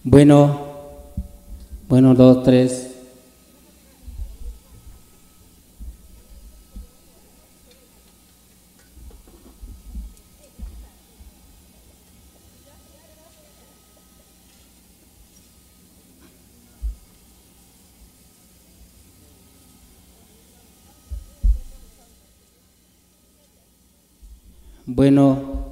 Bueno, bueno, dos, tres. Bueno,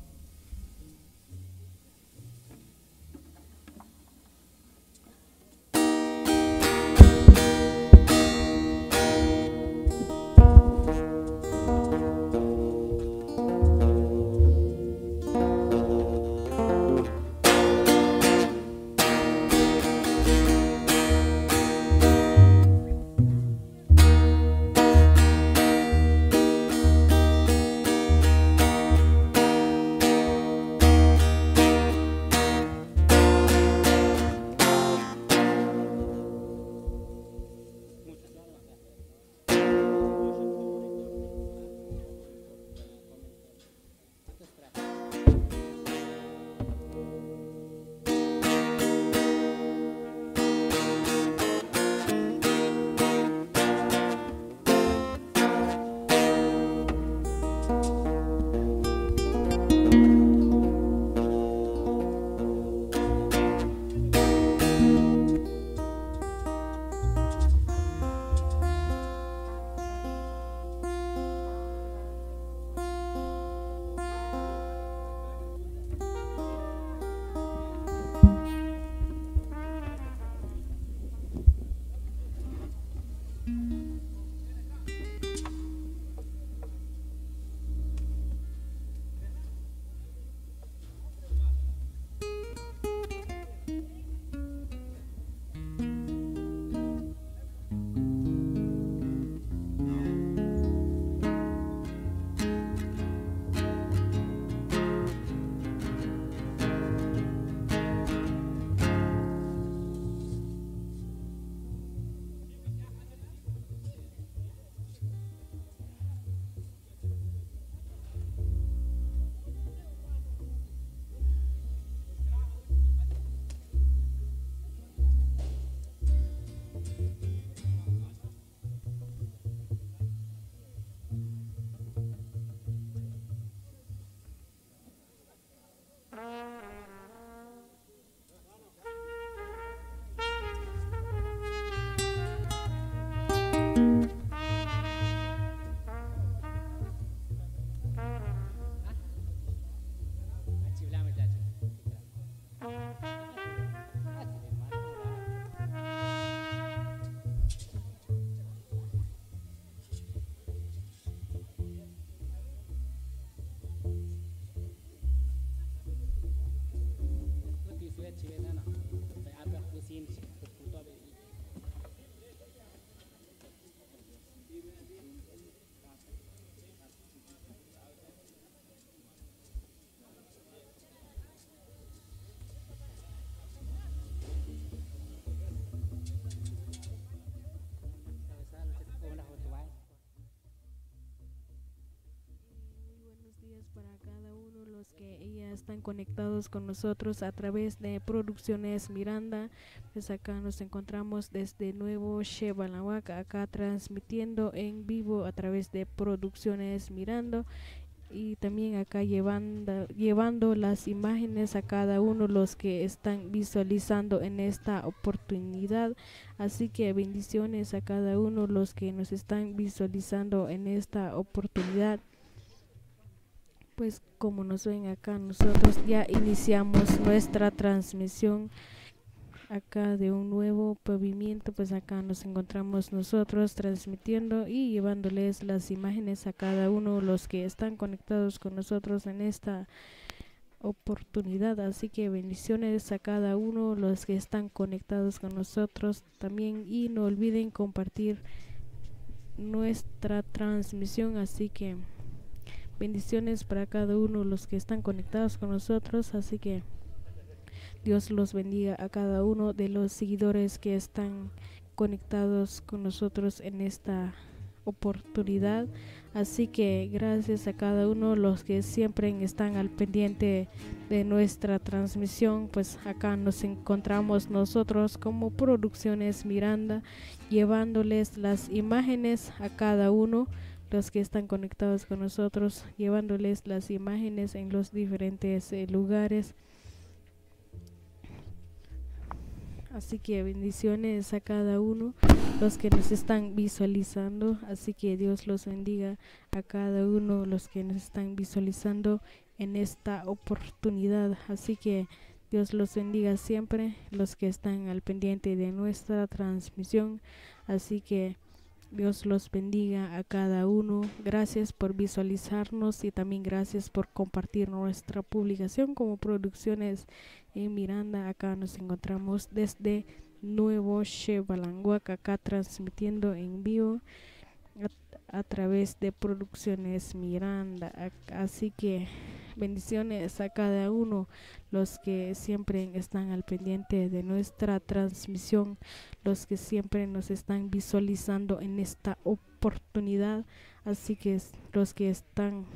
días para cada uno los que ya están conectados con nosotros a través de Producciones Miranda. Pues acá nos encontramos desde Nuevo Chevalawak, acá transmitiendo en vivo a través de Producciones Miranda, y también acá llevando las imágenes a cada uno los que están visualizando en esta oportunidad. Así que bendiciones a cada uno los que nos están visualizando en esta oportunidad. Pues como nos ven acá, nosotros ya iniciamos nuestra transmisión acá de un nuevo pavimento. Pues acá nos encontramos nosotros transmitiendo y llevándoles las imágenes a cada uno los que están conectados con nosotros en esta oportunidad. Así que bendiciones a cada uno los que están conectados con nosotros también, y no olviden compartir nuestra transmisión. Así que bendiciones para cada uno los que están conectados con nosotros. Así que Dios los bendiga a cada uno de los seguidores que están conectados con nosotros en esta oportunidad. Así que gracias a cada uno los que siempre están al pendiente de nuestra transmisión. Pues acá nos encontramos nosotros como Producciones Miranda, llevándoles las imágenes a cada uno, los que están conectados con nosotros, llevándoles las imágenes en los diferentes lugares. Así que bendiciones a cada uno, los que nos están visualizando. Así que Dios los bendiga a cada uno, los que nos están visualizando en esta oportunidad. Así que Dios los bendiga siempre, los que están al pendiente de nuestra transmisión. Así que Dios los bendiga a cada uno. Gracias por visualizarnos y también gracias por compartir nuestra publicación como Producciones en Miranda. Acá nos encontramos desde Nuevo Chevalanguac, acá transmitiendo en vivo a través de Producciones Miranda. Así que bendiciones a cada uno, los que siempre están al pendiente de nuestra transmisión, los que siempre nos están visualizando en esta oportunidad. Así que los que están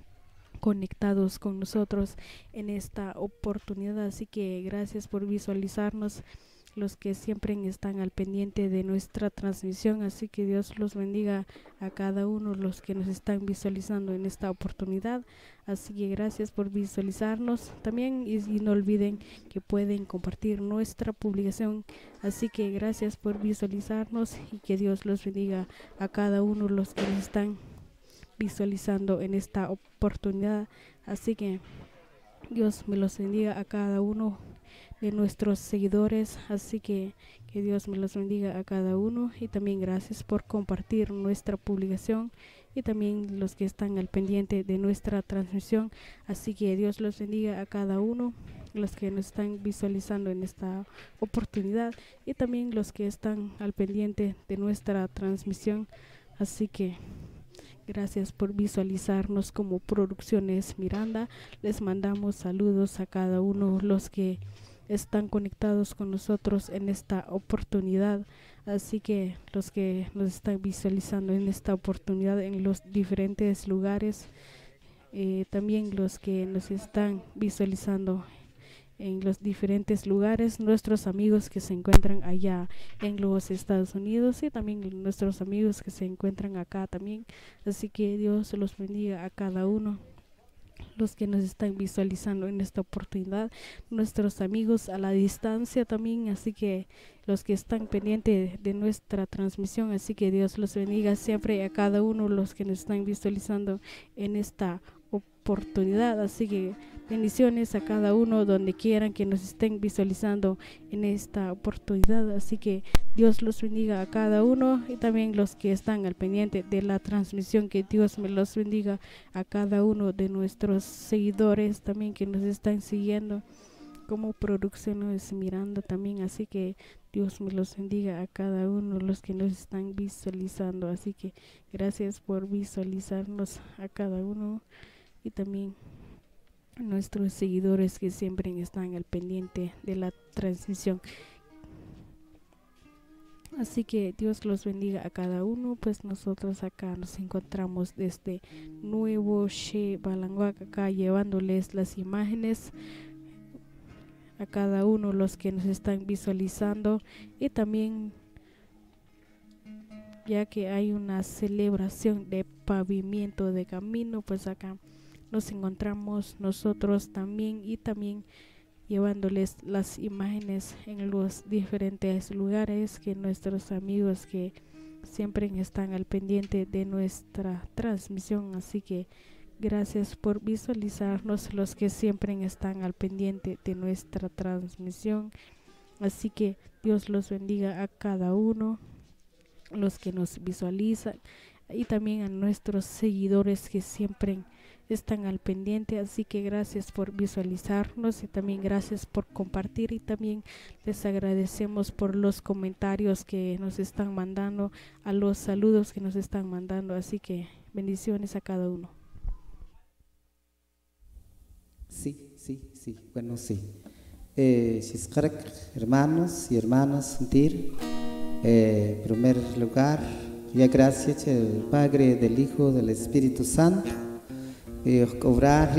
conectados con nosotros en esta oportunidad. Así que gracias por visualizarnos, los que siempre están al pendiente de nuestra transmisión. Así que Dios los bendiga a cada uno, los que nos están visualizando en esta oportunidad. Así que gracias por visualizarnos también, y no olviden que pueden compartir nuestra publicación. Así que gracias por visualizarnos y que Dios los bendiga a cada uno, los que nos están visualizando en esta oportunidad. Así que Dios me los bendiga a cada uno de nuestros seguidores. Así que Dios me los bendiga a cada uno, y también gracias por compartir nuestra publicación, y también los que están al pendiente de nuestra transmisión. Así que Dios los bendiga a cada uno, los que nos están visualizando en esta oportunidad, y también los que están al pendiente de nuestra transmisión. Así que gracias por visualizarnos como Producciones Miranda. Les mandamos saludos a cada uno, los que están conectados con nosotros en esta oportunidad. Así que los que nos están visualizando en esta oportunidad en los diferentes lugares, también los que nos están visualizando en los diferentes lugares, nuestros amigos que se encuentran allá en los Estados Unidos, y también nuestros amigos que se encuentran acá también. Así que Dios los bendiga a cada uno, los que nos están visualizando en esta oportunidad, nuestros amigos a la distancia también. Así que los que están pendientes de nuestra transmisión, así que Dios los bendiga siempre a cada uno, los que nos están visualizando en esta oportunidad. Así que bendiciones a cada uno donde quieran que nos estén visualizando en esta oportunidad. Así que Dios los bendiga a cada uno, y también los que están al pendiente de la transmisión, que Dios me los bendiga a cada uno de nuestros seguidores también que nos están siguiendo como Producciones Miranda también. Así que Dios me los bendiga a cada uno, los que nos están visualizando. Así que gracias por visualizarnos a cada uno, y también a nuestros seguidores que siempre están al pendiente de la transmisión. Así que Dios los bendiga a cada uno. Pues nosotros acá nos encontramos desde Nuevo Chevalanguac, acá llevándoles las imágenes a cada uno, los que nos están visualizando, y también ya que hay una celebración de pavimento de camino, pues acá nos encontramos nosotros también, y también llevándoles las imágenes en los diferentes lugares, que nuestros amigos que siempre están al pendiente de nuestra transmisión. Así que gracias por visualizarnos, los que siempre están al pendiente de nuestra transmisión. Así que Dios los bendiga a cada uno, los que nos visualizan, y también a nuestros seguidores que siempre están al pendiente. Así que gracias por visualizarnos, y también gracias por compartir, y también les agradecemos por los comentarios que nos están mandando, a los saludos que nos están mandando. Así que bendiciones a cada uno. Sí, bueno, sí. Hermanos y hermanas, sentir, en primer lugar, ya gracias al Padre, del Hijo, del Espíritu Santo, cobrar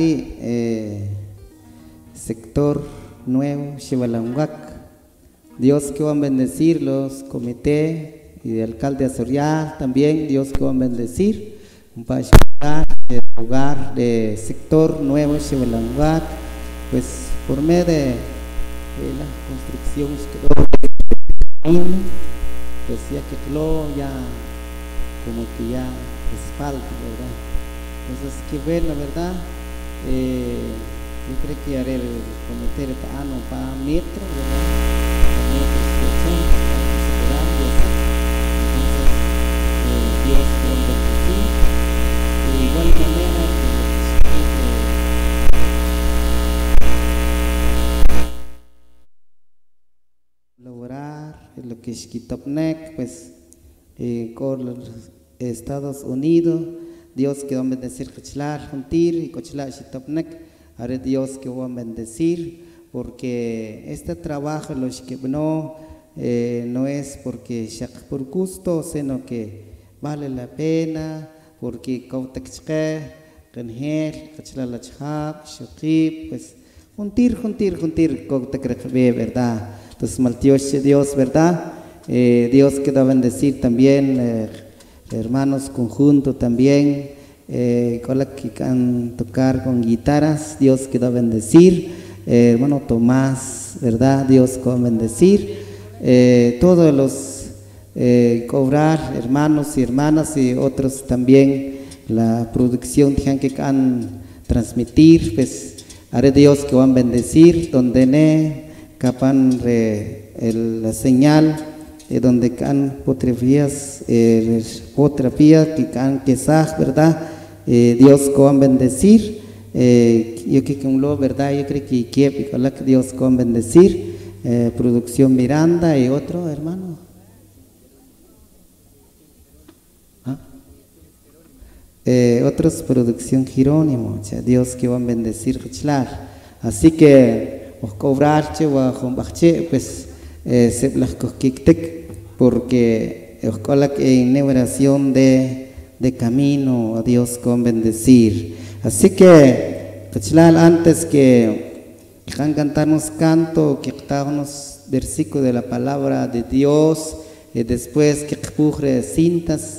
sector nuevo, Xibalanhuac. Dios que va a bendecir los comités y de alcalde Azorial también, Dios que va a bendecir para llegar el lugar de sector nuevo, Xibalanhuac, pues por medio de las construcciones que pues ya que ya como que ya respalda, ¿verdad? Entonces que ver la verdad, yo creo que haré el comité para metro, ¿verdad? Dios con bendecir, de igual manera lograr lo que es Kitopnec, pues con los Estados Unidos, Dios que va a bendecir Cochlar, Juntir y Cochlar Kitopnec, haré Dios que va a bendecir, porque este trabajo los que no es porque por gusto, sino que vale la pena, porque pues juntir, ¿verdad? Entonces, maltioche Dios, ¿verdad? Dios que da a bendecir también, hermanos conjunto también, con la que can tocar con guitarras, Dios que da a bendecir, hermano Tomás, ¿verdad? Dios que va a bendecir, todos los cobrar hermanos y hermanas y otros también la producción que han transmitir, pues haré Dios que van a bendecir donde ne capan la señal donde han fotografías otra vía que han quizás, verdad, Dios que van a bendecir, yo creo que verdad, yo creo que Dios que van a bendecir, producción Miranda y otro hermano. Otros producción Jerónimo, Dios que va a bendecir, así que cobrar pues porque en oración de camino a Dios que va a bendecir, así que antes que cantarnos canto, que cantarnos versículo de la palabra de Dios, y después que pujre cintas,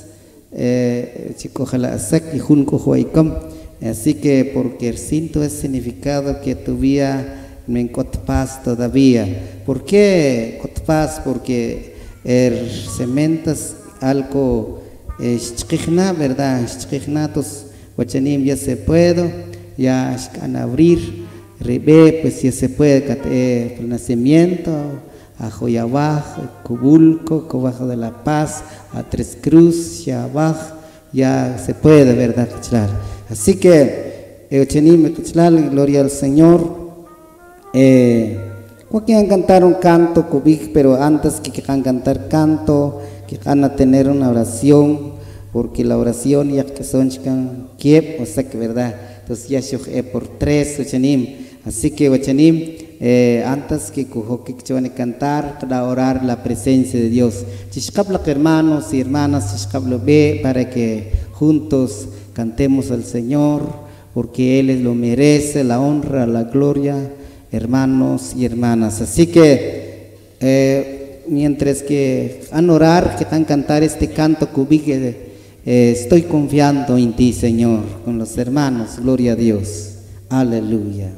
así que porque el cinto es significado que tuviera en paz todavía. ¿Por qué paz? Porque el cemento es algo ¿verdad? Ya se puede, ya van a abrir, pues ya se puede el nacimiento a Joyabaj, Cubulco, Cobajo de la Paz, a Tres Cruz, Yabaj, ya se puede, ¿verdad? Así que, gloria al Señor. Cualquiera cantar un canto, pero antes que cantar canto, que van a tener una oración, porque la oración ya que son o sea que, ¿verdad? Entonces ya por tres, así que, antes que cantar, para orar la presencia de Dios. Hermanos y hermanas, para que juntos cantemos al Señor, porque Él lo merece, la honra, la gloria, hermanos y hermanas. Así que, mientras que van a orar, que van a cantar este canto estoy confiando en ti, Señor, con los hermanos, gloria a Dios, aleluya.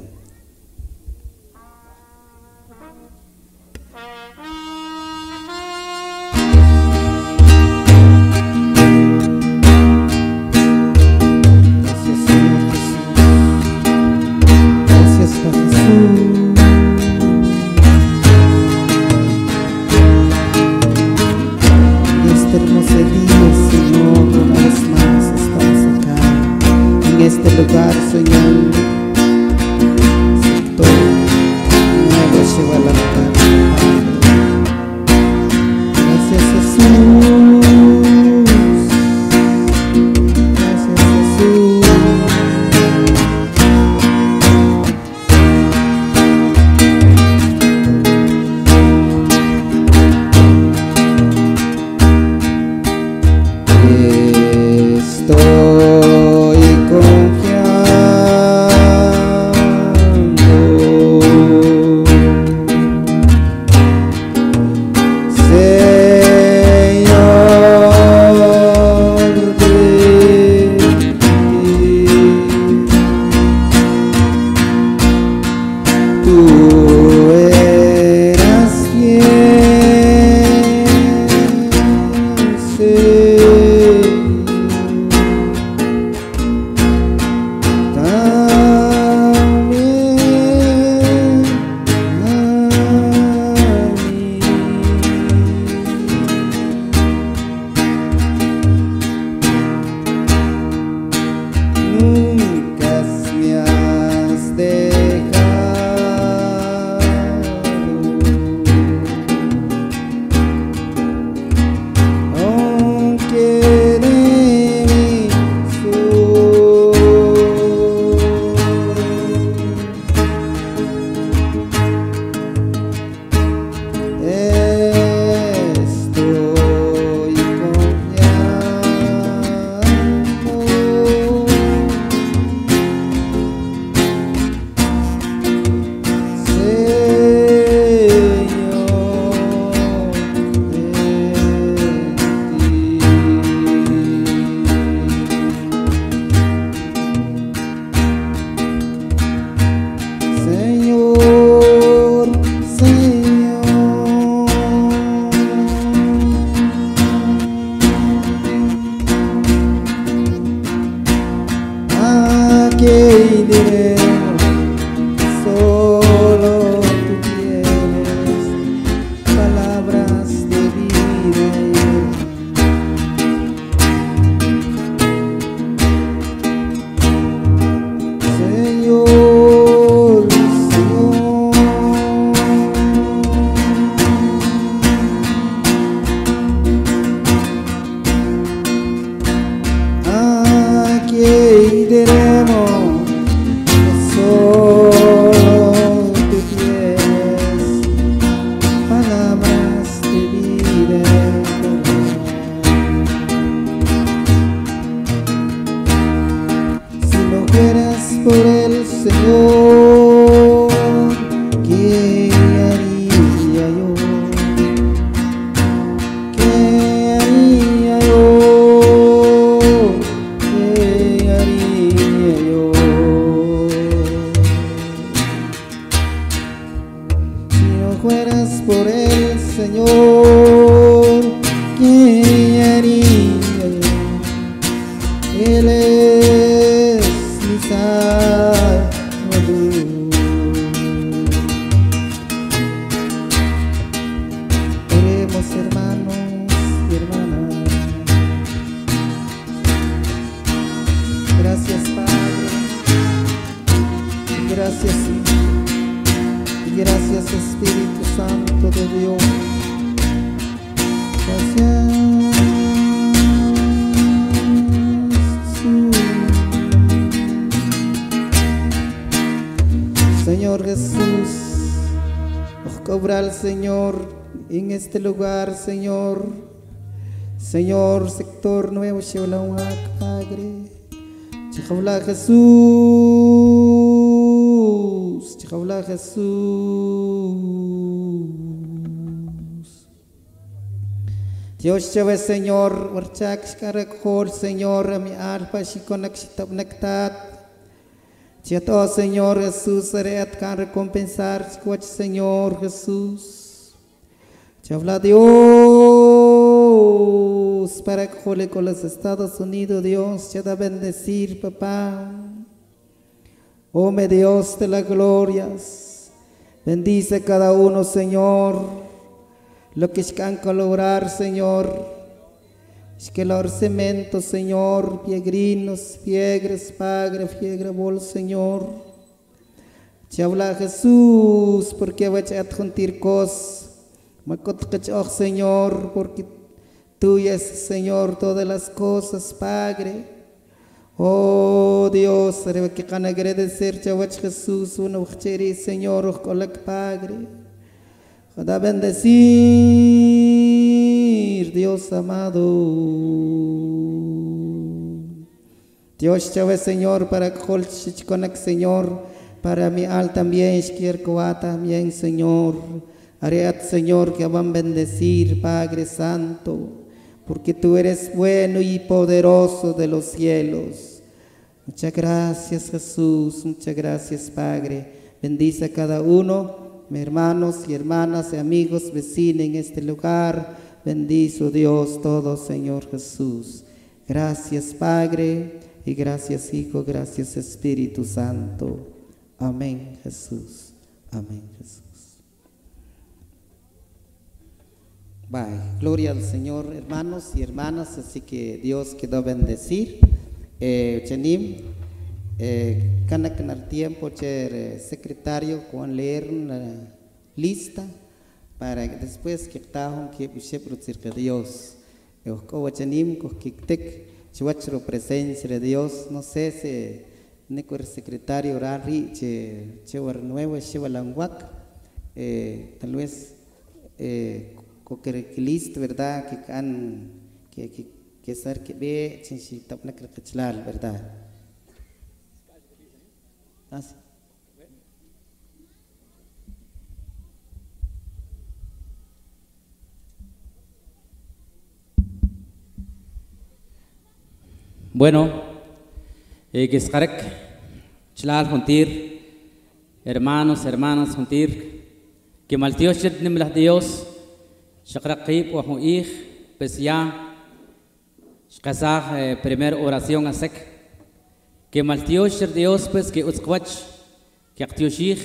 obrar, Señor, en este lugar, Señor. Señor, sector nuevo, Shebalahuac, Padre. Chijaula Jesús, Chijaula Jesús. Dios Chave, Señor, Warchak, Shkarakol, Señor, a mi alpa, Shikonak, Shitabnektat. Chiato, Señor Jesús, Areat, can recompensar, Chicoach, Señor Jesús. Chavla Dios, para que jole con los Estados Unidos, Dios, te da bendecir, papá. Oh, mi Dios de las glorias, bendice cada uno, Señor, lo que han lograr, Señor. Es que el cemento, Señor, piegrinos, piedras, pagre, fiegra, bol, Señor. Te habla Jesús, porque voy a adjuntir cosas. Señor, porque tuya es, Señor, todas las cosas, Padre. Oh Dios, que can agradecer, Jesús, uno Señor, Padre. Da bendecir, Dios amado. Dios chave, Señor, para que Señor, para mi al también, también, Señor. Hared, Señor, que van a bendecir, Padre Santo, porque tú eres bueno y poderoso de los cielos. Muchas gracias, Jesús, muchas gracias, Padre. Bendice a cada uno. Mis hermanos y hermanas y amigos, vecinos en este lugar, bendizo Dios todo, Señor Jesús. Gracias, Padre, y gracias, Hijo, gracias, Espíritu Santo. Amén, Jesús. Amén, Jesús. Bye. Gloria al Señor, hermanos y hermanas, así que Dios quedó bendecir. Chanim. Canak en el tiempo, secretario, con leer una lista para después que estaban que producir Dios. Chanim, que chuachro presencia de Dios, no sé si el secretario Rari, Chewar Nuevo, Chevalanguac, tal vez que lista, ¿verdad? Que ser que ve, ¿verdad? Así. Bueno, que es correcto, chlal juntir, hermanos, hermanas juntir, que maltios nimlas Dios, shakrakib o huij, pues ya, shkazah primera oración a sec. Que maltios Dios pues que usquach que actioshich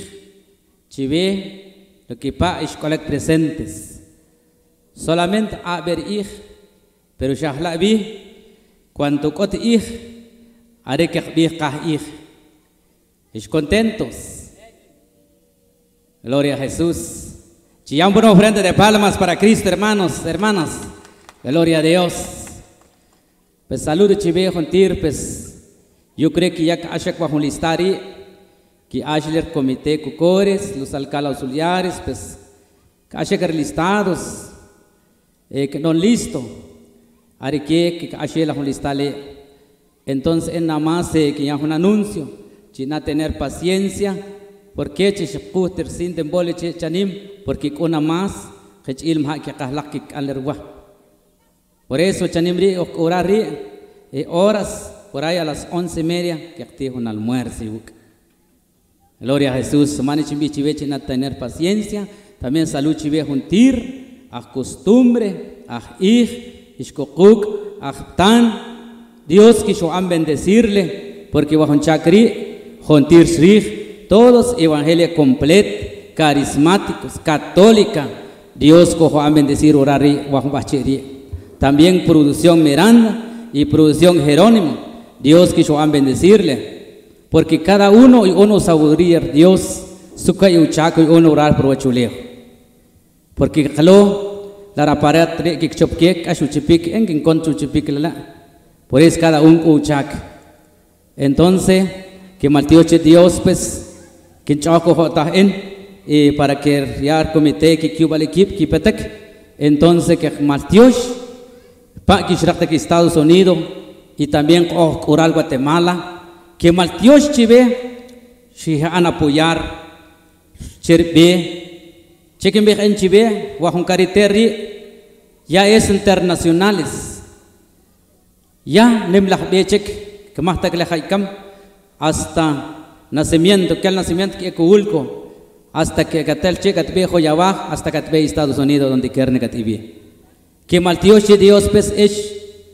chive lo que pa escolar presentes solamente a ver ich pero shahla bi cuando cot ich haré que bi kah ich es contentos. Gloria a Jesús. Chillamos una ofrenda de palmas para Cristo, hermanos, hermanas. Gloria a Dios. Pues saludo chive juntir pues. Yo creo que ya que hay un listari, que hay el comité Cucores, los alcaldes auxiliares, pues, que hay listados, que no listo, hay que hay un listale. Entonces, en nada más que ya un anuncio, que no tener paciencia, porque se puede sin dembole chanim, porque con nada más, que ilm que kahlak que alerwa. Por eso chanim ri orar horas. Por ahí a las 11:30 que activo un almuerzo. Gloria a Jesús. Mani chimbi chiveche na tener paciencia. También salud chive juntir. A costumbre. A ishkokuk. A tan. Dios que yo han bendecirle. Porque bajo un chakri. Juntir shrij. Todos evangelio completo. Carismáticos. Católica. Dios que yo han bendecir orari. Bajo bacheri. También producción Miranda. Y producción Jerónimo. Dios quiso bendecirle, porque cada uno sabiduría Dios, suka y uchaco y uno orar por ochuleo, porque caló la raparat que chopque a su chipik en que con su chipik la, por eso cada uno uchac. Entonces que maltioche Dios pues que chaco jota en para que ya comité que Cuba el equipo que petek entonces que Maltiosh pa que Estados Unidos y también Coral Guatemala que Maltiosh chive si han apoyar chirbe chequen bien en chive wa cariteri ya es internacionales ya nemlah bechek que más que le haikam hasta nacimiento que el nacimiento que Culco hasta que catel checa viejo ya va hasta que ve Estados Unidos donde quieren que Maltiosh Dios pues es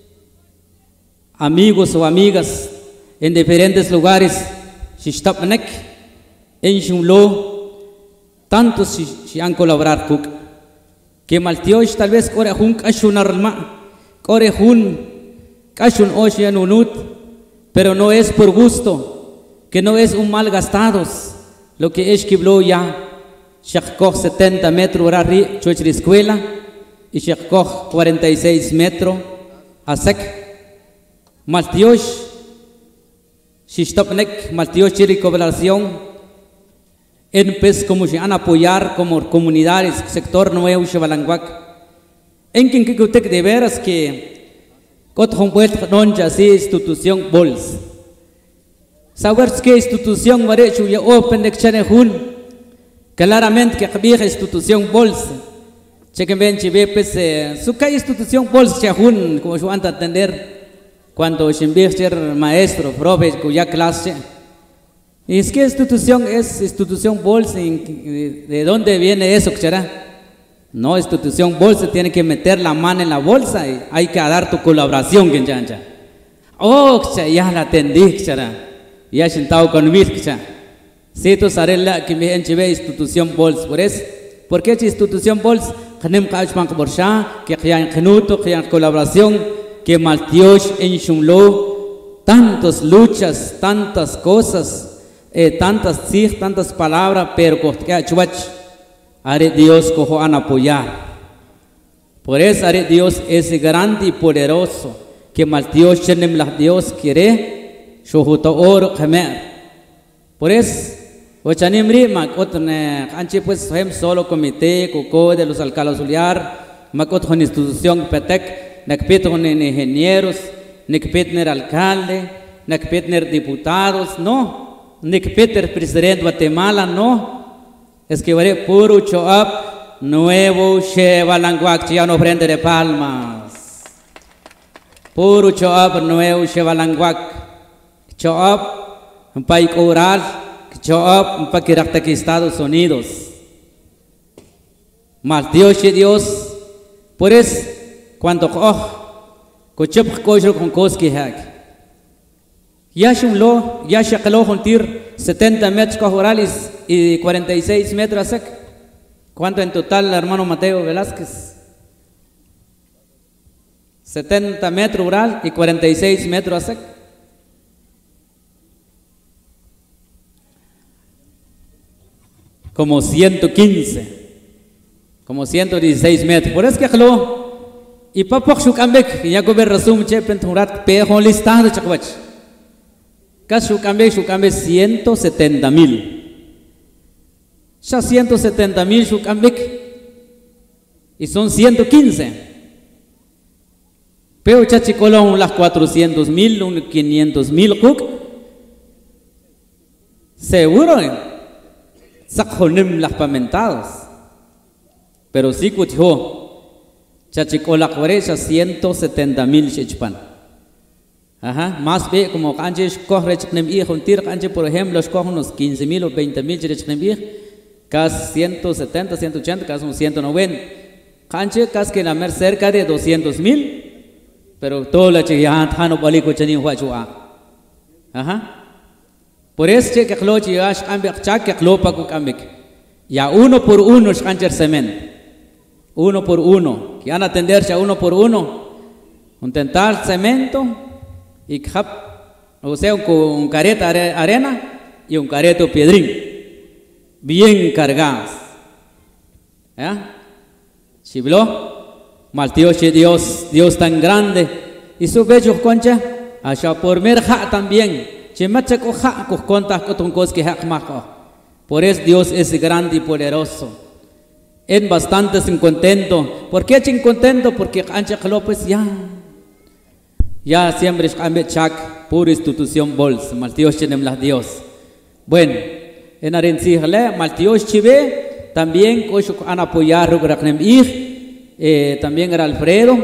amigos o amigas en diferentes lugares si está en Shumlo tantos si han colaborado con que Maltiosh tal vez corre un cachun arma corre un cachun ocean unut pero no es por gusto que no es un mal gastados lo que es que ya Shakkoch 70 metros horari chuch la escuela y Shakkoch 46 metros a sec Maltiosh si stopnek Maltiosh chiri cooperación en pues como se han apoyar como comunidades sector nuevo Xabalanguac en quien que usted de veras que cotjon puesto non ya sí institución bols saber que institución varechu ya open de chanejun claramente que había institución bolsa chequen bien chive pues su que institución bolsa chajun como yo anta atender cuando se ser maestro profe cuya clase y es que institución es institución bolsa de dónde viene eso chara no institución bolsa tiene que meter la mano en la bolsa y hay que dar tu colaboración que ya oh ya la atendí chara ya sentado con Mircha. Si tú sabes la que me enchive institución bols, por eso, porque es institución bols, que kachman borsha, que hayan genuto, que hayan colaboración, que Maltiosh en Shumlo, tantas luchas, tantas cosas, tantas palabras, pero que chubach, haré Dios cojo an apoyar. Por eso haré Dios es grande y poderoso, que Maltiosh chenem la Dios quiere. Shuhuto oro khamer por eso ochanim rima otne anche pues hem solo comité coco de los alcaldes uliar makot con institución petek nakpet con ingenieros nakpetner alcalde nakpetner diputados no nakpeter presidente Guatemala no es que vare puro show up nuevo Xabalanguac ya no prende de palmas puro show up nuevo Xabalanguac show up un país coral, show up un país que Estados Unidos. Maltiosh Dios, por eso cuando cochep cojo con coski hag. Ya shumlo, ya shakalo juntir 70 metros corales y 46 metros sec. ¿Cuánto en total, hermano Mateo Velázquez? 70 metros oral y 46 metros sec. Como 115, como 116 metros. Por eso que jaló y papá shukambek ya comer resum chepen turat pejo listado chakwach. Kas shukambek 170,000. Ya 170,000 shukambek y son 115. Pero chachicolón las 400,000, 500,000 cook. Seguro. Saconim las pamentados, pero sí cuchó, chachicola cuarecha 170,000 shechpan. Ajá, más ve como canches corre chnem hijo un tir canche por ejemplo los cogen unos 15,000 o 20,000 chnem hijo, casi 170, 180, casi unos 190. Canche casi que la mer cerca de 200,000, pero todo la chiya tano balico chani huachua. Ajá. Por eso que clochi ya ambek chak que clopa ku ambek. Ya uno por uno cancher cemento. Uno por uno. Que van a atenderse a uno por uno. Intentar cemento y cap, o sea, un careta arena y un careto piedrín. Bien cargados. ¿Ya? Chiblo, Maltiosh Dios tan grande. Y su bello concha, allá por merja también. Chimacha ko ha ko kontas ko tungkos que hak mako. Por eso Dios es grande y poderoso. En bastante sin contento. ¿Por qué sin contento? Porque Ancha López ya siempre es chak pura institución bols. Maltios tenemos las Dios. Bueno, en Arencíjale, Maltios Chive, también han apoyado también era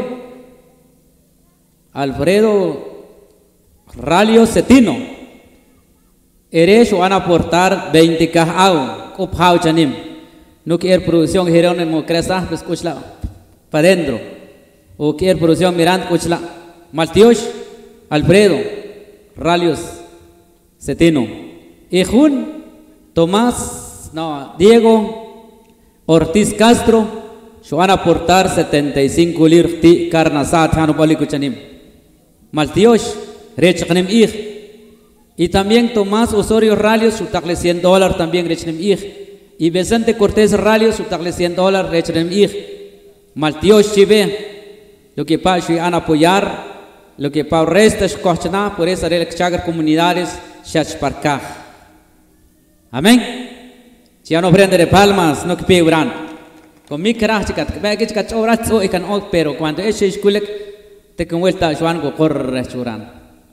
Alfredo Ralio Cetino. Eres van a aportar 20 cajao, copao chanim. No quiere producción gerón en Mocresa, pues cuchla para adentro. O quiere producción mirando cuchla. Maltios, Alfredo Ralios Cetino. Y Jun, Tomás, no, Diego Ortiz Castro, van a aportar 75 lir ti carnasat hanu baliku chanim. Maltios, rechchanim ich. Y también Tomás Osorio Ralios, su tagle $100 también rechchanim ich. Y Vicente Cortés Ralios, su tagle $100 rechchanim ich. Maltios chive, lo que pa han apoyar, lo que pa resta es cochana, por esa chagar comunidades, shachparkaj. Amén. Si ya no prende de palmas, no que peubran. Con mi carajo, pero cuando ese escuela te convuelta, Juan go corre churan.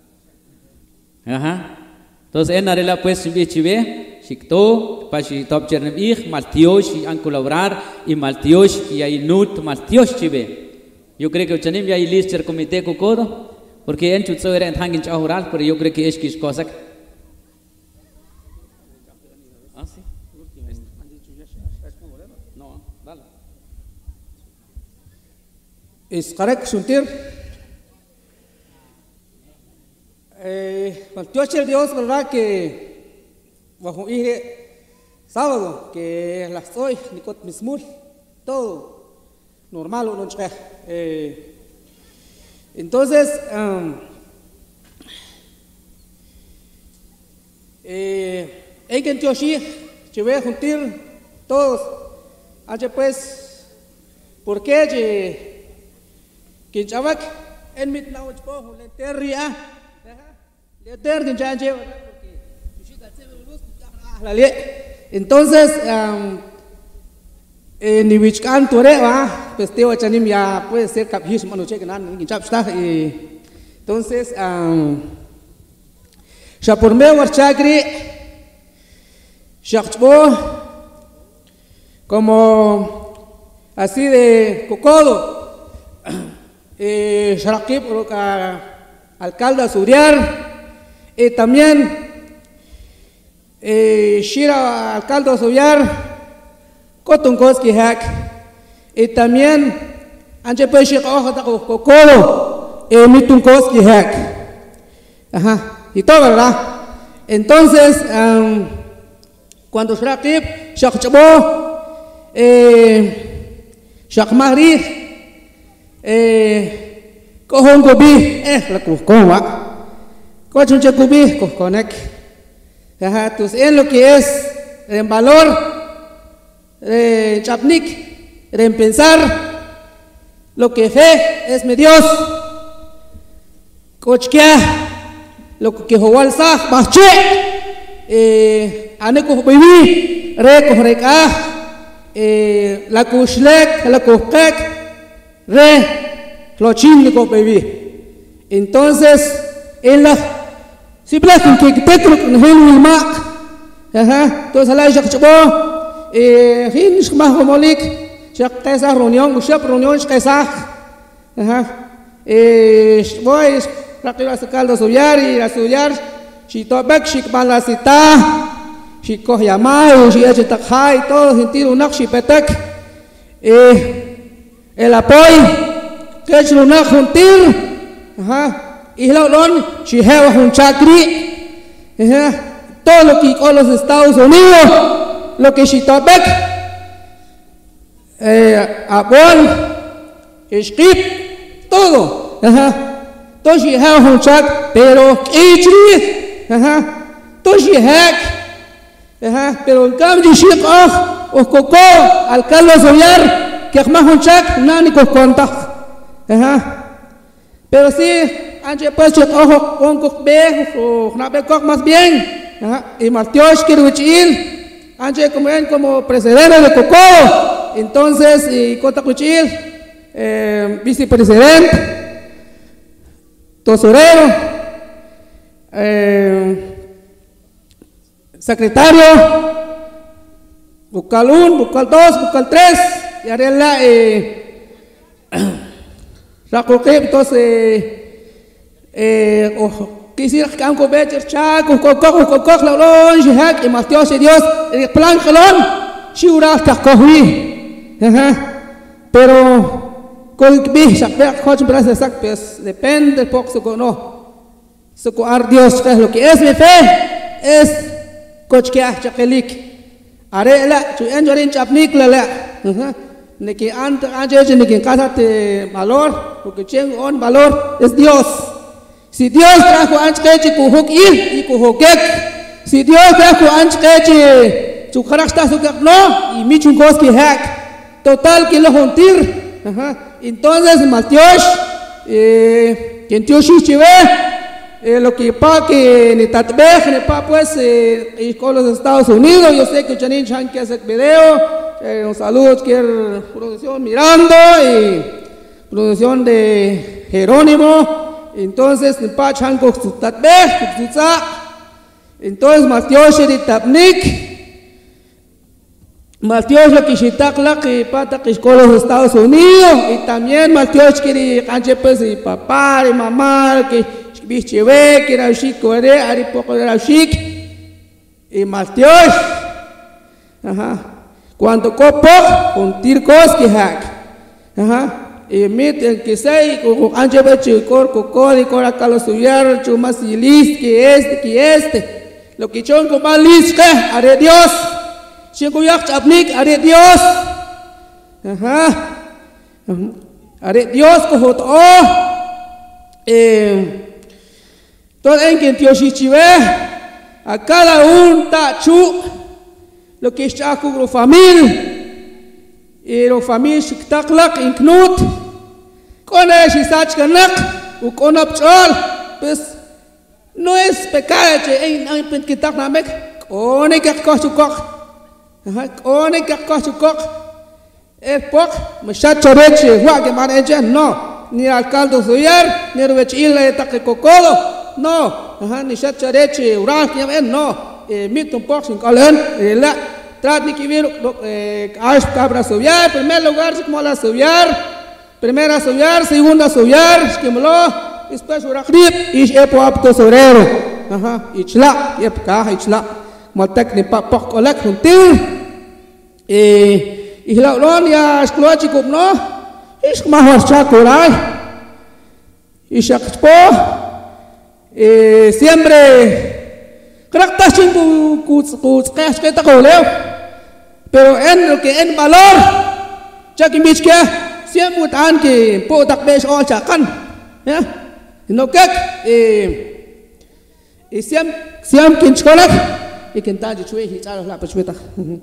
Ajá. Entonces en arela pues chive, shikto, pashi top chernem ich, maltios y han colaborar y maltios y hay nut maltios chive. Yo creo que chanim ya hay lister comité cocodo, porque en chutso era en hangin chahural, pero yo creo que es que es cosa. Es correcto, sentir. Dios el Dios, verdad que bajo sábado que las hoy nicot mismul todo normal o no entonces hay que entonces se voy a juntar todos allá pues ¿por qué que chavak en mit na uchpo le terria le ter din chanje entonces ni wichkan tore va pues teo chanim ya puede ser capis mano che ganan ni chap está entonces ya por me warchagri shachbo como así de cocodo Sharakib, alcalde Suriar, y también Shira, alcalde Suriar, Kotunkoski Hak, y también Anche Peshik Ojo Cocodo, y Mitunkoski Hak. Ajá, y todo, ¿verdad? Entonces, cuando Sharakib, Shakchabo, Shakmari, kohon gobi la kuhkoma cochun chakubi kohkonek entonces en lo que es en valor chapnik en pensar lo que fe es mi Dios cochkia lo que howal sa bache ane ko bibi re ko reka la kushlek la kuhkek re clochin ko baby entonces en la si black que tetro en ma ajá entonces la jak chbo hin shma homolik jak kaisa reunión ushap reunión kaisa ajá voy rápido a sacar los suyar y a suyar si to back shik ban la cita si ko yamai si ya ta khai todo sentido unak si petak el apoyo que es una juntir, y si lleva un chacri, todo lo que con los Estados Unidos, lo que si topek, apoyo, escrip, todo, todo si lleva un chac, pero ichri, todo si hack, pero el cambio si o coco, alcalde solar. Que más un check, nani con cuenta. Pero si, antes pues yo ojo con coque o nabe coque más bien. Y Martios quiere decir, anche como presidente de Cocodo. Entonces, y Cotacuchil, vicepresidente, tesorero, secretario, vocal 1, vocal 2, vocal 3, y Arela, entonces, quisiera que un cobertor chaco, coco, la longe, hack, y más Dios, el plan calón, chiura hasta cogí. Pero, con que vi, saber, coche, brazo, sac, pues, depende, poco, soco, no. Soco, Dios, es lo que es mi fe, es coche que hace chapelic. Arela, tu enjorin chapnik, la. De que antes de que en casa te valor, porque tengo un valor, es Dios. Si Dios trajo antes que kuhuk y kuhukek, si Dios trajo antes que su carácter su no y mi chungos que hack, total que lo juntir. Entonces Matios, quien Dios chive, lo que pa que ni tatbej ni pa pues y con los Estados Unidos, yo sé que Chanin Chan que hace video. Un saludo, quiero producción Mirando y producción de Jerónimo. Entonces, entonces, Matios y Tapnik, Matios la que shitakla que pata que con los Estados Unidos, y también Matios quiere canche pues y papá y mamá que bichewe que era chico ari poco era chic y Matios, cuando copo con tircos que hack, y miten que sei con anche becho cor y cor acá lo subir chumas y lis que este lo que chon con mal lis que are Dios chico yak chapnik are Dios are Dios ko todo en que Dios chichive a cada un tachu lo que está con la familia y la familia shiktaklak incnut con el sach kanak u con apchol pues no es pecado que en kitak namek con el que cochukok con el que cochukok es poc machat choreche wa que maneja no ni alcalde suyar ni rechil eta que cocodo no ni chat choreche urak ya no mit un poc sin calen la trata de que ver cabra soviar primer lugar como la soviar primera soviar segunda soviar que me lo después urakrip y epo apto sorero ichla yep ka ichla matak ni pak kolak huntir y la ronia esclochi como no es mahar chakurai y shakpo siempre Kraktas chingu kuts que ta koleo pero en lo que en valor ya que mis que siempre tan que po tak bes all chakan ya no que y siempre quien chola y quien ta de chui hichar la pachueta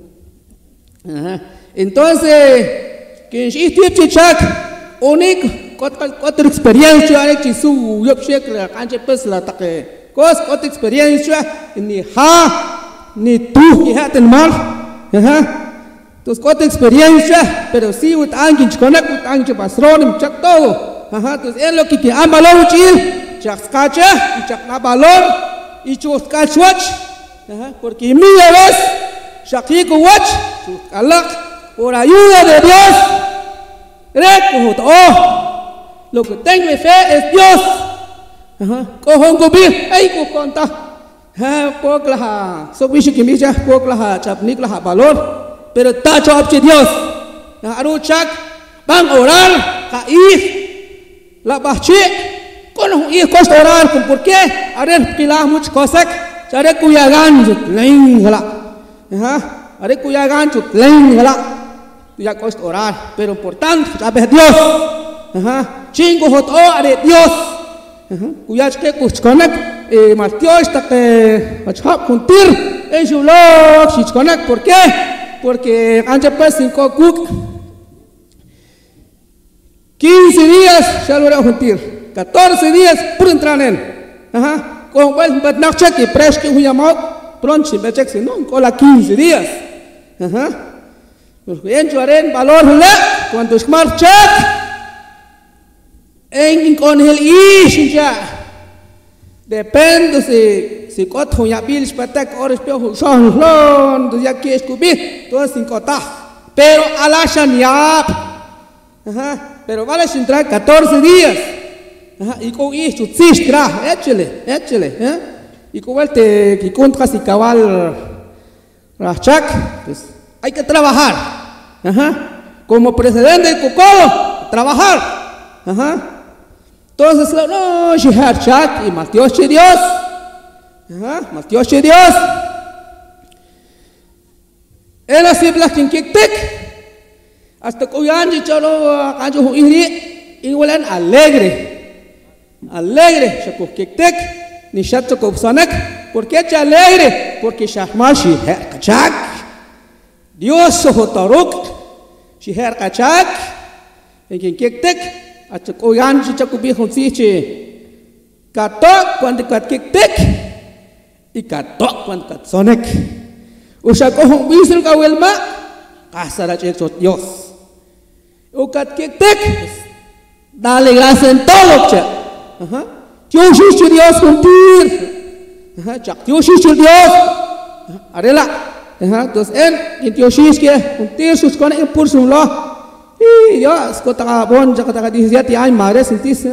entonces quien istip chichak unik otra experiencia hay que su yo check la cancha pues la taque otra experiencia ni ha ni tú que haten mal entonces otra experiencia pero sí ut angin chkonak ut angin pasron chak todo entonces es lo que han valor chil chak skacha y chak na valor y chus kachwach porque mi vez shakiko watch alak por ayuda de Dios lo que tengo fe es Dios kohong gobi ay ko konta pok la so bishi kimija pok la chapnik la valor pero ta chop che Dios aru chak bang orar ka la bachi con y costa orar por qué are pilah much cosas chare kuyagan jut lain hala are kuyagan jut lain hala ya costa orar pero importante sabe Dios chingo hot are Dios kuyach ke kuchkonak Matios ta que achap kuntir en su log chichkonak ¿por qué? Porque antes pues 5 cook 15 días ya lo voy a juntir 14 días por entrar en con buen batnak check y presh que huyamok pronto, si no, con la 15 días. Pues bien, yo haré en valor, cuando es marchat, en con el ish ya. Depende si coto ya bilis patek ores peo son lon, ya que es cubir, todo sin cota. Pero alashan ya. Pero vale sin traer 14 días. Y con esto, sí, échale. Y con el que contra si cabal rachak, pues hay que trabajar. Como presidente de Cocolo, trabajar. Entonces, no, Shihar y Matios Dios. Matios Dios. Él así blakin kiktik. Hasta que hoy chalo kanjo iri igualan alegre, shako kiktik, ni shato kopsanek. ¿Por qué alegre? Porque Shahma Shihar Kachak. Dios sohotaruk Shihar Kachak. En quien kiktik. Hasta que hoy chaco viejo siche. Katok cuando kat kiktik. Y katok cuando kat sonek. Ushako hong bisel kawelma. Kasara chekso Dios. Ukat kiktik. Dale gracias en todo, che. Dios es Dios contigo. Dios es Dios. Arela. Entonces él, Dios es que contigo sus con el pulso lo. Y Dios, kota bon, ya kota 17 años madre sentís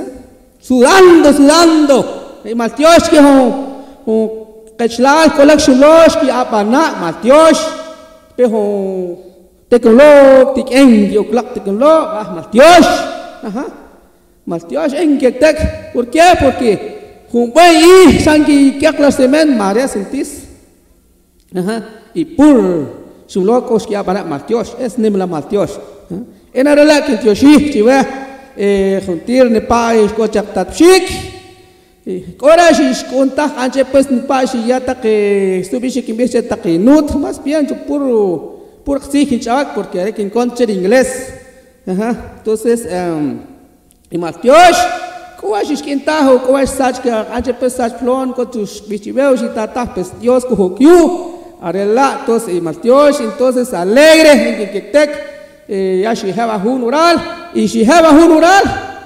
sudando. Y Matios que ho kachlal collection los que apana Matios, pero tecnolog, tikeng, yo clak tecnolog, Matios. Matios en que tec, ¿por qué? Porque Humbai sangi que clase men madre sentís. Y por su locos que apana Matios, es nimla Matios. En arela que Tioshi, chiva, juntir ne pais kocak tapshik. Ahora si contas anche pues ne pais ya ta que estuviese que empiece ta que nut más bien yo puro sí hinchak porque hay que encontrar inglés. Entonces y Matios, ¿cómo es que entajo? ¿Cómo es que anche pues sach plon con tus bichiveos y tata pues Dios cojoquiu? Arela entonces y Matios entonces alegre en que tec. Ya si heba hunural y si heba hunural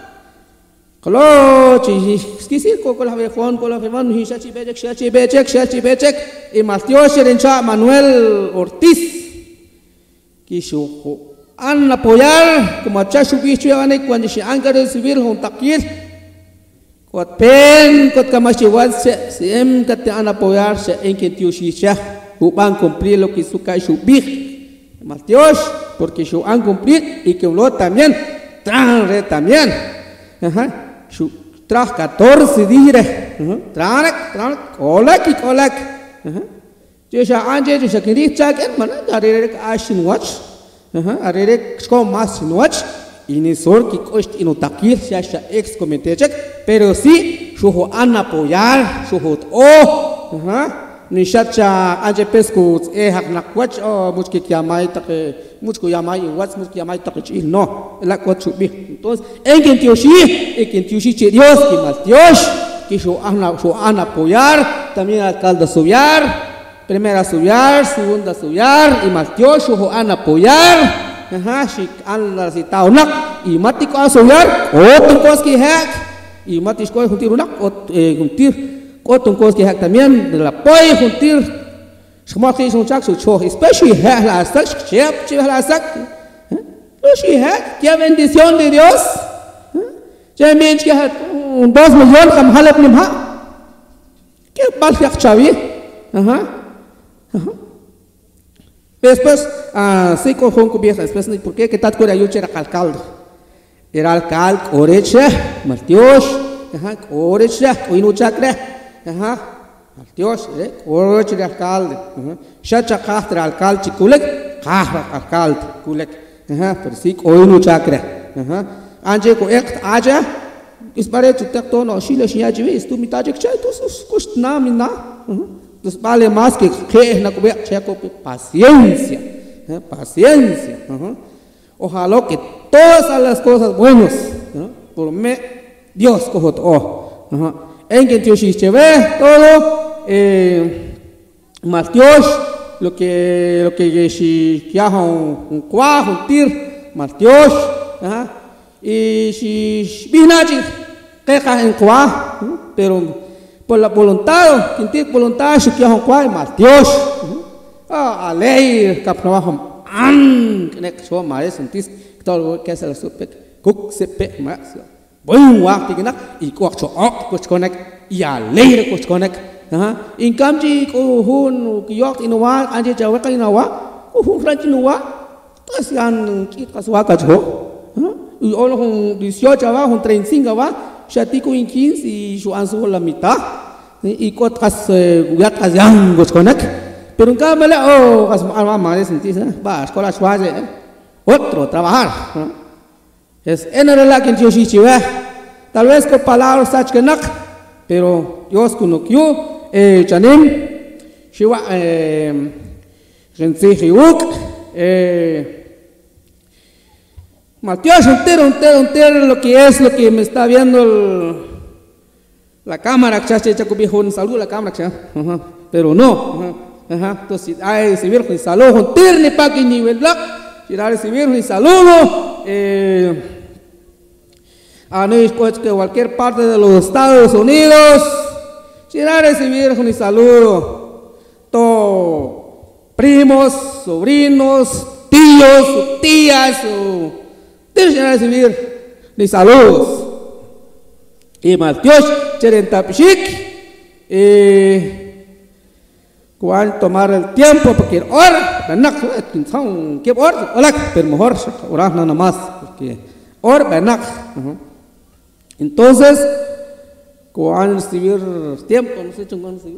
kalau kisir ko la vejón ko la vejón hi shachi bechek y Matios Serencha Manuel Ortiz kisho an apoyar como chachu bicho ane cuando se han querido recibir un takir kot pen kot kamachiwad se em kat an apoyar se en que tioshisha uban cumplir lo que su kai su big Matios, porque yo han cumplido y que uno también, también, tras 14 días, colak, yo ya antes yo se quería checar, mana, haré ashin watch, haré como más watch, y ni solo que cost y no takir, ya ex comenté check, pero sí, yo han apoyar, yo ni shacha anje pesco hak nakwach muchki kiamai take muchko yamai wats muchki yamai take no la kwat subi entonces en quien tioshi che Dios que más Dios que yo ana apoyar también alcalde subiar primera subiar segunda subiar y más Dios yo ana apoyar si an la citao nak y matiko a subiar otro cos que hak y matisco juntir unak juntir Otro cosa que también de la apoyo juntir, como que es un chaco cho, especially la sac, chef, la sac, qué bendición de Dios, ya me que 2 millones como halep nimha, qué balfiak chavi, después sí con cubierta, después por qué que tal que era alcalde, orecha, Matios, orecha, oinuchacre. Dios, ocho de alcalde, shacha castra alcalde kulek, kahra alcalde kulek, pero sí hoy no chakra, anje ko ek aja, is bare tu tecto no shile shia jive, tu mitajek chay, tu sus na mina, tu vale más que na kubek checo paciencia, ojalá que todas las cosas buenas, por me Dios cojo todo. En que Dios se ve todo, Martios, lo que si ya un cuajo, un tir, Martios, y si vinachi, queja en cuajo, pero por la voluntad, quien tiene voluntad, si ya un cuajo, Martios, a ley, caprabajo, que ne so maes, entis, todo lo que hace la supe, cook se pe más, buen guapo, y coacho, coach connect, y a ley, coach connect. In cambio, con York Innova, Angie Jawaka Innova, French Innova, Tasian Kikaswaka Jo, y all con 18 abajo, 35 abajo, Shatico in 15 y su anso la mitad, y Cotas Guyatas Yang Gosconek, pero en cambio, as Alma sentis, va, escuela suave, otro, trabajar. Es en el la que yo tal vez con palabras sachkenak, pero yo os conozco. Chanim, Shiva, Gensihiuk, Matías entero lo que me está viendo la cámara, un saludo a la cámara, pero no, entonces hay recibir un saludo, ni para que nivel black, si recibir un saludo, a que cualquier parte de los Estados Unidos. Quiero recibir un saludo, todos primos, sobrinos, tíos, tías, quiero recibir mis saludos. Y Martios, quieren tapishik, cuando tomar el tiempo, porque ahora, ¿qué hora? Hola, pero mejor, ahora nada más, porque ahora, benak. Entonces, cuando recibir tiempo, no sé cuándo recibir.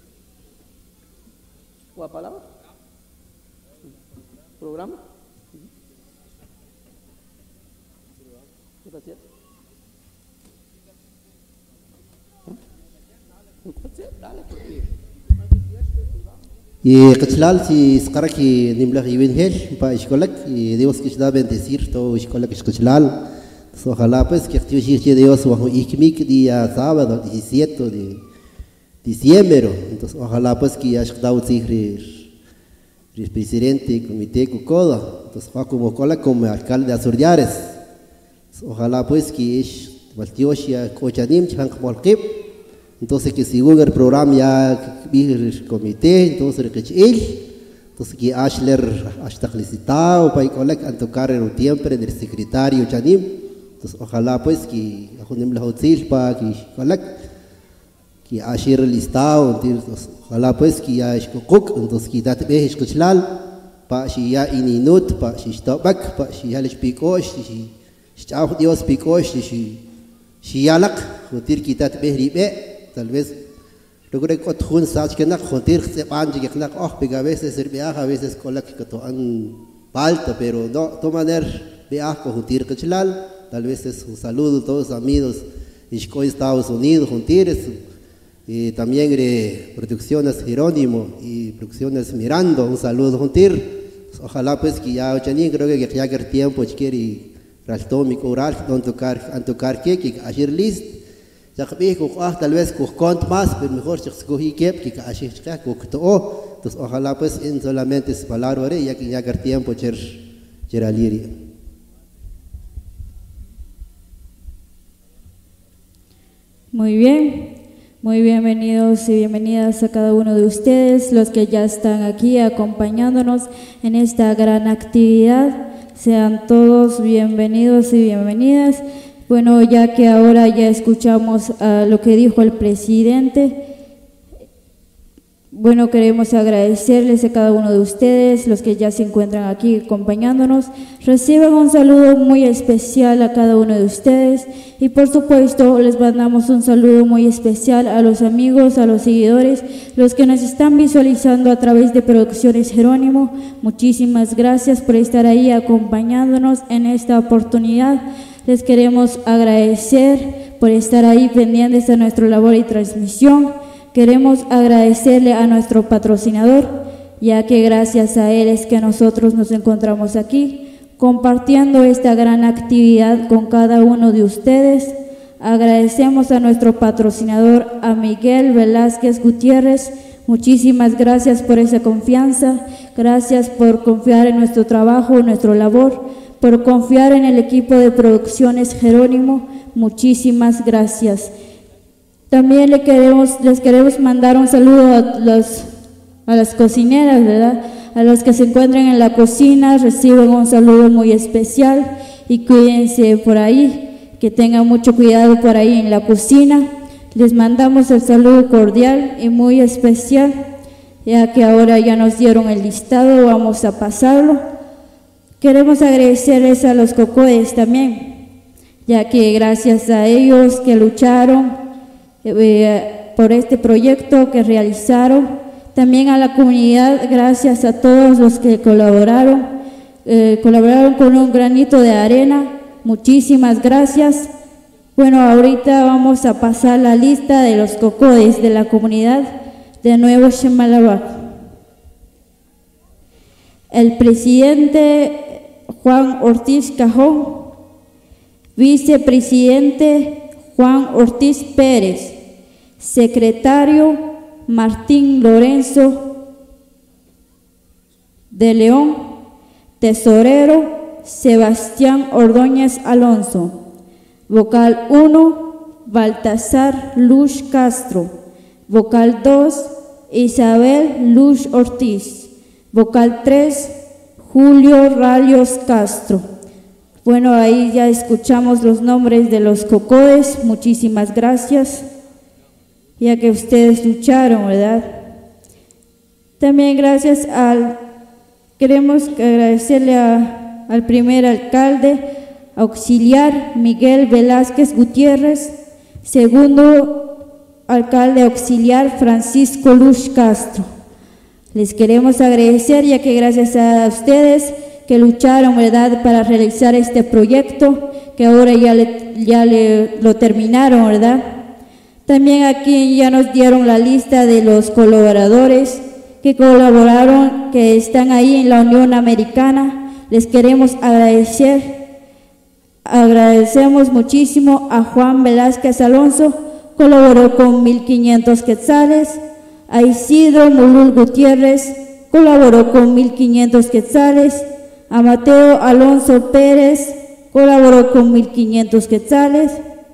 ¿Cuál palabra? ¿Programa? Y Cachlal, si Skaraki Nimla y Winhel, para Escolak, y Dios que da bendecir todo Escolak Cachlal. Ojalá pues que Dios bajo Ikmik día sábado 17 de diciembre. Entonces ojalá pues que haya dado el presidente del comité Cucoda. Entonces como alcalde de Azurdiares. Ojalá pues que es Valtioshia Cochanim Chankamolkip. Entonces que según el programa ya el comité, entonces que Ashler hasta felicitado para tocar el tiempo del secretario Chanim. Entonces, ojalá pues que haya listado, entonces, ojalá pues que haya escococ, entonces que date be escuchlal, pa si ya ininut, pa si stopback, pa si ya les picosh, si chao Dios picosh, si ya lak, jotir que date be ribe, tal vez luego de que tú sabes que no jotir se panje que no, a veces el viaje, a veces con la que tú han falta, pero no, de manera viaje con jotir que tal vez es un saludo a todos los amigos en Estados Unidos, y también de Producciones Jerónimo y Producciones Mirando, un saludo juntir. Ojalá pues que ya creo que ya el tiempo quiere rastómico oral, no tocar que ayer list, ya que tal vez con más, pero mejor se escogí que ayer entonces ojalá pues en solamente es palabra ya que ya el tiempo quiere alir. Muy bien, muy bienvenidos y bienvenidas a cada uno de ustedes, los que ya están aquí acompañándonos en esta gran actividad. Sean todos bienvenidos y bienvenidas. Bueno, ya que ahora ya escuchamos lo que dijo el presidente, bueno, queremos agradecerles a cada uno de ustedes, los que ya se encuentran aquí acompañándonos. Reciban un saludo muy especial a cada uno de ustedes y por supuesto les mandamos un saludo muy especial a los amigos, a los seguidores, los que nos están visualizando a través de Producciones Jerónimo. Muchísimas gracias por estar ahí acompañándonos en esta oportunidad. Les queremos agradecer por estar ahí pendientes de nuestra labor y transmisión. Queremos agradecerle a nuestro patrocinador, ya que gracias a él es que nosotros nos encontramos aquí, compartiendo esta gran actividad con cada uno de ustedes. Agradecemos a nuestro patrocinador, a Miguel Velázquez Gutiérrez. Muchísimas gracias por esa confianza, gracias por confiar en nuestro trabajo, en nuestra labor, por confiar en el equipo de producciones Jerónimo. Muchísimas gracias. También les queremos mandar un saludo a las cocineras, ¿verdad? A los que se encuentran en la cocina, reciben un saludo muy especial y cuídense por ahí, que tengan mucho cuidado por ahí en la cocina. Les mandamos el saludo cordial y muy especial, ya que ahora ya nos dieron el listado, vamos a pasarlo. Queremos agradecerles a los cocodes también, ya que gracias a ellos que lucharon por este proyecto que realizaron, también a la comunidad, gracias a todos los que colaboraron con un granito de arena. Muchísimas gracias. Bueno, ahorita vamos a pasar la lista de los cocodes de la comunidad de Nuevo Xemalahuac. El presidente Juan Ortiz Cajón, vicepresidente Juan Ortiz Pérez, secretario Martín Lorenzo de León, tesorero Sebastián Ordóñez Alonso. Vocal 1, Baltasar Luz Castro. Vocal 2, Isabel Luz Ortiz. Vocal 3, Julio Rayos Castro. Bueno, ahí ya escuchamos los nombres de los cocodes. Muchísimas gracias, ya que ustedes lucharon, ¿verdad? También queremos agradecerle al primer alcalde auxiliar Miguel Velázquez Gutiérrez, segundo alcalde auxiliar Francisco Luz Castro. Les queremos agradecer, ya que gracias a ustedes que lucharon, ¿verdad?, para realizar este proyecto, que ahora ya lo terminaron, ¿verdad? También aquí ya nos dieron la lista de los colaboradores que colaboraron, que están ahí en la Unión Americana. Les queremos agradecer. Agradecemos muchísimo a Juan Velázquez Alonso, colaboró con 1,500 quetzales. A Isidro Mulul Gutiérrez, colaboró con 1,500 quetzales. A Mateo Alonso Pérez, colaboró con 1,500 quetzales.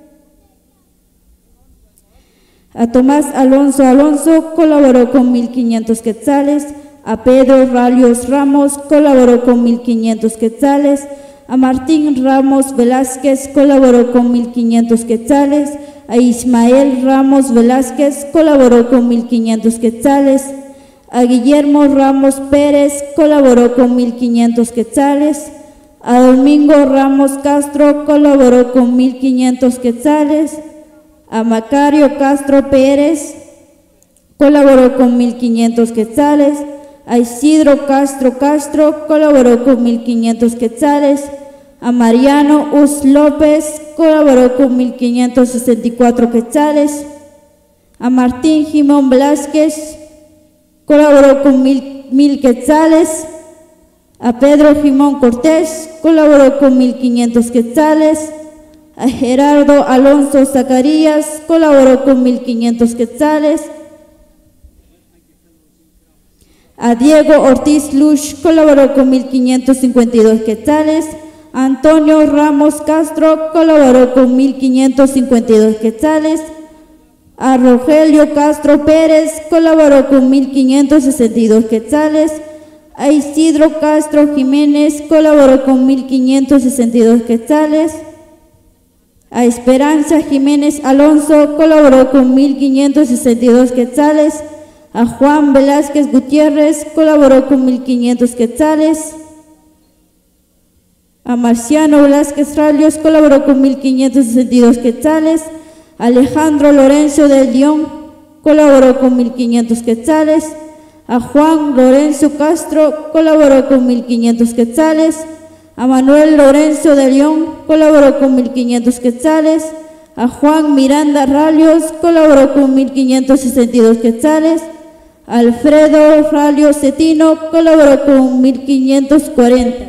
A Tomás Alonso colaboró con 1,500 quetzales. A Pedro Rayos Ramos colaboró con 1,500 quetzales. A Martín Ramos Velázquez colaboró con 1,500 quetzales. A Ismael Ramos Velázquez colaboró con 1,500 quetzales. A Guillermo Ramos Pérez colaboró con 1,500 quetzales. A Domingo Ramos Castro colaboró con 1,500 quetzales. A Macario Castro Pérez colaboró con 1,500 quetzales. A Isidro Castro colaboró con 1,500 quetzales. A Mariano Us López colaboró con 1,564 quetzales. A Martín Jimón Velázquez colaboró con 1,000 quetzales. A Pedro Jimón Cortés colaboró con 1,500 quetzales. A Gerardo Alonso Zacarías colaboró con 1,500 quetzales. A Diego Ortiz Luz colaboró con 1,552 quetzales. Antonio Ramos Castro colaboró con 1,552 quetzales. A Rogelio Castro Pérez colaboró con 1,562 quetzales. A Isidro Castro Jiménez colaboró con 1,562 quetzales. A Esperanza Jiménez Alonso colaboró con 1,562 quetzales. A Juan Velázquez Gutiérrez colaboró con 1,500 quetzales. A Marciano Velázquez Rayos colaboró con 1,562 quetzales. Alejandro Lorenzo del León colaboró con 1,500 quetzales. A Juan Lorenzo Castro colaboró con 1,500 quetzales. A Manuel Lorenzo de León colaboró con 1,500 quetzales. A Juan Miranda Rayos colaboró con 1,562 quetzales. A Alfredo Rayos Cetino colaboró con 1,540.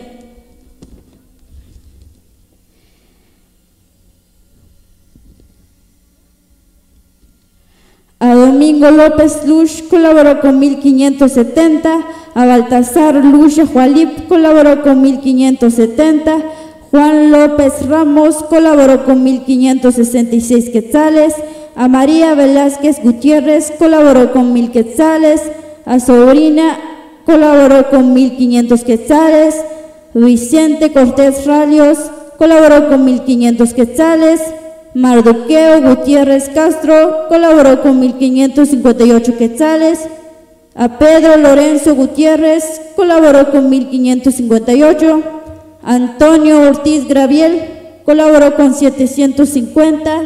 A Domingo López Luz colaboró con 1.570. A Baltasar Lucha Jualip colaboró con 1.570. Juan López Ramos colaboró con 1.566 quetzales. A María Velázquez Gutiérrez colaboró con 1.000 quetzales. A Sobrina colaboró con 1.500 quetzales. Vicente Cortés Ralios colaboró con 1.500 quetzales. Mardoqueo Gutiérrez Castro colaboró con 1.558 quetzales. A Pedro Lorenzo Gutiérrez colaboró con 1.558. Antonio Ortiz Graviel colaboró con 750.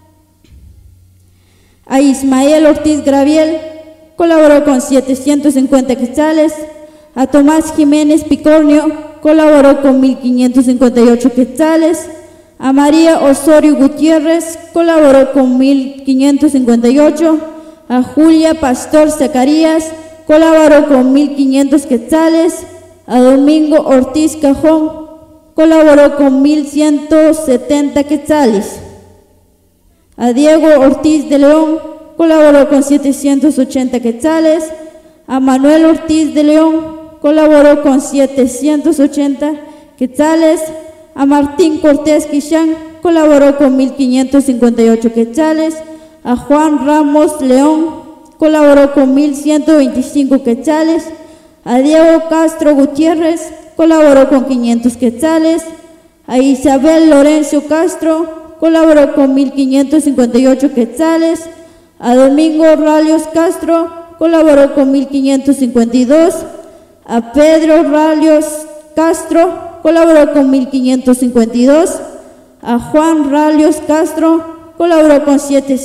A Ismael Ortiz Graviel colaboró con 750 quetzales. A Tomás Jiménez Picornio colaboró con 1.558 quetzales. A María Osorio Gutiérrez colaboró con 1.558. A Julia Pastor Zacarías colaboró con 1.500 quetzales. A Domingo Ortiz Cajón colaboró con 1.170 quetzales. A Diego Ortiz de León colaboró con 780 quetzales. A Manuel Ortiz de León colaboró con 780 quetzales. A Martín Cortés Quixán colaboró con 1.558 quetzales. A Juan Ramos León colaboró con 1.125 quetzales. A Diego Castro Gutiérrez colaboró con 500 quetzales. A Isabel Lorenzo Castro colaboró con 1.558 quetzales. A Domingo Ralios Castro colaboró con 1.552. A Pedro Ralios Castro colaboró con 1.552. A Juan Ralios Castro colaboró con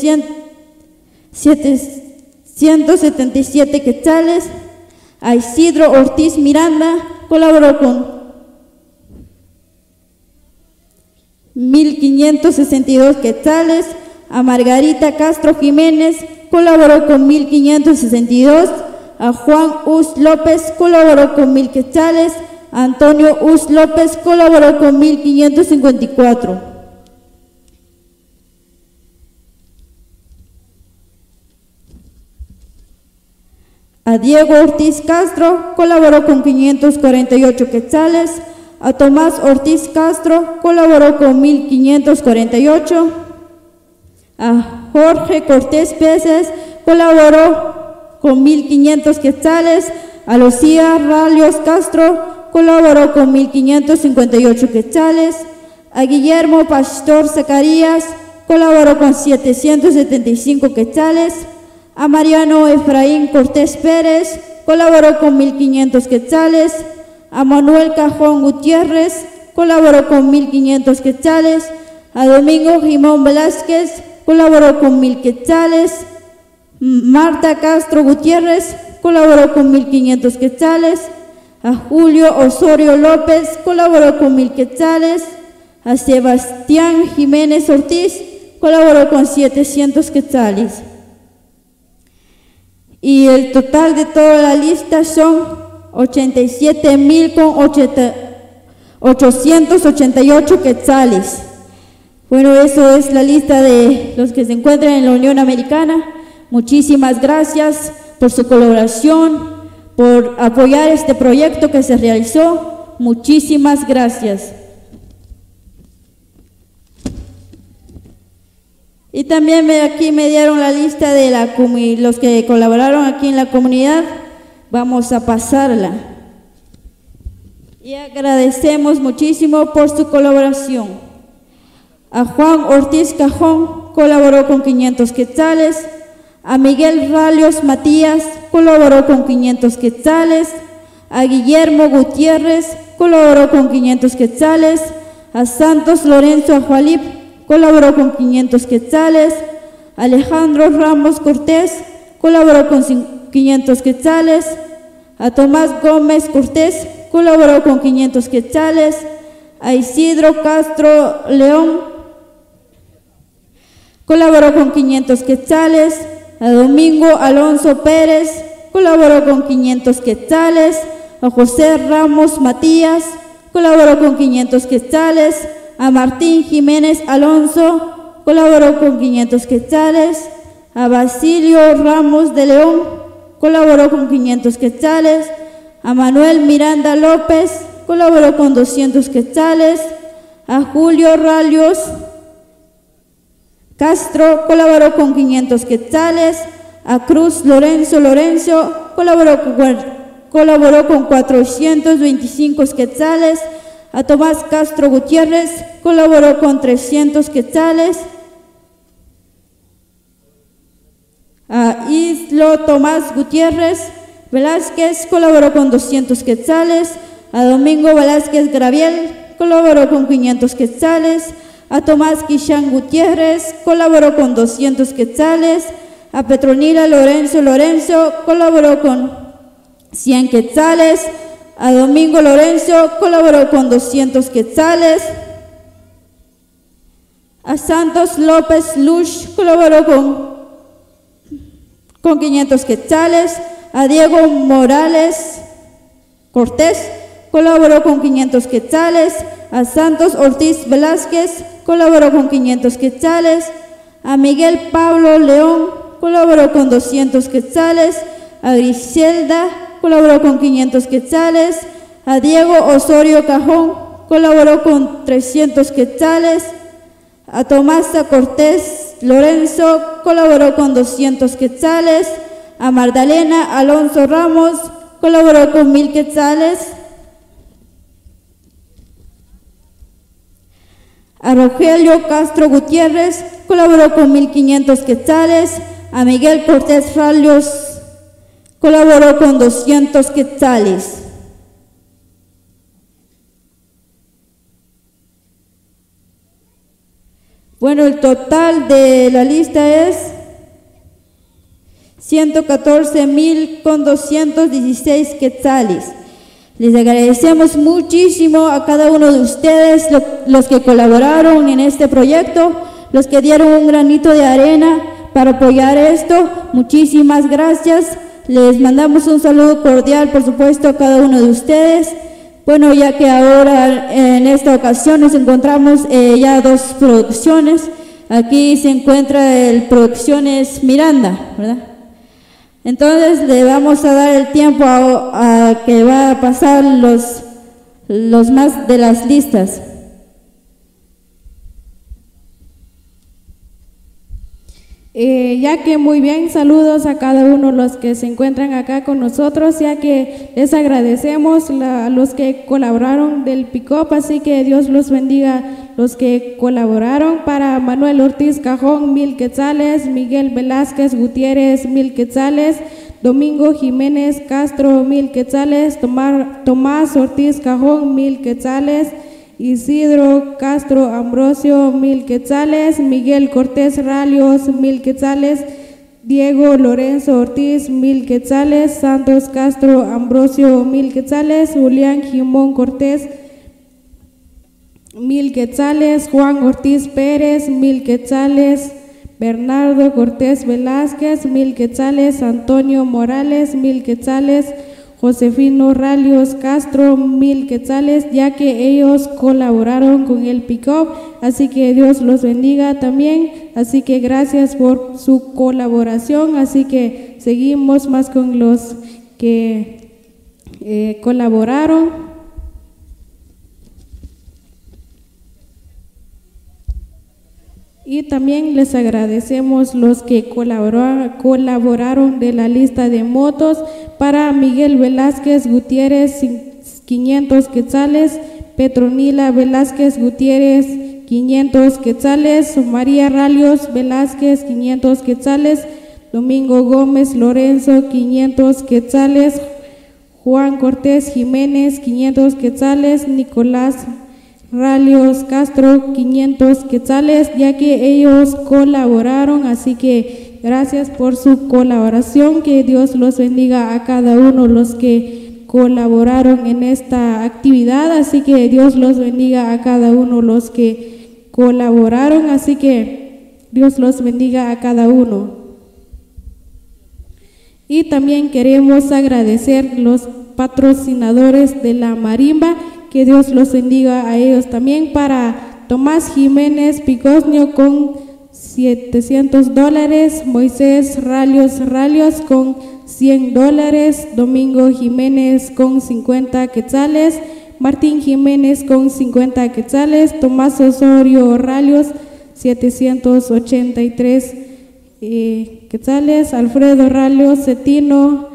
777 quetzales. A Isidro Ortiz Miranda colaboró con 1.562 quetzales. A Margarita Castro Jiménez colaboró con 1.562. A Juan Us López colaboró con 1.000 quetzales. A Antonio Us López colaboró con 1.554. A Diego Ortiz Castro colaboró con 548 quetzales. A Tomás Ortiz Castro colaboró con 1.548. A Jorge Cortés Peces colaboró con 1.500 quetzales. A Lucía Ralios Castro colaboró con 1.558 quetzales. A Guillermo Pastor Zacarías colaboró con 775 quetzales. A Mariano Efraín Cortés Pérez colaboró con 1.500 quetzales. A Manuel Cajón Gutiérrez colaboró con 1.500 quetzales. A Domingo Jimón Velázquez colaboró con 1.000 quetzales. Marta Castro Gutiérrez colaboró con 1.500 quetzales. A Julio Osorio López colaboró con 1.000 quetzales. A Sebastián Jiménez Ortiz colaboró con 700 quetzales. Y el total de toda la lista son 87.888 quetzales. Bueno, eso es la lista de los que se encuentran en la Unión Americana. Muchísimas gracias por su colaboración, por apoyar este proyecto que se realizó. Muchísimas gracias. Y también aquí me dieron la lista de los que colaboraron aquí en la comunidad. Vamos a pasarla. Y agradecemos muchísimo por su colaboración. A Juan Ortiz Cajón colaboró con 500 quetzales. A Miguel Ralios Matías colaboró con 500 quetzales. A Guillermo Gutiérrez colaboró con 500 quetzales. A Santos Lorenzo Ajualip colaboró con 500 quetzales. Alejandro Ramos Cortés colaboró con 500 quetzales. A Tomás Gómez Cortés colaboró con 500 quetzales. A Isidro Castro León colaboró con 500 quetzales. A Domingo Alonso Pérez colaboró con 500 quetzales. A José Ramos Matías colaboró con 500 quetzales. A Martín Jiménez Alonso colaboró con 500 quetzales. A Basilio Ramos de León colaboró con 500 quetzales. A Manuel Miranda López colaboró con 200 quetzales. A Julio Ralios Castro colaboró con 500 quetzales. A Cruz Lorenzo colaboró con 425 quetzales. A Tomás Castro Gutiérrez colaboró con 300 quetzales. A Islo Tomás Gutiérrez Velázquez colaboró con 200 quetzales. A Domingo Velázquez Graviel colaboró con 500 quetzales. A Tomás Quishán Gutiérrez colaboró con 200 quetzales. A Petronila Lorenzo colaboró con 100 quetzales. A Domingo Lorenzo colaboró con 200 quetzales. A Santos López Lush colaboró con 500 quetzales. A Diego Morales Cortés colaboró con 500 quetzales. A Santos Ortiz Velázquez colaboró con 500 quetzales. A Miguel Pablo León colaboró con 200 quetzales. A Griselda colaboró con 500 quetzales. A Diego Osorio Cajón colaboró con 300 quetzales. A Tomasa Cortés Lorenzo colaboró con 200 quetzales. A Magdalena Alonso Ramos colaboró con 1000 quetzales. A Rogelio Castro Gutiérrez colaboró con 1500 quetzales. A Miguel Cortés Ralios colaboró con 200 quetzales. Bueno, el total de la lista es 114,216 quetzales. Les agradecemos muchísimo a cada uno de ustedes, los que colaboraron en este proyecto, los que dieron un granito de arena para apoyar esto. Muchísimas gracias. Les mandamos un saludo cordial, por supuesto, a cada uno de ustedes. Bueno, ya que ahora en esta ocasión nos encontramos ya dos producciones. Aquí se encuentra el Producciones Miranda, ¿verdad? Entonces le vamos a dar el tiempo a que va a pasar los más de las listas. Ya que muy bien, saludos a cada uno de los que se encuentran acá con nosotros, ya que les agradecemos a los que colaboraron del Pick-up, así que Dios los bendiga los que colaboraron. Para Manuel Ortiz Cajón, 1000 quetzales. Miguel Velázquez Gutiérrez, 1000 quetzales. Domingo Jiménez Castro, 1000 quetzales. Tomás Ortiz Cajón, 1000 quetzales. Isidro Castro Ambrosio, 1000 quetzales. Miguel Cortés Ralios, 1000 quetzales. Diego Lorenzo Ortiz, 1000 quetzales. Santos Castro Ambrosio, 1000 quetzales. Julián Jimón Cortés, 1000 quetzales. Juan Ortiz Pérez, 1000 quetzales. Bernardo Cortés Velázquez, 1000 quetzales. Antonio Morales, 1000 quetzales. Josefino Ralios Castro, 1000 quetzales, ya que ellos colaboraron con el Pick-up, así que Dios los bendiga también. Así que gracias por su colaboración. Así que seguimos más con los que colaboraron. Y también les agradecemos los que colaboraron de la lista de motos. Para Miguel Velázquez Gutiérrez, 500 quetzales. Petronila Velázquez Gutiérrez, 500 quetzales. María Ralios Velázquez, 500 quetzales. Domingo Gómez Lorenzo, 500 quetzales. Juan Cortés Jiménez, 500 quetzales. Nicolás Ralios Castro, 500 quetzales, ya que ellos colaboraron. Así que gracias por su colaboración. Que Dios los bendiga a cada uno de los que colaboraron en esta actividad. Así que Dios los bendiga a cada uno de los que colaboraron. Así que Dios los bendiga a cada uno. Y también queremos agradecer los patrocinadores de la marimba. Que Dios los bendiga a ellos también. Para Tomás Jiménez Picosnio con $700, Moisés Ralios con $100, Domingo Jiménez con 50 quetzales, Martín Jiménez con 50 quetzales, Tomás Osorio Ralios 783 quetzales, Alfredo Ralios Cetino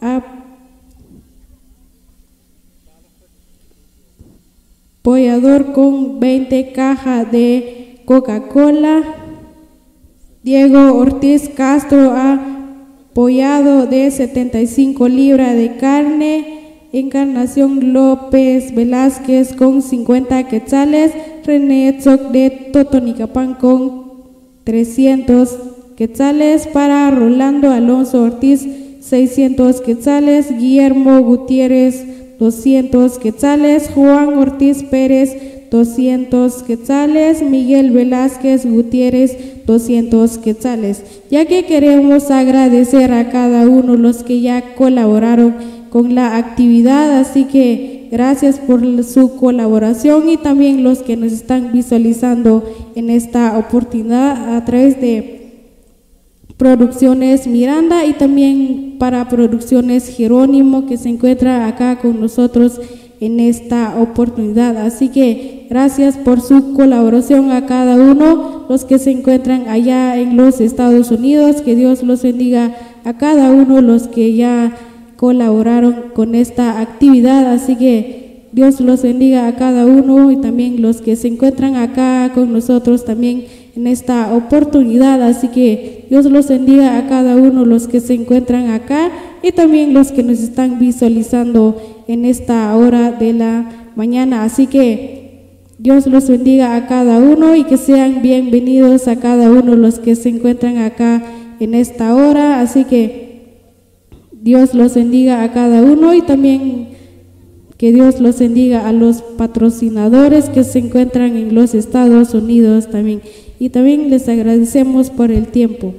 apoyador con 20 cajas de Coca-Cola, Diego Ortiz Castro apoyado de 75 libras de carne, Encarnación López Velázquez con 50 quetzales, René Tzok de Totonicapán con 300 quetzales, para Rolando Alonso Ortiz 600 quetzales, Guillermo Gutiérrez 200 quetzales, Juan Ortiz Pérez 200 quetzales, Miguel Velázquez Gutiérrez 200 quetzales. Ya que queremos agradecer a cada uno los que ya colaboraron con la actividad, así que gracias por su colaboración, y también los que nos están visualizando en esta oportunidad a través de Producciones Miranda y también para Producciones Jerónimo, que se encuentra acá con nosotros en esta oportunidad. Así que gracias por su colaboración a cada uno, los que se encuentran allá en los Estados Unidos, que Dios los bendiga a cada uno, los que ya colaboraron con esta actividad. Así que Dios los bendiga a cada uno, y también los que se encuentran acá con nosotros también en esta oportunidad. Así que Dios los bendiga a cada uno, los que se encuentran acá y también los que nos están visualizando en esta hora de la mañana. Así que Dios los bendiga a cada uno y que sean bienvenidos a cada uno los que se encuentran acá en esta hora. Así que Dios los bendiga a cada uno, y también que Dios los bendiga a los patrocinadores que se encuentran en los Estados Unidos también. Y también les agradecemos por el tiempo.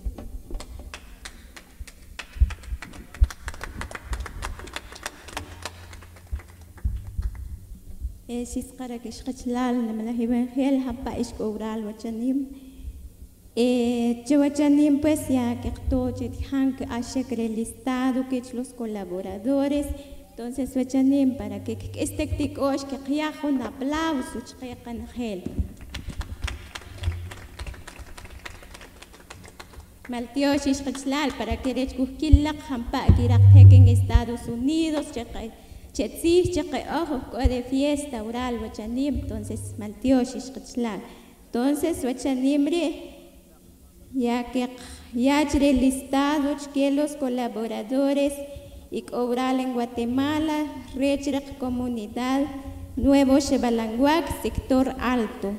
Chawachanim, pues ya que todo hank el listado que los colaboradores. Entonces wachanim para que este ticosh que ya un aplauso chiqan gel. Maltiosh ishqachlal para que rechkuhkillak hampa kirak en Estados Unidos chetzih cheqe ojo de fiesta oral wachanim. Entonces maltiosh ishqachlal. Entonces wachanimre ya que ya el listado que los colaboradores y obral en Guatemala, Rechrak Comunidad, Nuevo Chebalanguac, Sector Alto.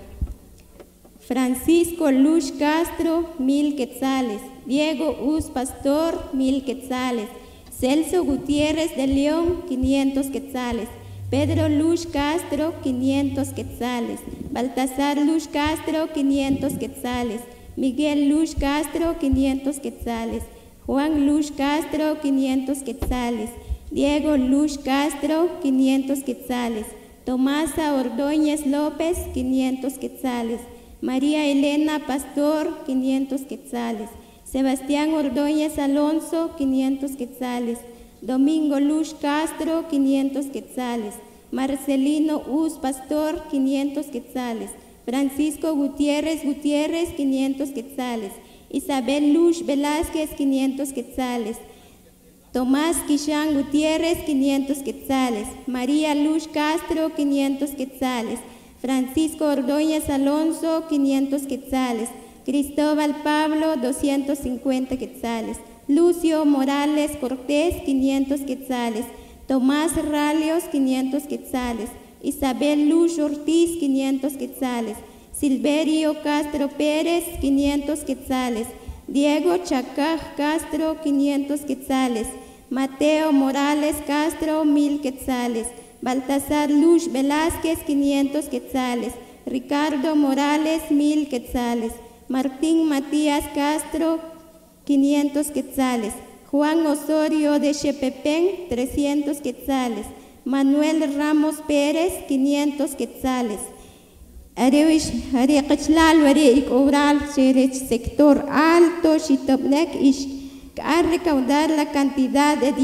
Francisco Luz Castro, 1000 quetzales. Diego Uz Pastor, 1000 quetzales. Celso Gutiérrez de León, 500 quetzales. Pedro Luz Castro, 500 quetzales. Baltasar Luz Castro, 500 quetzales. Miguel Luz Castro, 500 quetzales. Juan Luz Castro, 500 quetzales. Diego Luz Castro, 500 quetzales. Tomasa Ordóñez López, 500 quetzales. María Elena Pastor, 500 quetzales. Sebastián Ordóñez Alonso, 500 quetzales. Domingo Luz Castro, 500 quetzales. Marcelino Uz Pastor, 500 quetzales. Francisco Gutiérrez 500 quetzales. Isabel Luz Velázquez, 500 quetzales. Tomás Quishán Gutiérrez, 500 quetzales. María Luz Castro, 500 quetzales. Francisco Ordóñez Alonso, 500 quetzales. Cristóbal Pablo, 250 quetzales. Lucio Morales Cortés, 500 quetzales. Tomás Ralios, 500 quetzales. Isabel Luz Ortiz, 500 quetzales. Silverio Castro Pérez, 500 quetzales. Diego Chacaj Castro, 500 quetzales. Mateo Morales Castro, 1000 quetzales. Baltasar Luz Velázquez, 500 quetzales. Ricardo Morales, 1000 quetzales. Martín Matías Castro, 500 quetzales. Juan Osorio de Xepepén, 300 quetzales. Manuel Ramos Pérez, 500 quetzales. Ariwish, Ariqachlal, Varic Oral, sector alto, Chitopnek, ha recaudado la cantidad de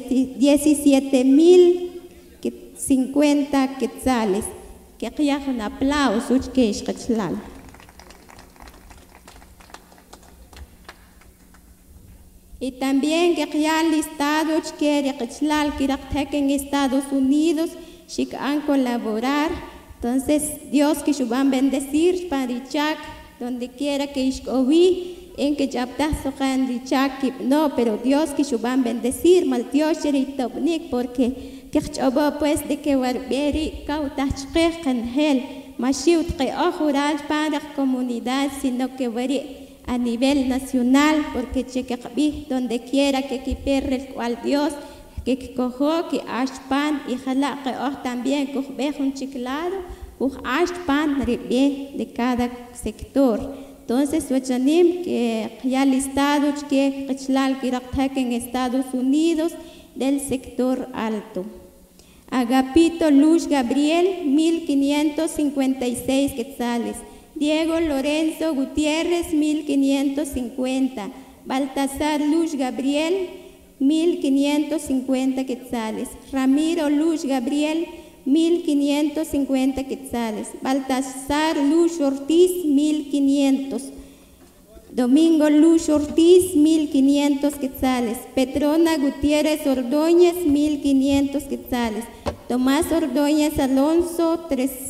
17,050 quetzales. Que haya un aplauso, que es Qachlal. Y también que haya listado que Qachlal, que en Estados Unidos, que han colaborar. Entonces, Dios que van a bendecir para Richak, donde quiera que escogí, en que ya pasan Richak, no, pero Dios que van a bendecir, mal Dios porque que pues de que Barberi cautachque Angel, Mashiut que ojural para la comunidad, sino que a nivel nacional, porque chequebi donde quiera que perre el cual Dios que cojo que ashpan y jala que también coge un chiclado ashpan de cada sector. Entonces wachanim que ya listado que qachlal que en Estados Unidos del sector alto. Agapito Luz Gabriel 1556 quetzales. Diego Lorenzo Gutiérrez 1550. Baltasar Luz Gabriel 1550 quetzales. Ramiro Luz Gabriel 1550 quetzales. Baltasar Luz Ortiz 1500. Domingo Luz Ortiz 1500 quetzales. Petrona Gutiérrez Ordóñez 1500 quetzales. Tomás Ordóñez Alonso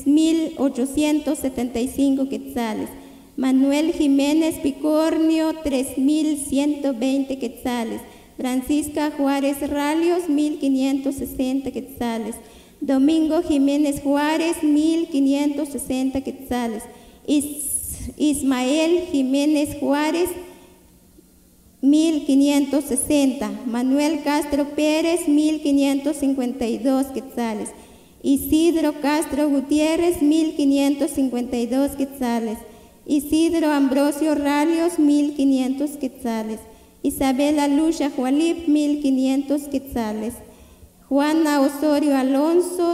3875 quetzales. Manuel Jiménez Picornio 3120 quetzales. Francisca Juárez Ralios 1560 quetzales. Domingo Jiménez Juárez 1560 quetzales. Ismael Jiménez Juárez 1560. Manuel Castro Pérez 1552 quetzales. Isidro Castro Gutiérrez 1552 quetzales. Isidro Ambrosio Ralios 1500 quetzales. Isabela Lucha Jualip 1500 quetzales. Juana Osorio Alonso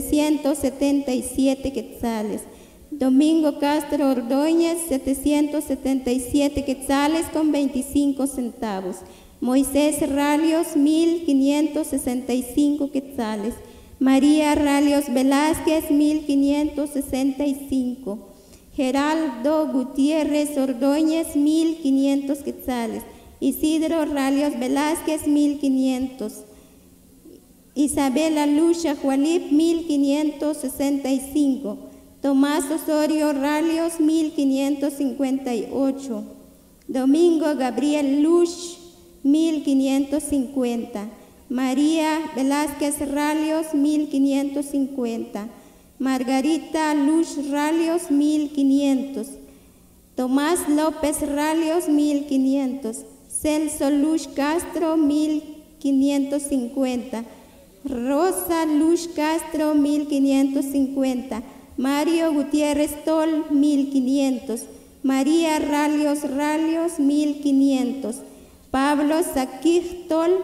777 quetzales. Domingo Castro Ordóñez 777 quetzales con 25 centavos. Moisés Ralios 1565 quetzales. María Ralios Velázquez 1565. Geraldo Gutiérrez Ordóñez 1500 quetzales. Isidro Ralios Velázquez 1500. Isabela Lucha Jualip 1565. Tomás Osorio Ralios 1558. Domingo Gabriel Luch 1550. María Velázquez Ralios 1550. Margarita Luch Ralios 1500. Tomás López Ralios 1500. Celso Luch Castro 1550. Rosa Luch Castro 1550. Mario Gutiérrez Tol 1500. María Ralios 1500. Pablo Saquij Tol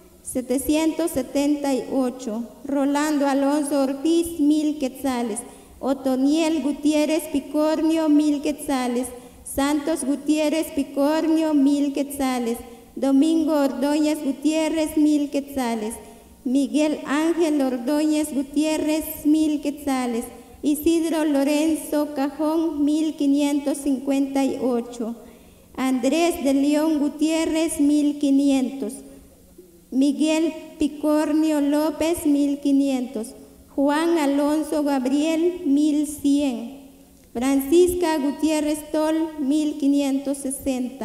778. Rolando Alonso Ortiz 1000 quetzales. Otoniel Gutiérrez Picornio 1000 quetzales. Santos Gutiérrez Picornio 1000 quetzales. Domingo Ordóñez Gutiérrez 1000 quetzales. Miguel Ángel Ordóñez Gutiérrez 1000 quetzales. Isidro Lorenzo Cajón 1558. Andrés de León Gutiérrez 1500. Miguel Picornio López 1500. Juan Alonso Gabriel 1100. Francisca Gutiérrez Tol 1560.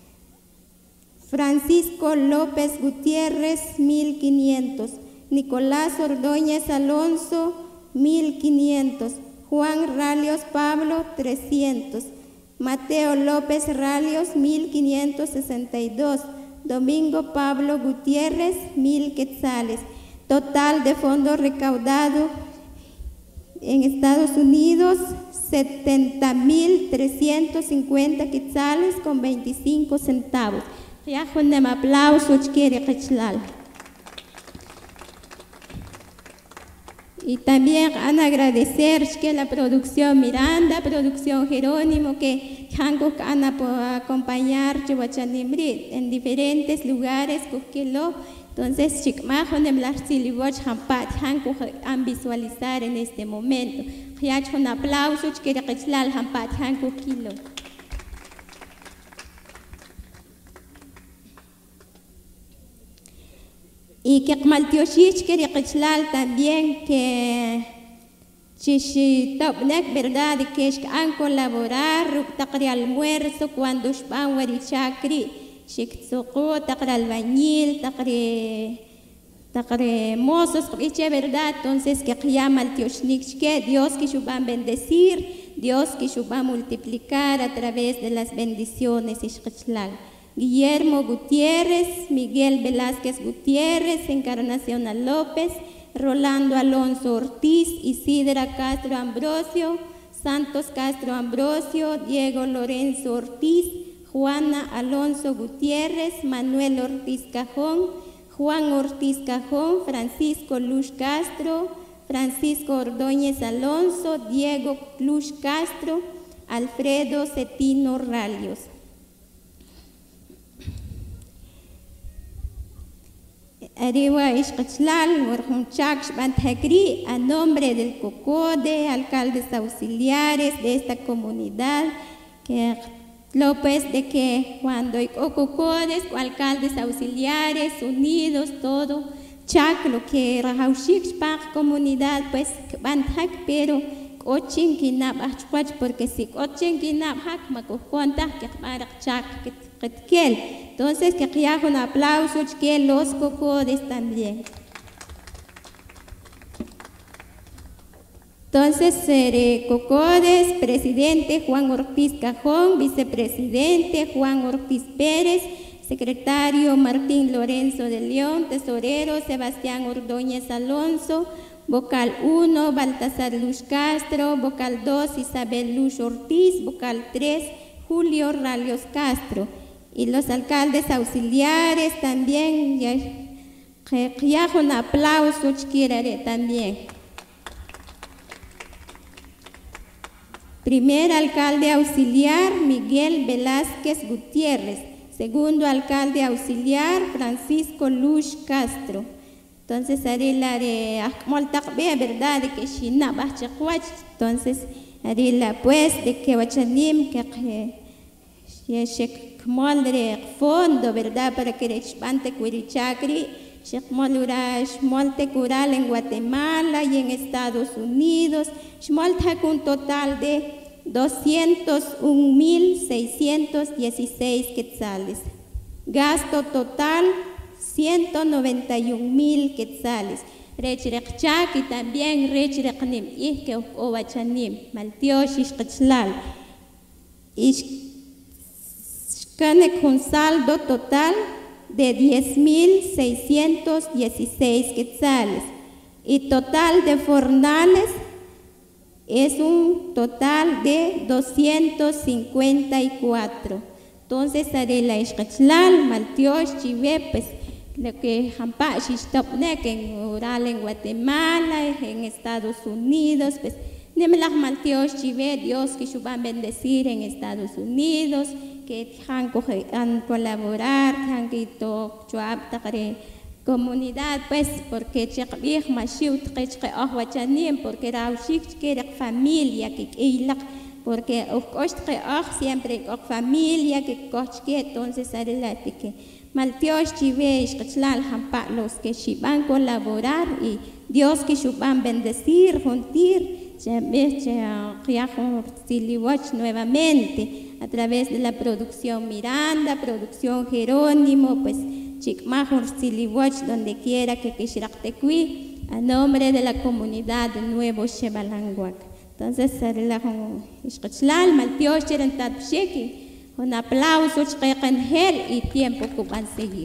Francisco López Gutiérrez 1500. Nicolás Ordóñez Alonso 1500. Juan Ralios Pablo 300. Mateo López Ralios 1562. Domingo Pablo Gutiérrez 1000 quetzales. Total de fondos recaudados en Estados Unidos 70,350 quetzales con 25 centavos. Ya con un aplauso quiere Qachlal. Y también van a agradecer que la producción Miranda, producción Jerónimo, que Hanko van a acompañar en diferentes lugares, entonces chikmajo nemlar siliboch hampat Hanko han visualizar en este momento. Hiach un aplauso que requislal hampat Hanko kilo. Y que maltioshich que requislal también que chichitopnek, verdad, que han colaborar, taqri almuerzo, cuando van warichakri, chiktsuko, taqri albañil, taqri mozos, verdad, entonces que llama al tioshnik, que Dios que va a bendecir, Dios que va a multiplicar a través de las bendiciones, ishqichlal. Guillermo Gutiérrez, Miguel Velázquez Gutiérrez, Encarnación López, Rolando Alonso Ortiz, Isidra Castro Ambrosio, Santos Castro Ambrosio, Diego Lorenzo Ortiz, Juana Alonso Gutiérrez, Manuel Ortiz Cajón, Juan Ortiz Cajón, Francisco Luz Castro, Francisco Ordóñez Alonso, Diego Luz Castro, Alfredo Cetino Ralios. Ariwa Ishqachlal, Warjunchak, Banthagri, a nombre del COCODE, alcaldes auxiliares de esta comunidad, que López, de que cuando hay COCODES, alcaldes auxiliares, unidos, todo, Chak, lo que Rajaushik, comunidad, pues, Banthag, pero Ochin Kinab, porque si Ochin Kinab, Hak, Makukonta, que Barak Chak, que entonces, que haga un aplauso que los COCODES también. Entonces, COCODES, presidente Juan Ortiz Cajón, vicepresidente Juan Ortiz Pérez, secretario Martín Lorenzo de León, tesorero Sebastián Ordóñez Alonso, vocal 1 Baltasar Luz Castro, vocal 2 Isabel Luz Ortiz, vocal 3 Julio Ralios Castro. Y los alcaldes auxiliares también, ya un aplauso también. Primer alcalde auxiliar, Miguel Velázquez Gutiérrez. Segundo alcalde auxiliar, Francisco Luz Castro. Entonces, haré la de verdad, de que Shina Bachacuach. Entonces, haré la pues de que Wachanim, que Moldre fondo, ¿verdad? Para que Rechpante Cuirichacri, Molte Cural en Guatemala y en Estados Unidos, Shmolta un total de 201,616 quetzales. Gasto total 191,000 quetzales. Rechrekchak y también Rechreknim, Ike Owachanim, Maltiosh Qachlal. Con saldo total de 10,616 quetzales y total de fornales es un total de 254. Entonces, haré la Ishqachlal, Maltiosh, Chivepes, lo que Hampashistopnek en Ural, en Guatemala, en Estados Unidos, pues, Nemelach Maltiosh, Chive, Dios que va a bendecir en Estados Unidos, que han colaborar, han quito chuab takare comunidad, pues, porque chakbih mashiut kechke ahwachanim, porque raushik que familia que ilak, porque okostke siempre familia que kochke, entonces adelante que Maltiosh chive ishqachlal hampa los que van colaborar y Dios que van bendecir, juntir, nuevamente a través de la producción Miranda, producción Jerónimo, pues Chikmajor Siliwach, donde quiera que Kishraktequi, a nombre de la comunidad de Nuevo Xebalanguac. Entonces, un aplauso y tiempo que van a seguir.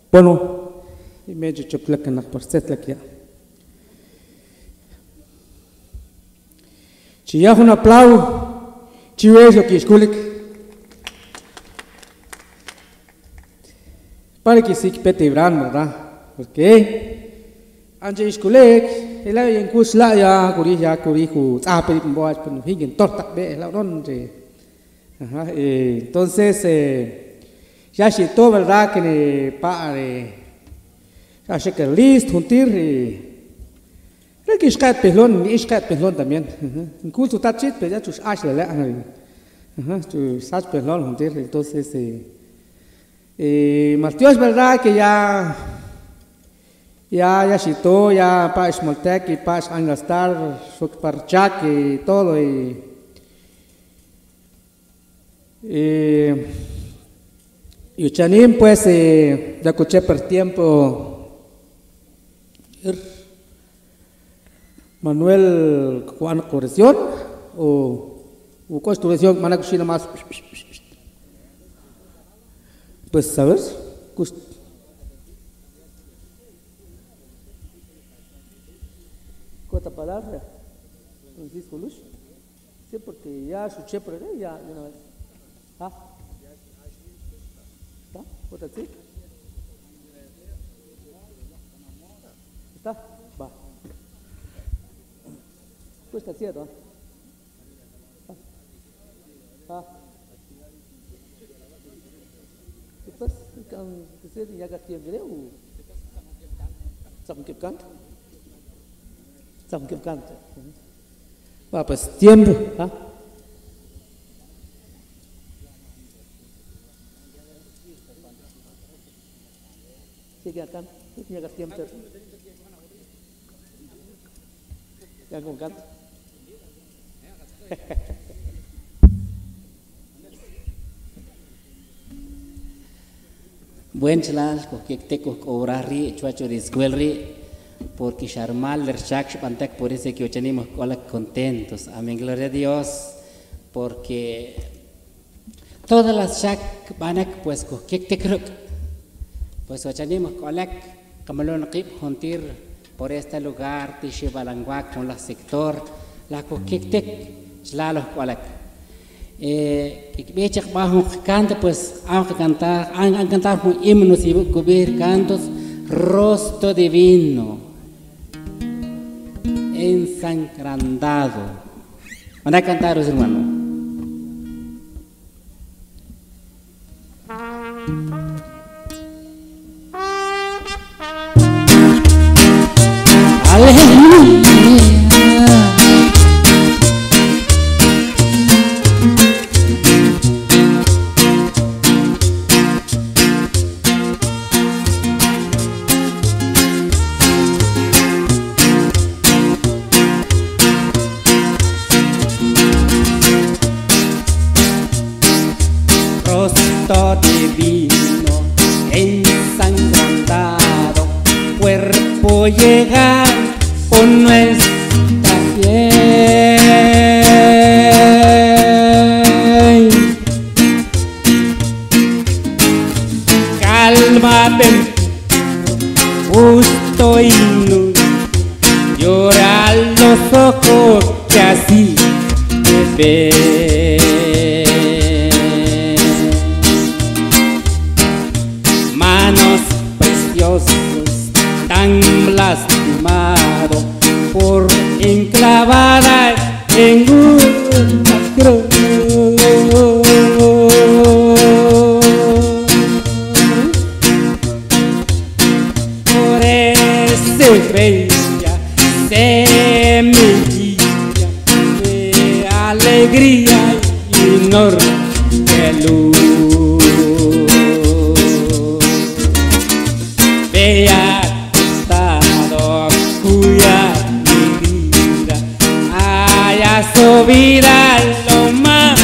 Bueno, y me chuplak en la porcetlak ya. Si ya un aplauso, si ves lo que esculik. Para que sí que pete bran, ¿verdad? Porque antes esculik, el aire en kusla ya curijo, pero boas pero hingen torta be la ronde. Entonces ya si todo verdad que para ya se que listo juntir el que iscat pelón también. Incluso tachit pero ya tus ash la tu sach pelón juntir entonces más Dios es verdad que ya citó, ya para Smoltec y para Angastar, Parchac y todo. Y Uchanín, pues, ya escuché por tiempo. Manuel Juan Corrección o construcción, Manacuchina más. Pues, ¿sabes? ¿Cuánta palabra? Francisco Luz. Sí, porque ya escuché por ahí, ya una vez. ¿Ah? ¿Está? ¿Cuánta sí? ¿Está? Va. Cuesta cierto, ¿ah? Pues, ya gasté el video. ¿Saben qué canta? ¿Saben qué canta? Va, pues, tiempo. ¿Ah? Sí, que canta. Ya gasté tiempo. Ya con canta. Buen chalal, que te cobrarri, chuacho de escuelri, porque charmal der chak pantek por eso que ochanimos contentos. Amén, gloria a Dios, porque todas las chak banak pues que te creo, pues ochanimos colak, camalón kip juntir por este lugar, tiche balanguac con la sector, la coquete, chlalos colak. Que bajo canta pues han cantar un himno y cubrir cantos rostro divino ensangrentado. Van a cantar los hermanos. Aleluya. Divino ensangrentado, cuerpo llegar con nuestra piel. Cálmate, justo y no llora los ojos que así te ven. Tan lastimado por enclavada en una cruz. Por esa bella semilla de alegría y norte luz. Vea su vida lo más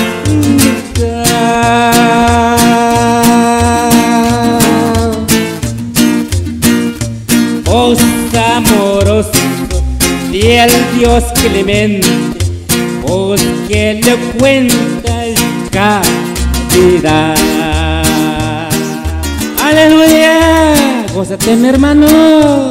voz amoroso del Dios clemente, voz que le cuenta cada vida. Aleluya. gózate mi hermano.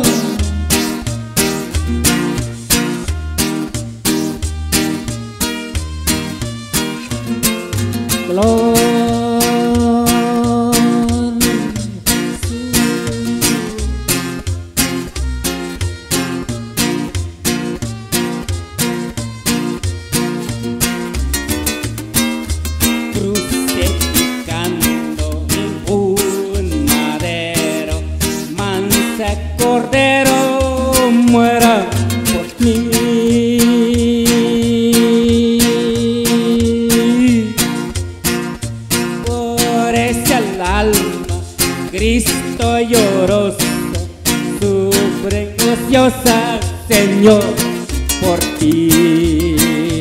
Crucificando en un madero, mansa cordero, muera por mí. Por ese alma, Cristo lloroso, sufre ociosa, Señor, por ti.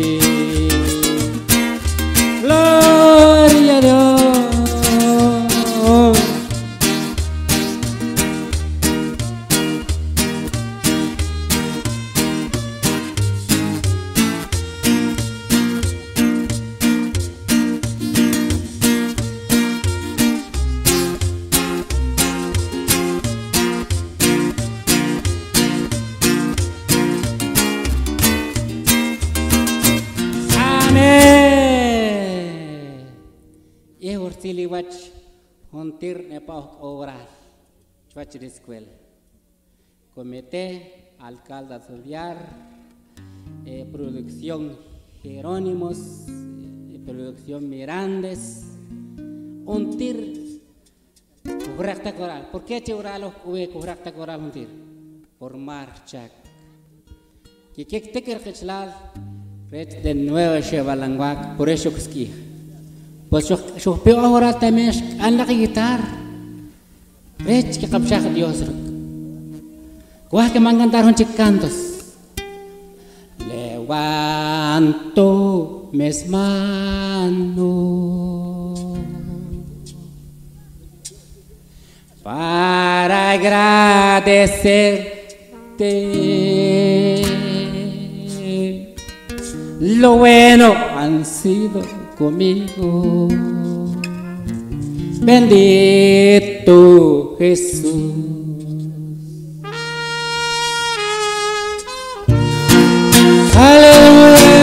Gloria a Dios. Siliwach, Hontir Nepah Oral, Chwach de Escuela, Comité, Alcalde Auxiliar, Producción Jerónimos, Producción Mirandes, Hontir, Cubracta Coral. ¿Por qué Cheuralo Cubracta Coral Hontir? Por marcha. Que te querchlal, red de nuevo Chevalanguac, por eso que pues yo veo ahora también anda la guitarra. ¿Ves que captcha Dios? ¿Cuál que me cantar un chicantos? Levanto mis manos para agradecerte. Lo bueno han sido conmigo, bendito Jesús. Aleluya.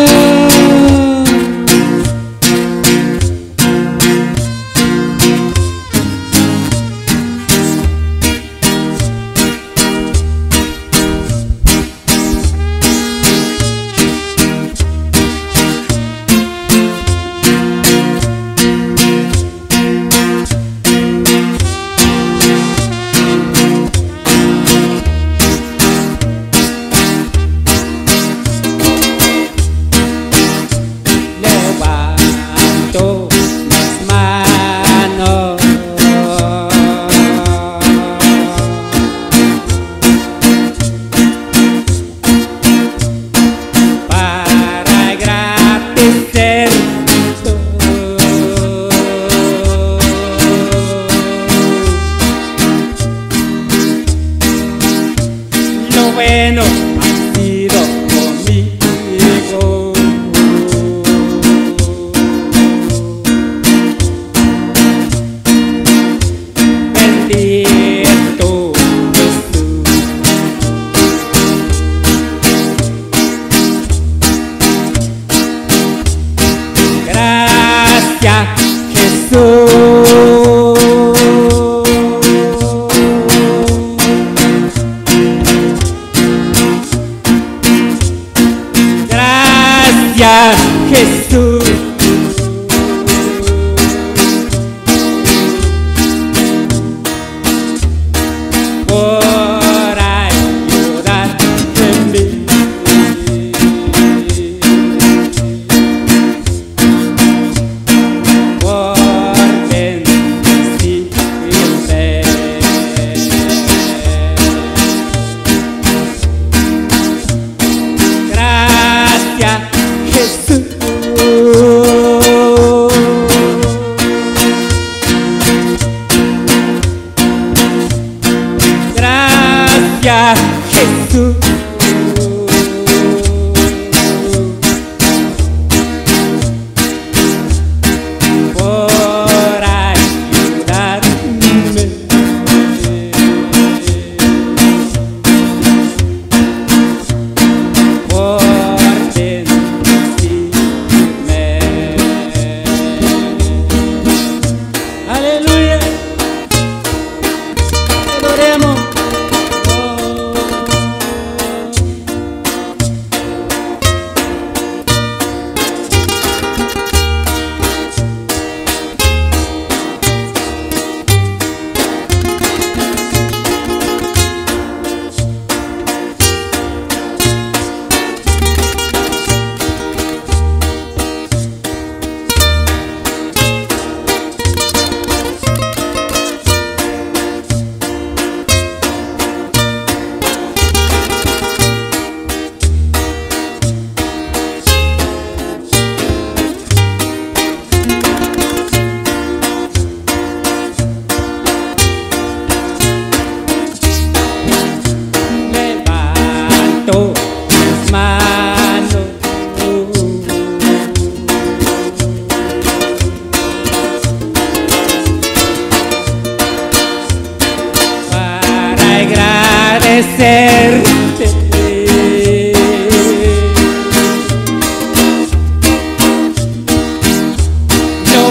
Bueno ha sido conmigo. Bendito Jesús. Gracias Jesús. Jesús, por ayudarte en mí, por bendecirme.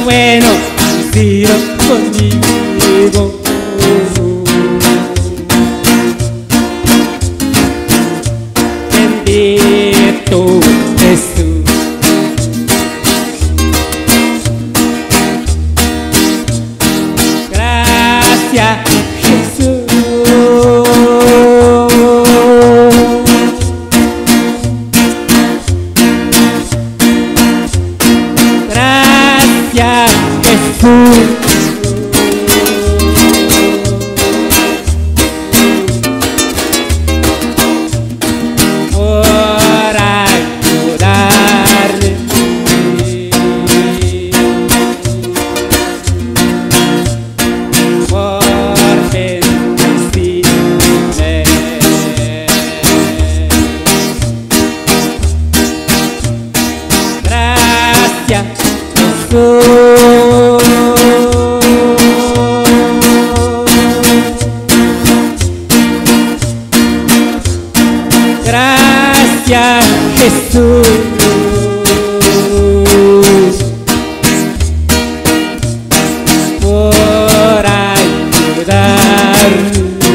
bueno, sigo conmigo. Bendito Jesús. Gracias Jesús. Gracias Jesús. Por ayudarme. Por bendecirme. Gracias Jesús. Gracias Jesús. Por ayudarme.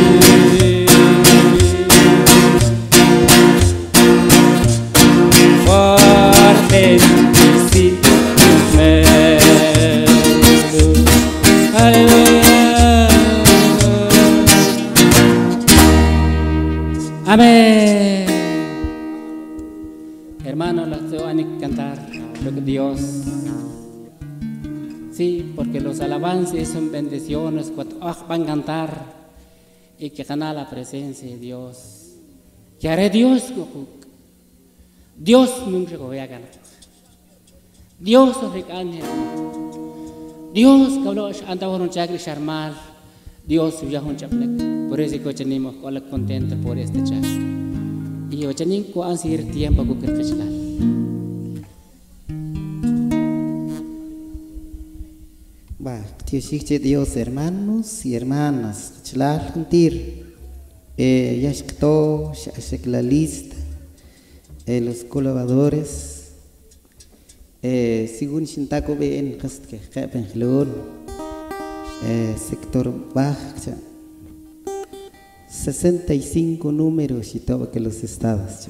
Por bendecirme. Aleluya. Amén. Hermanos, las van a cantar lo que Dios. Sí, porque los alabanzas son bendiciones cuando van a cantar y que ganar la presencia de Dios. Que haré Dios, Dios nunca voy a ganar. Dios os regane. Dios que habló anda por un chakra charmal. Dios ya un chapnek. Por eso que tenemos con la contenta por este chakra. Y yo tengo que hacer tiempo con el fiscal. Dios, hermanos y hermanas, chlal juntir, ya escrito, la lista, los colaboradores, según Shintaco en sector baja, 65 números y todo que los estados,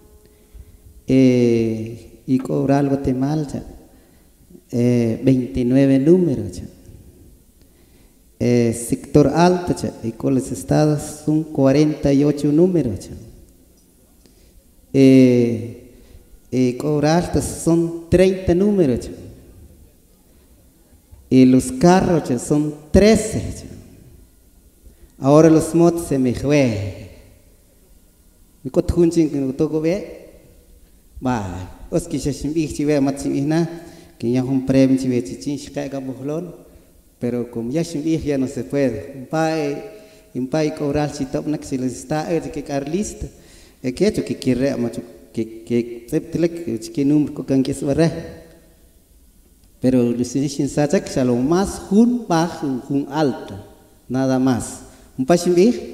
y cobrar Guatemala, 29 números. Sector alto y con los estados son 48 números. Cobrar son 30 números. Y los carros son 13. Ahora los motos se me fue. Mi cotunchin que no toco ve. Va, os que se ve matchina que ya un premio si ve chichin shika bujlon. Pero como ya ya no se puede. Un pai cobrar si top nak si les está que carlista. Que hecho que quiere que septelek que número con que se va. Pero los dicen sacha que lo más jun bajo jun alto, nada más. Un pai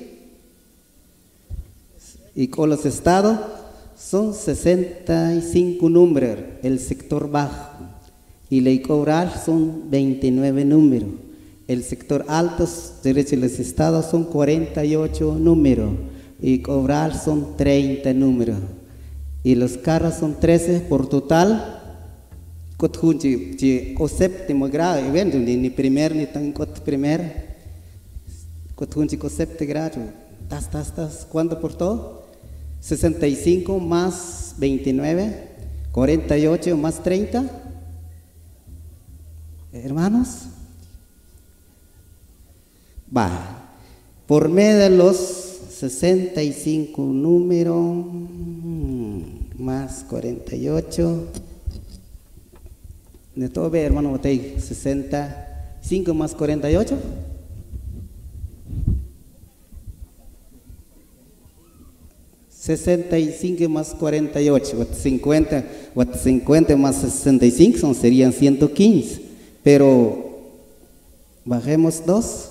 y con los estados son 65 números el sector bajo. Y ley cobrar son 29 números. El sector alto, derecho de los estados, son 48 números. Y cobrar son 30 números. Y los carros son 13 por total. O séptimo grado, ni primer ni tan primer. O séptimo grado. ¿Cuánto por todo? 65 más 29, 48 más 30. Hermanos, va, por medio de los 65 números más 48, de todo ve, hermano Botey, 65 más 48, $65 más 48, 50 más 65 serían 115. Pero bajemos 2,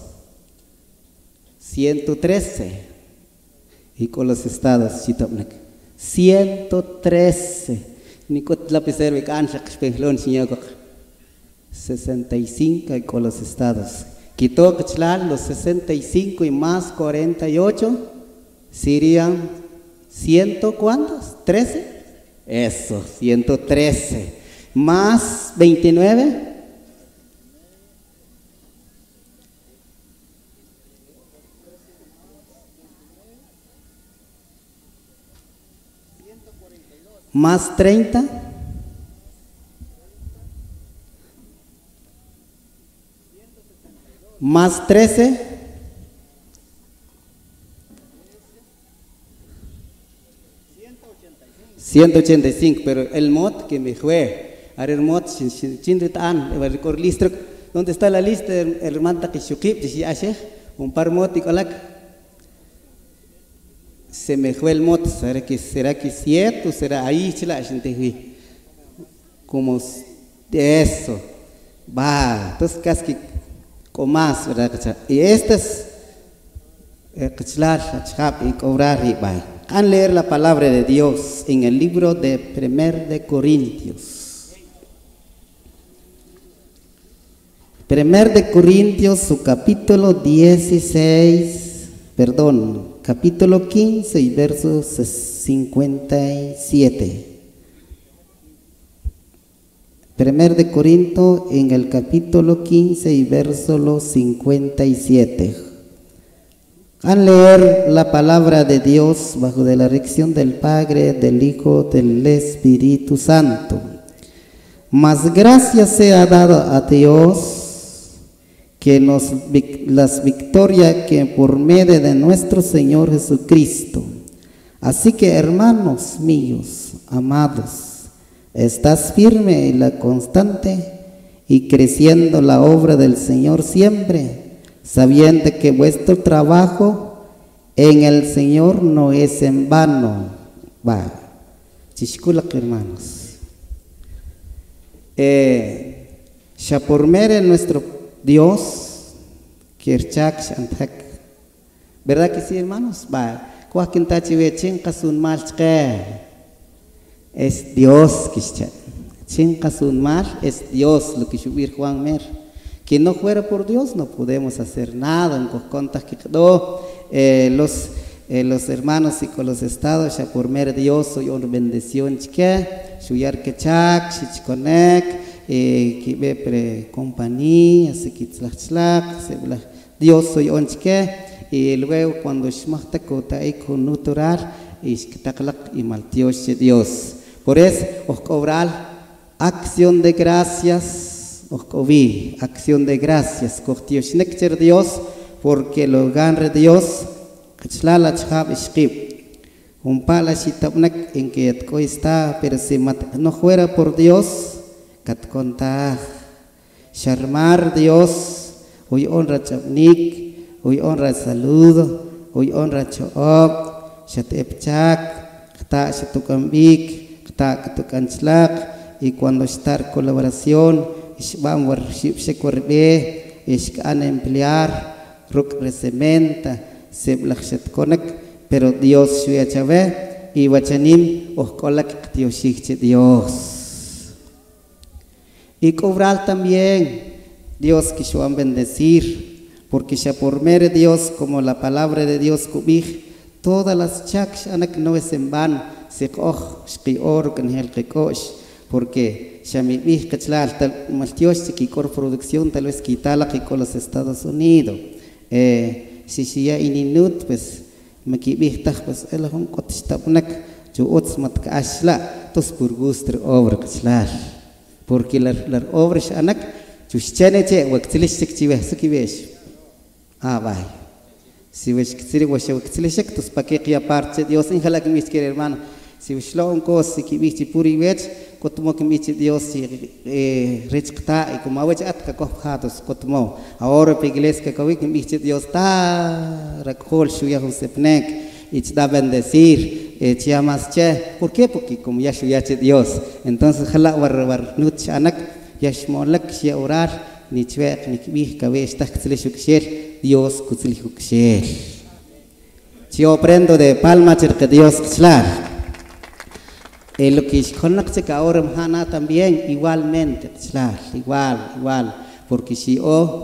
113. Y con los estados, 113. Ni con lapicero y cancha, 65 y con los estados. Quito los 65 y más 48 serían 100, ¿cuántos? 13. Eso, 113. Más 29. Más 30. Más 13. $185, pero el mod que me fue, el mod, ¿dónde está la lista? El hermano que un par mod y se me fue el mod. ¿Será que 7 o será ahí? Como de eso va, entonces casi con más, ¿verdad? Y estas y cobrar y va. Han leer la palabra de Dios en el libro de 1 de Corintios. 1 de Corintios, su capítulo 15 y verso 57. 1 de Corinto en el capítulo 15 y verso 57. Al leer la palabra de Dios bajo de la dirección del Padre, del Hijo, del Espíritu Santo. Mas gracias sea dado a Dios que las victorias que por medio de nuestro Señor Jesucristo. Así que, hermanos míos, amados, estás firme en la constante y creciendo la obra del Señor siempre, sabiendo que vuestro trabajo en el Señor no es en vano. Va, chishkulak, hermanos. Ya por medio de nuestro Dios, ¿verdad que sí, hermanos? Va, es Dios que es Dios lo que subir Juan Mer. Que no fuera por Dios no podemos hacer nada. En contas que los hermanos y con los estados ya por medio de Dios soy una bendición chique, suyar que chak, chichiconek, que ve pre compañía, se quitlach, Dios soy un chique, y luego cuando shmachta kota con natural y maltios de Dios. Por eso os cobrar acción de gracias. Acción de gracias, Dios, porque lo gana Dios, un pala en que está, pero si no fuera por Dios, charmar Dios, hoy honra Chabnik, hoy honra saludo, hoy honra Choob, Chatepchak, Chatukambik, Chatukanchlak, y cuando está colaboración, vamos a emplear recementa se pero Dios suya chave y wachanim oskolak Dios y cobrar también Dios que se va a bendecir porque ya por medio de Dios como la palabra de Dios cubij todas las chaks anak no es en van se shqior con el porque Shami Kachlal, tal Maltios que por producción tal vez quitarla que con los Estados Unidos. Si ya ininut, pues me quibihta, pues el hom cotistapunak, yo otsmat ashla, tos por gusto obra Kachlal. Porque la obra anak, chuscheneche, waktilishik chive, sukivesh. Vai. Si ves que se was waktilishik, tos paquequia parte, Dios en jalak mis querido hermano. Si ves lo un cos, si kibichi puri vech, Kotumo que me dice Dios si rechta y como ahora at cacojados kotumo ahora pegles que me dice Dios ta recol shuya husepnek y te da bendecir chiamas che ¿por qué? Porque como ya shuya Dios entonces jala war nut anak ya shmolak shia orar ni chwek ni kibih kawe está que se Dios kutzilhuksher yo aprendo de palma que Dios klar. Lo que es que ahora Mahana también igualmente, igual, porque si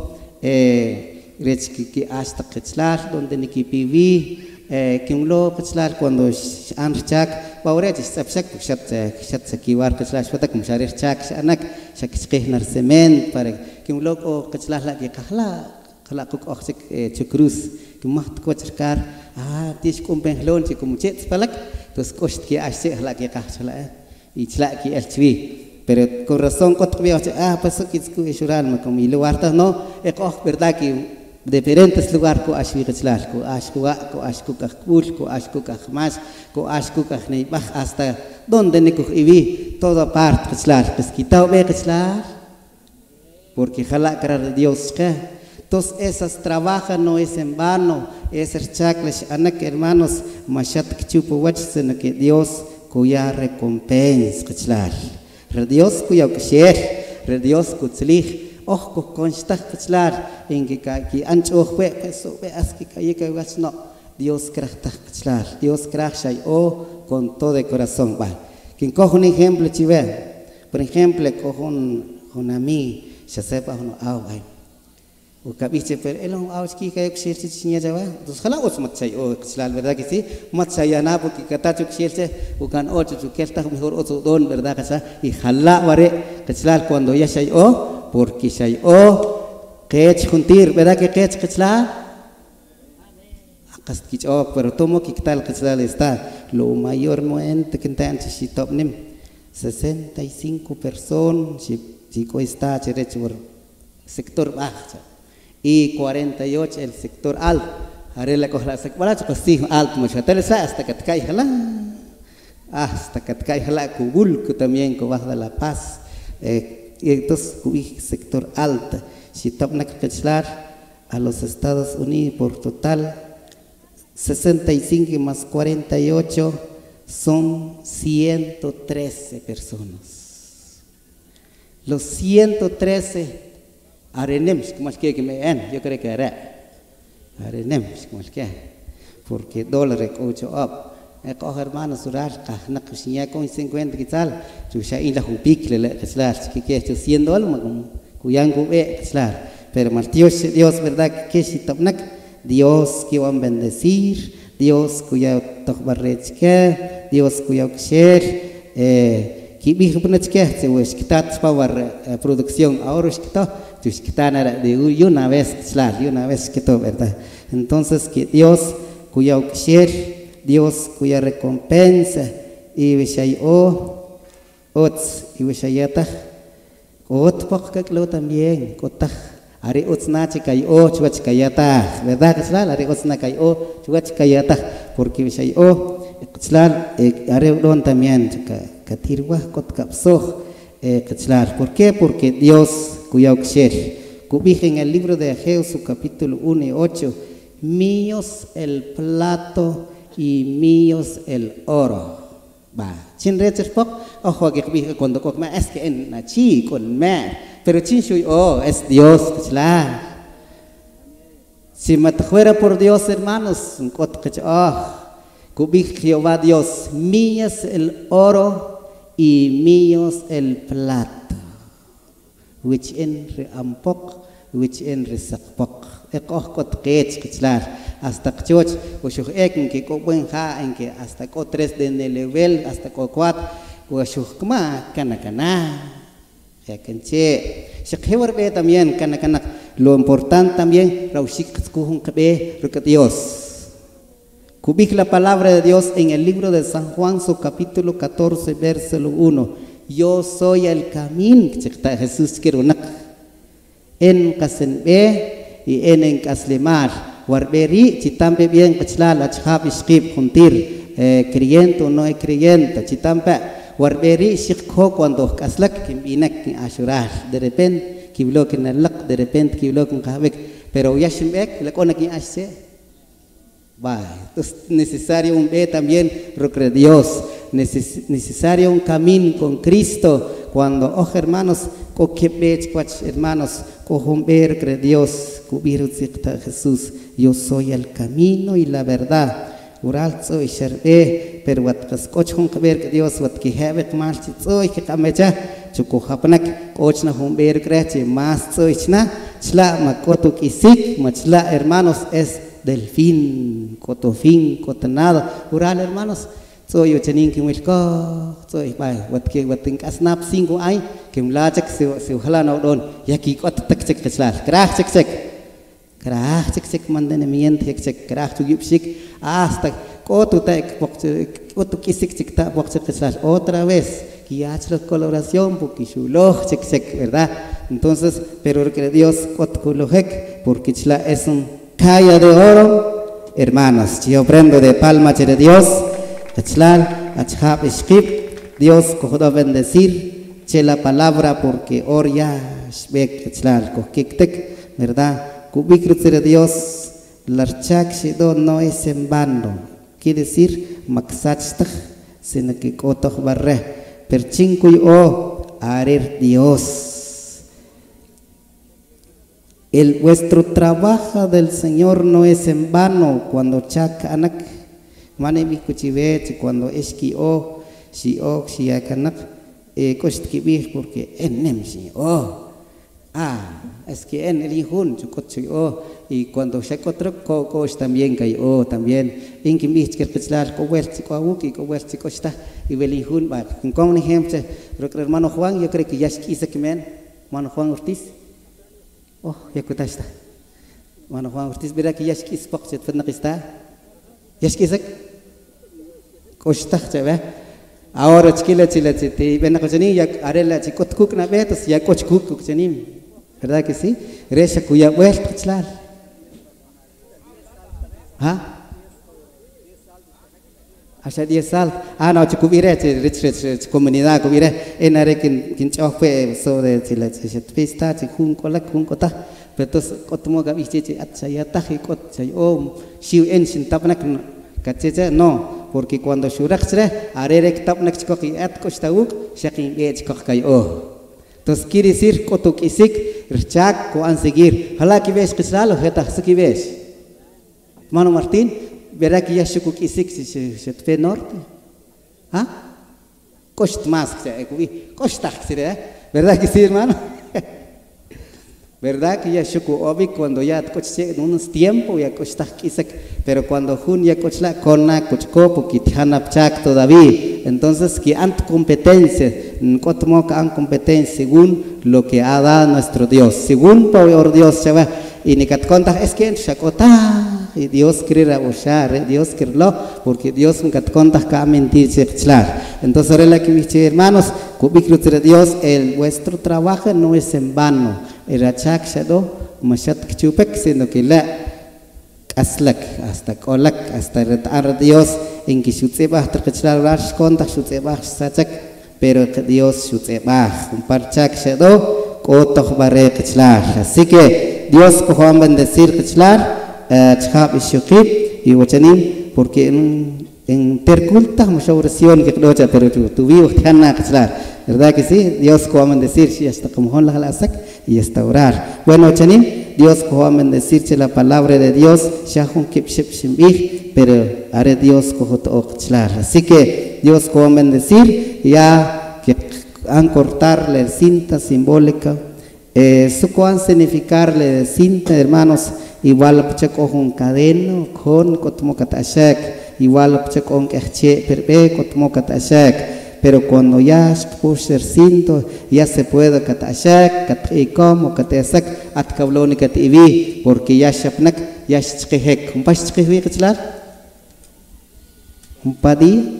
que hasta que donde ni que viví, que un lo cuando anchak, bahwa sapsak shat sakiwar que shata como sharir chak anak shakisqih nar cement para que un loco que la que khala kuk oxik chukrus que maht ko cerkar tis kumpen lon si como chet palak tos kost que ashe la que kahchala y chla que el chwi pero con razón ko tbio pasó que isku ishural ma como lugar no verdad que diferentes lugares ko ashwi kachlar ko ashku kakul ko ashku kakmas ko ashku kakneibah hasta donde ne ko ibi toda parte kachlar pues quitao be kachlar porque jala creer Dios que todas esas trabajan no es en vano esas chaklas anak hermanos mashat kchupo wachsen que Dios cuya recompensa kachlar Dios cuya ksher Dios kutzlich ko consta kachlar en que ancho eso veas que que no Dios krachta kachlar Dios krachai con todo el corazón va quien coge un ejemplo chive por ejemplo cojo un ami ya sepa uno ay o cabiche pero él no que hay que ser chiña ya va entonces jala os matchai kachlar verdad que sí matchai ana porque katacho que o kan ocho que está mejor otro don verdad que y jala vare kachlar cuando ya sai porque say kech juntir verdad que kech kachla akas kich pero tomo que tal kachla está lo mayormente que tan si top nim 65 personas si está por sector bajo y 48 el sector alto haré la cosa sector alto mucho hasta que cae jala kubul que también que baja de la paz y entonces sector alto si topna que a los Estados Unidos por total 65 más 48 son 113 personas los 113 arenems como es que me yo creo que arenems como es que porque dólares 8 up hermano surar na kusinya con 50 que tal yo ya in la jupic le que esto siendo algo cuyango pero Dios verdad que si topnak Dios que va a bendecir Dios cuya tokbarrechke Dios cuya ksher que vi que se wes que tat power producción ahora es que está de una vez que todo verdad entonces que Dios cuya ksher Dios cuya recompensa y vishay ots y vishayata también kotah ari otsna chikay chuach kayata verdad que ari otsna kay chuach kayata porque vishay ari don también katirwa kot kapso ¿por qué? Porque Dios cuya ksher kubij en el libro de Ageo su capítulo 1:8 míos el plato y míos el oro va chin recher pok ojo que cuando coc es que en nachi con me pero chin shui es Dios si me fuera por Dios hermanos kubik Jehová Dios míos el oro y míos el plato which en reampok which en resakpok kot kech kachlar hasta choch o shuj que ko buen ja en que hasta ko 3 de nivel hasta ko 4 o shuj kma kana kenche shakhewer be también kana lo importante también raushik kuhun kbe Dios kubik la palabra de Dios en el libro de San Juan su capítulo 14 versículo 1 yo soy el camino que Jesús quiero nak en kasenbe y en kaslemar Warberi, chitampe bien kachla la chhab isqib juntir creyente o no es creyente chitampe warberi shikho cuando kaslak kimbinak ashurar de repente kiblo que nalak de repente kiblo con kahbek pero yashmbek la kona ki ashe va es necesario un be también rocre Dios necesario un camino con Cristo cuando hermanos ko kebech hermanos ko humber cre Dios cubrir Jesús yo soy el camino y la verdad ural tsoy sherbe pero wat kaskoch hon kaber que Dios wat ki hebek mal tsoy que kamecha chuko hapnak koch na hon ber kreche mas tsoy chna chla makoto kisik machla hermanos es del fin cotofin cotonado ural hermanos soy ochanin que wilko soy bai wat ke wat tin kasnap 5 ay que la chak se hala no don ya ki kot tak chek chal krach chek mantenimiento chek krach tu gipsik hasta kotu tek kotu kisik chek ta bok chek chal otra vez que ha hecho coloración porque shuloh chek verdad entonces pero que Dios kot kulohek porque chla es un calla de oro hermanos yo prendo de palma de Dios Achlal, achhab escrib, Dios cojoda bendecir, che la palabra porque orya, shbek, achlal, kokiktek, ¿verdad? Kubikrutzere Dios, larchak shido no es en vano, quiere decir, maksachtak, sino que kotoch barre, perchinkuy o, arer Dios. Vuestro trabajo del Señor no es en vano cuando chak anak. Mane mi kuchive cuando eski o si akanak kost kibih porque enem si es que en el hijun chukot si y cuando se cotrok kos también kai también en que mi kerpetslar ko werchi ko abuki ko werchi kosta y el hijun ba con un ejemplo hermano Juan yo creo que ya quise que men hermano Juan Ortiz ya kutasta hermano Juan Ortiz verá que ya quise pokchet fedna kista Yashkisak Kostak cewek ahora chile te ven a cocini ya arela chikot cook na betos ya coch cook cocini verdad que sí resha cuya vuelta chlar hasta 10 sal no chikubire rich comunidad kubire en are kin chofe so de chile pista chikun kota betos kotmo ga bichi atchaya tahi kot chay shiu en sin tapnak kachecha no porque cuando shurachre arerek tapnak chikoki at kostauk shakin chikok kai entonces quiere decir kotuk isik rchak ko an seguir hala ki ves kisalo heta saki ves mano Martín verá que ya shukuk isik se te norte cost más que costak verdad que sí hermano verdad que ya shuku obi cuando ya coche en unos tiempo ya costa kisak pero cuando jun ya cochla kona cochko porque hanap chak todavía entonces que ant competencia kotmo ka an competencia según lo que ha dado nuestro Dios según por Dios chava y ni kat conta es que en shakota y Dios quiere raboshar Dios quiere lo porque Dios me kat conta ka mentir chlar entonces ahora que mis hermanos kubikrutre Dios el vuestro trabajo no es en vano Irachak shado mashat kchupek sino que la aslak hasta kolak hasta retar Dios en que shutsebah terkechlar rash kontak shutsebah sachak pero que Dios shutsebah un parchak shado kotoch bare kechlar así que Dios cojan bendecir kechlar chhab ishukib y wachanim porque en perculta mucha oración que clocha pero tu vivo tiana kechlar verdad que sí Dios cojan bendecir si hasta como la lasak y hasta orar. Bueno, chanim, Dios coja bendecirse la palabra de Dios, shahun kipship shimbih, pero haré Dios coja tochlar. Así que Dios coja bendecir, ya que han cortarle cinta simbólica, sucoan significarle cinta, hermanos, igual pucha coja un cadeno, con kotmo katashek, igual pucha con kehche, perbe kotmo katashek. Pero cuando ya puede cinto ya se puede katashak katikom o katasak at kabloni kativi porque ya shapnak ya shchihek un pas chihwi kachlar un padi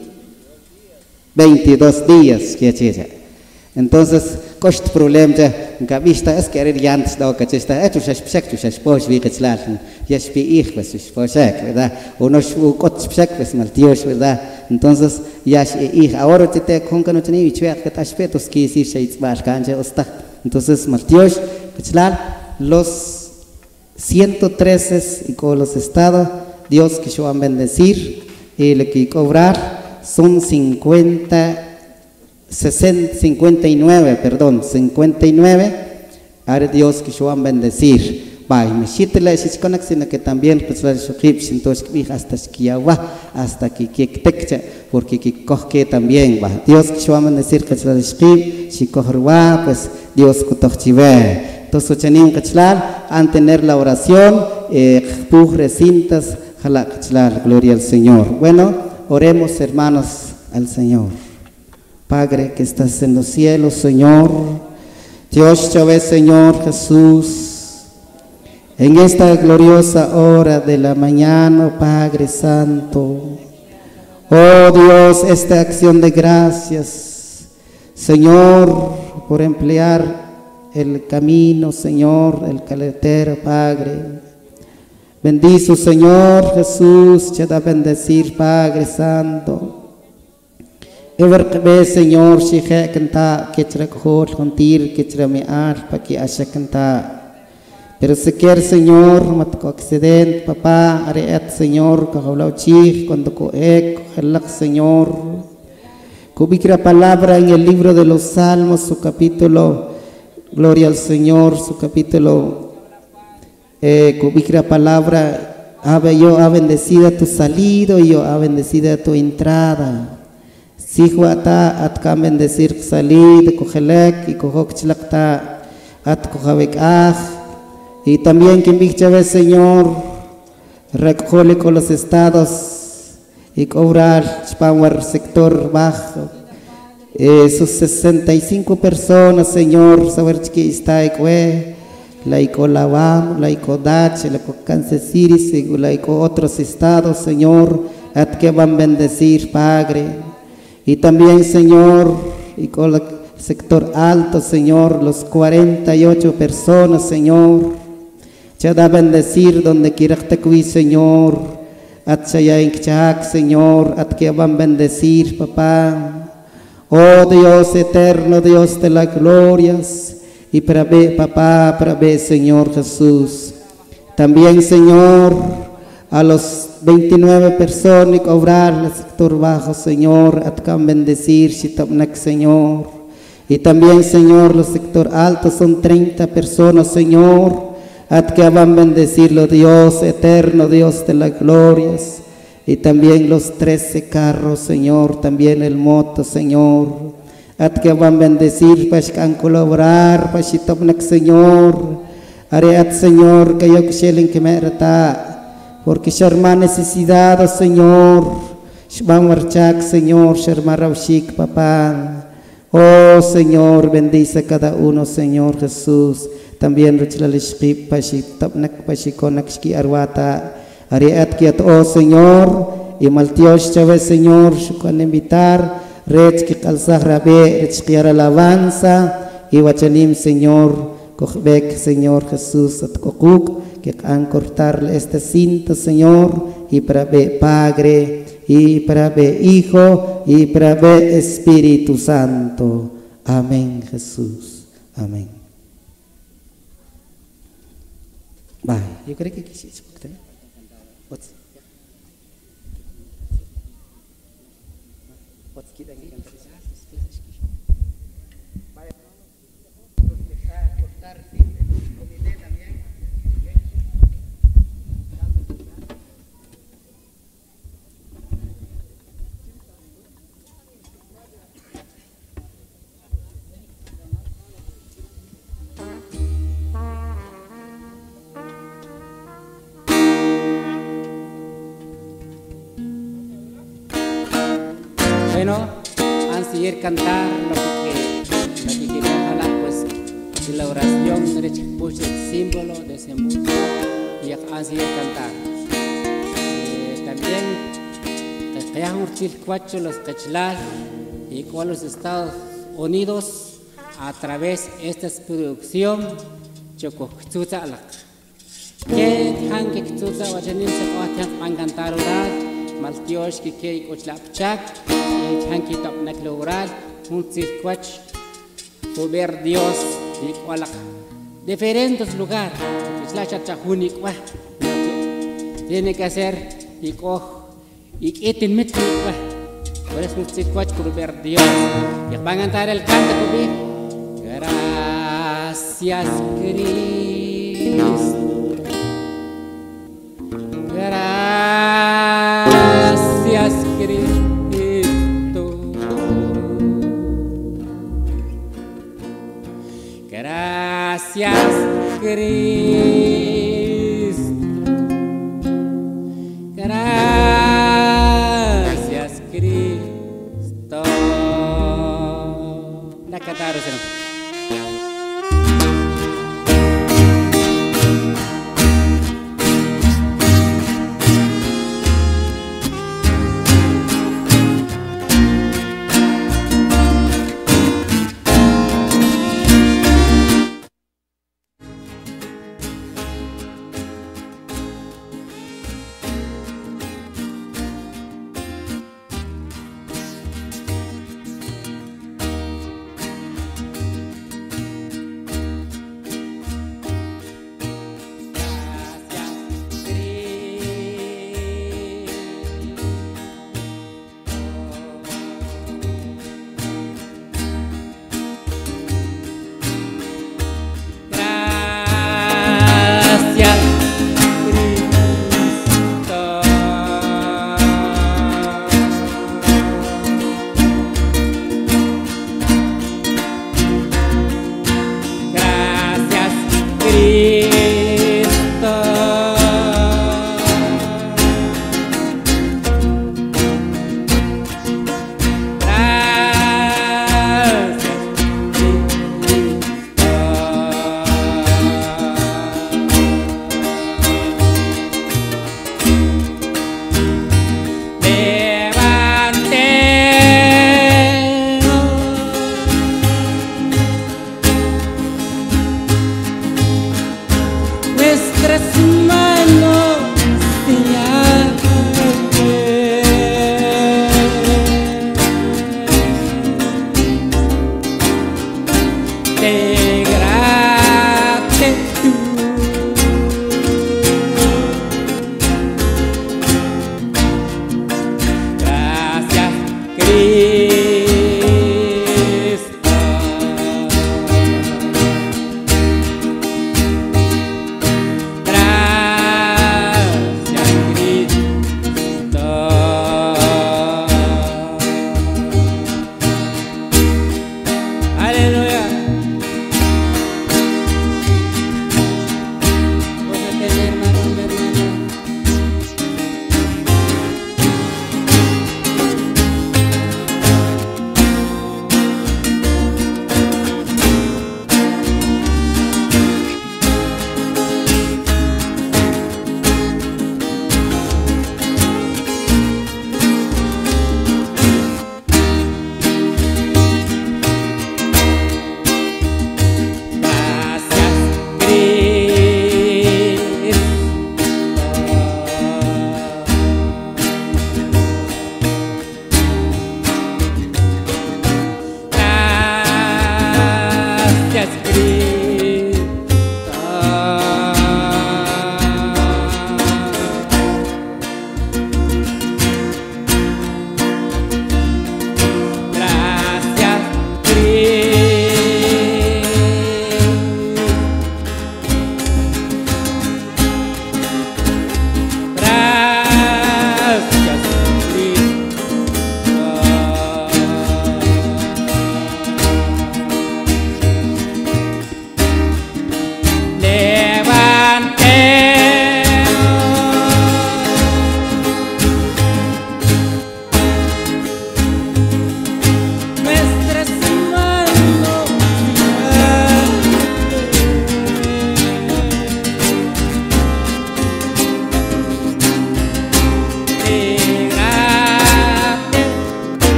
22 días que chicha entonces cost problema ya gabista es que eres ya antes de que está hecho se posh vi kachlar ya spi ich pues poshak verdad o no kot spek pues maltios verdad entonces ya ahora te con que no tenía que aspectos que decir entonces Martios los 113 y con los estados Dios que yo van a bendecir y le que cobrar son 59 ahora Dios que yo van a bendecir Bai, me chitela si conax sino que también pues la shukib sintos hasta skiawa hasta que tekcha porque que coge también va. Dios que vamos a decir que la shukib si cogerwa pues Dios kutochive. Entonces chanin kachlar an tener la oración pujre cintas jala kachlar gloria al Señor. Bueno, oremos hermanos al Señor. Padre que estás en los cielos, Señor, Dios Chave, Señor Jesús, en esta gloriosa hora de la mañana, Padre Santo, oh Dios, esta acción de gracias, Señor, por emplear el camino, Señor, el carretero, Padre. Bendizo, Señor Jesús, te da bendecir, Padre Santo. Everkbe, Señor, si je canta, que te recoger contir, que te me para que haya cantar. Pero si quieres, Señor, matco accidente, papá, areat, Señor, que habla chich, cuando coek, helak, Señor. Cubicra palabra en el libro de los Salmos, su capítulo, gloria al Señor, su capítulo, cubicra palabra, yo ha bendecido tu salida y yo ha bendecido tu entrada. Si juata at kamen decir salid, cogelek y cojok chlakta at cojabek y también que invite Señor recoge con los estados y cobrar para el sector bajo sus 65 personas Señor saber que está ahí laico Labam, laico Dache, laico Kansas City, laico otros estados Señor at que van a bendecir Padre. Y también, Señor, y con el sector alto, Señor, los 48 personas, Señor, te da bendecir donde quiera que te cuide, Señor, at chayayinchak, Señor, at que van a bendecir, papá. Oh Dios eterno, Dios de las glorias, y para ver, papá, para ver, Señor Jesús. También, Señor, a los 29 personas que obrar el sector bajo, Señor, atcan bendecir, Shitapnak, Señor. Y también, Señor, los sector alto son 30 personas, Señor, atcan van bendecirlo, Dios eterno, Dios de las glorias. Y también los 13 carros, Señor, también el moto, Señor, atcan van bendecir, para colaborar, para Shitapnak, Señor. Areat, Señor, que yo quisiera que me reta. Porque Sharma necesidad, Señor, Shban Warchak, Señor, Sharma Raushik, papá. Oh Señor, bendice cada uno, Señor Jesús. También Richlalishkip, Pashik, Tapnak, Pashikonakshki, Arwata, Ariat Kiat, oh Señor, y Maltiosh Chave, Señor, Shukan invitar, Rechki Kalsahrabe, Rechki alabanza, y Wachanim, Señor, Kochbek, Señor Jesús, Atkokuk, que han cortarle esta cinta, Señor, y para ver Padre, y para ver Hijo, y para ver Espíritu Santo. Amén, Jesús. Amén. Bye. Yo creo que quisiera. Bueno, antes de cantar lo que quería hablar, pues, de la oración, de el símbolo de ese mundo, y antes de cantar. También, que los Quechlar y con los Estados Unidos, a través de esta producción, Chocochuta, que han que chuta, vayanin se pueden cantar orar. Maltiosh que quiere cochlapchak, hanki tapnak lograr, un circuach, poder Dios y cual diferentes lugares, es la chachajuni, tiene que hacer y coge y quieten metro, por eso un circuach poder Dios, y van a cantar el canto conmigo. Gracias, Cristo. Gracias, Cristo. Gracias, Cristo. Gracias, Cristo. La cantaron, ¿no?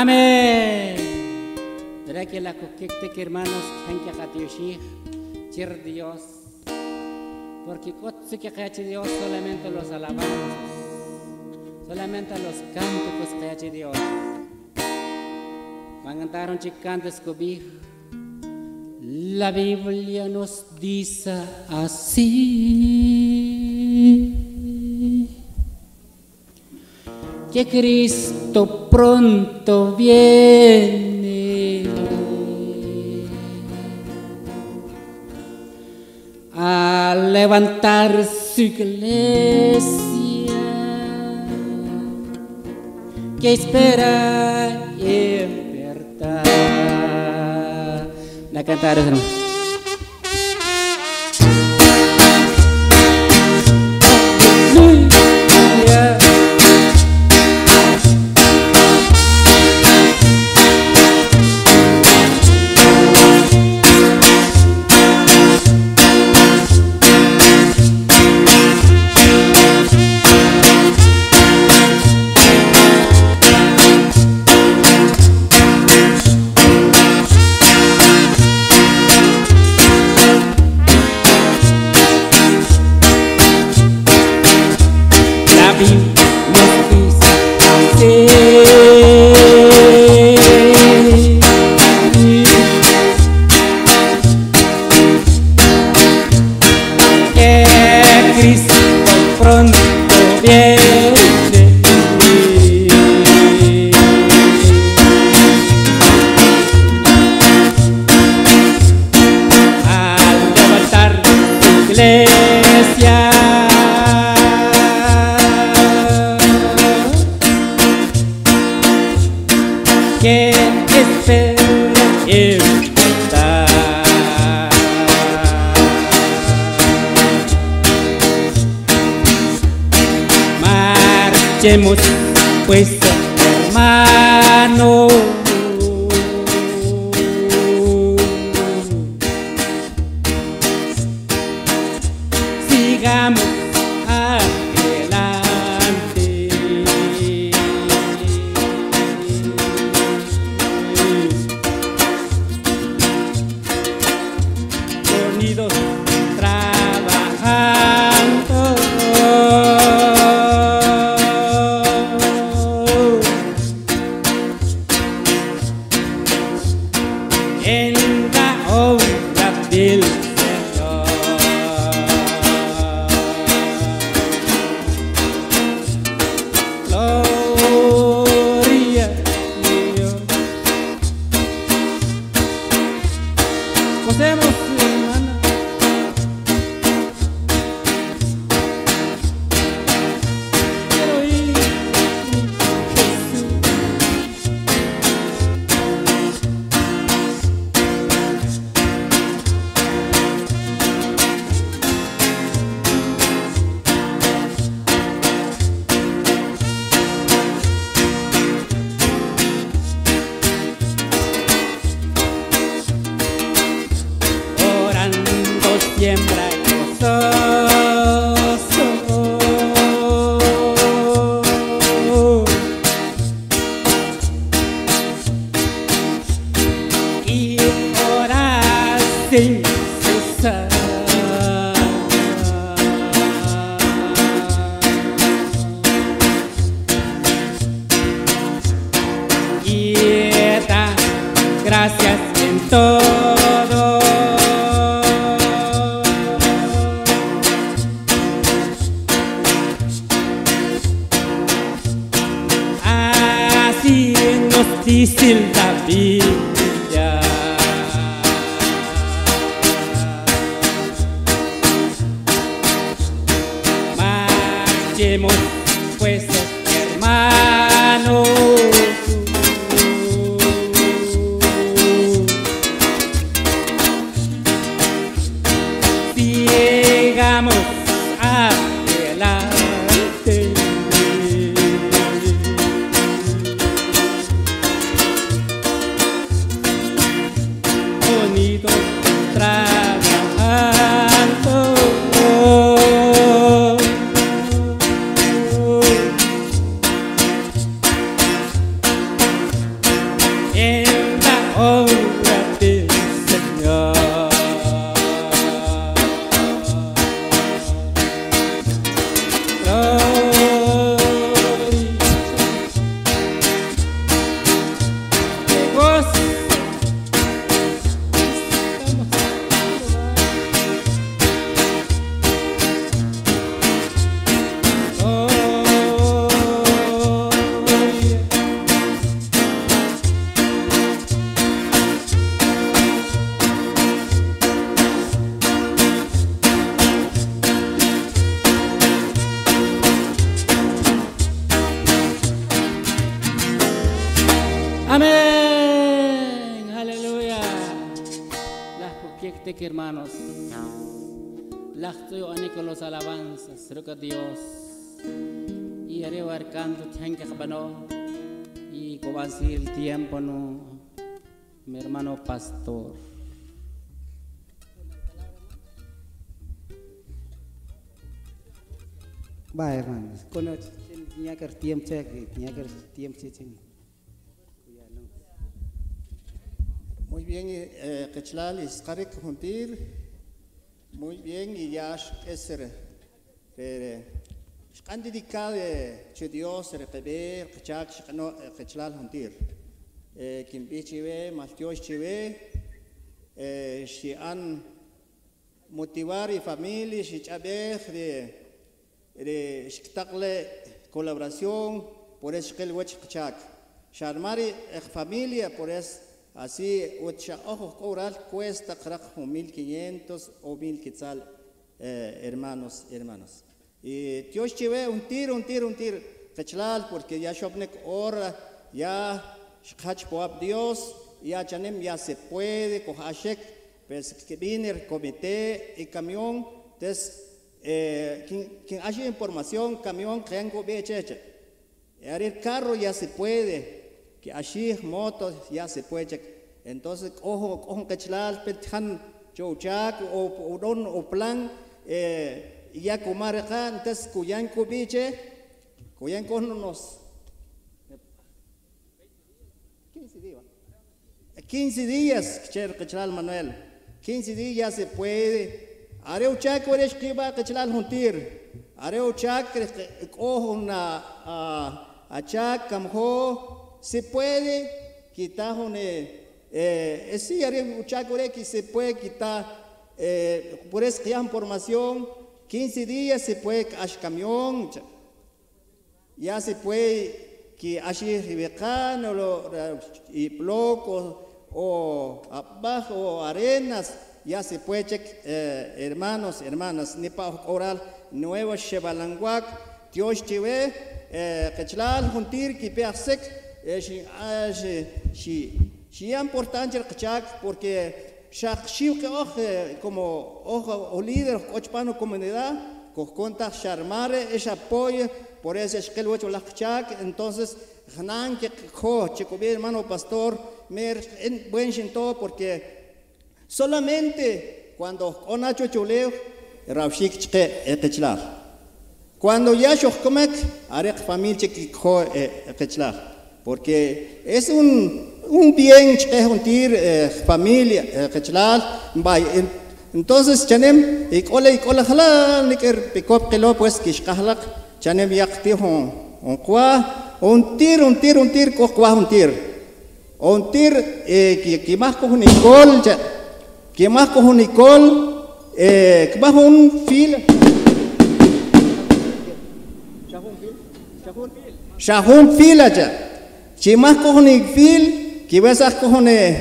Amén. Verá que la coquete que hermanos han que acatioshi, chir Dios. Porque si que cache Dios solamente los alabamos, solamente los cánticos que cache Dios. Van a cantar un chicante escobijo. La Biblia nos dice así, que Cristo pronto viene a levantar su iglesia, que espera en verdad. La cantar hermano. Marchemos pues, hermano, sigamos adelante. Unidos trabajando, en la obra del Señor. Gloria a Dios. Gocemos, hermana. Quiero ir, Jesús. Orando siembra gozoso, y orar sin cesar. Y da gracias en todo. Así nos dice la Biblia. Marchemos pues, hermanos, sigamos adelante. Unidos trabajando, Amén. Aleluya. Las poquitas hermanos. Las estoy con los alabanzas. Ruega a Dios. Y haré barcando tiempo y como así el tiempo no. Mi hermano pastor. Va, hermanos. Con el tiempo Muy bien, Quechlal y Skarek juntir. Muy bien, y ya es han dedicado a Dios, repeber, Quechlal juntir. Quien bichive, Maltios chive, si han motivar y familia, si chaber de colaboración, por eso que el huech Quechak. Charmari familia, por eso. Así, ojo coral cuesta 1.500 o 1.000 quetzal, hermanos. Y Dios chive un tiro, quechlal, porque ya shopnek ora, ya shachpoab Dios, ya chanem ya se puede, kohashek, pues que viene el comité y camión, entonces, quien hace información, camión, tengo becheche. El carro ya se puede. Que así motos ya se puede. Entonces, ojo, quechlal, petjan, chouchak, o don, o plan, ya comar acá, entonces, cuyan cubiche, cuyan con unos 15 días, quechlal Manuel, 15 días ya se puede. Areu chak, o escriba, quechlal juntir. Areu chak, ojo, a chak, camjo. Se puede quitar sí, que se puede quitar por esa información 15 días se puede hacer camión ya se puede que hacer ribecano y blocos o abajo o arenas ya se puede hermanos hermanas ni para oral nuevo Shebalanguac Dios te ve Quechlal juntir que peasek es importante el Quechak porque como ojo líder ochpano comunidad con conta charmare es apoyo por eso es que el ocho la Quechak entonces hanan que chico bien hermano pastor mer en buen todo porque solamente cuando onacho chuleo ravshik chke Quechlar cuando ya shokomek arek familia que Quechlar porque es un bien que juntir familia quechlal entonces chanem y cola jalal ni que picop que lo pues que shkahlak chanem yakti un qua un tir co qua un tir que más con Nicole que más con Nicole que más un fil shahun fil ya si más cojones fil, que vas a cojones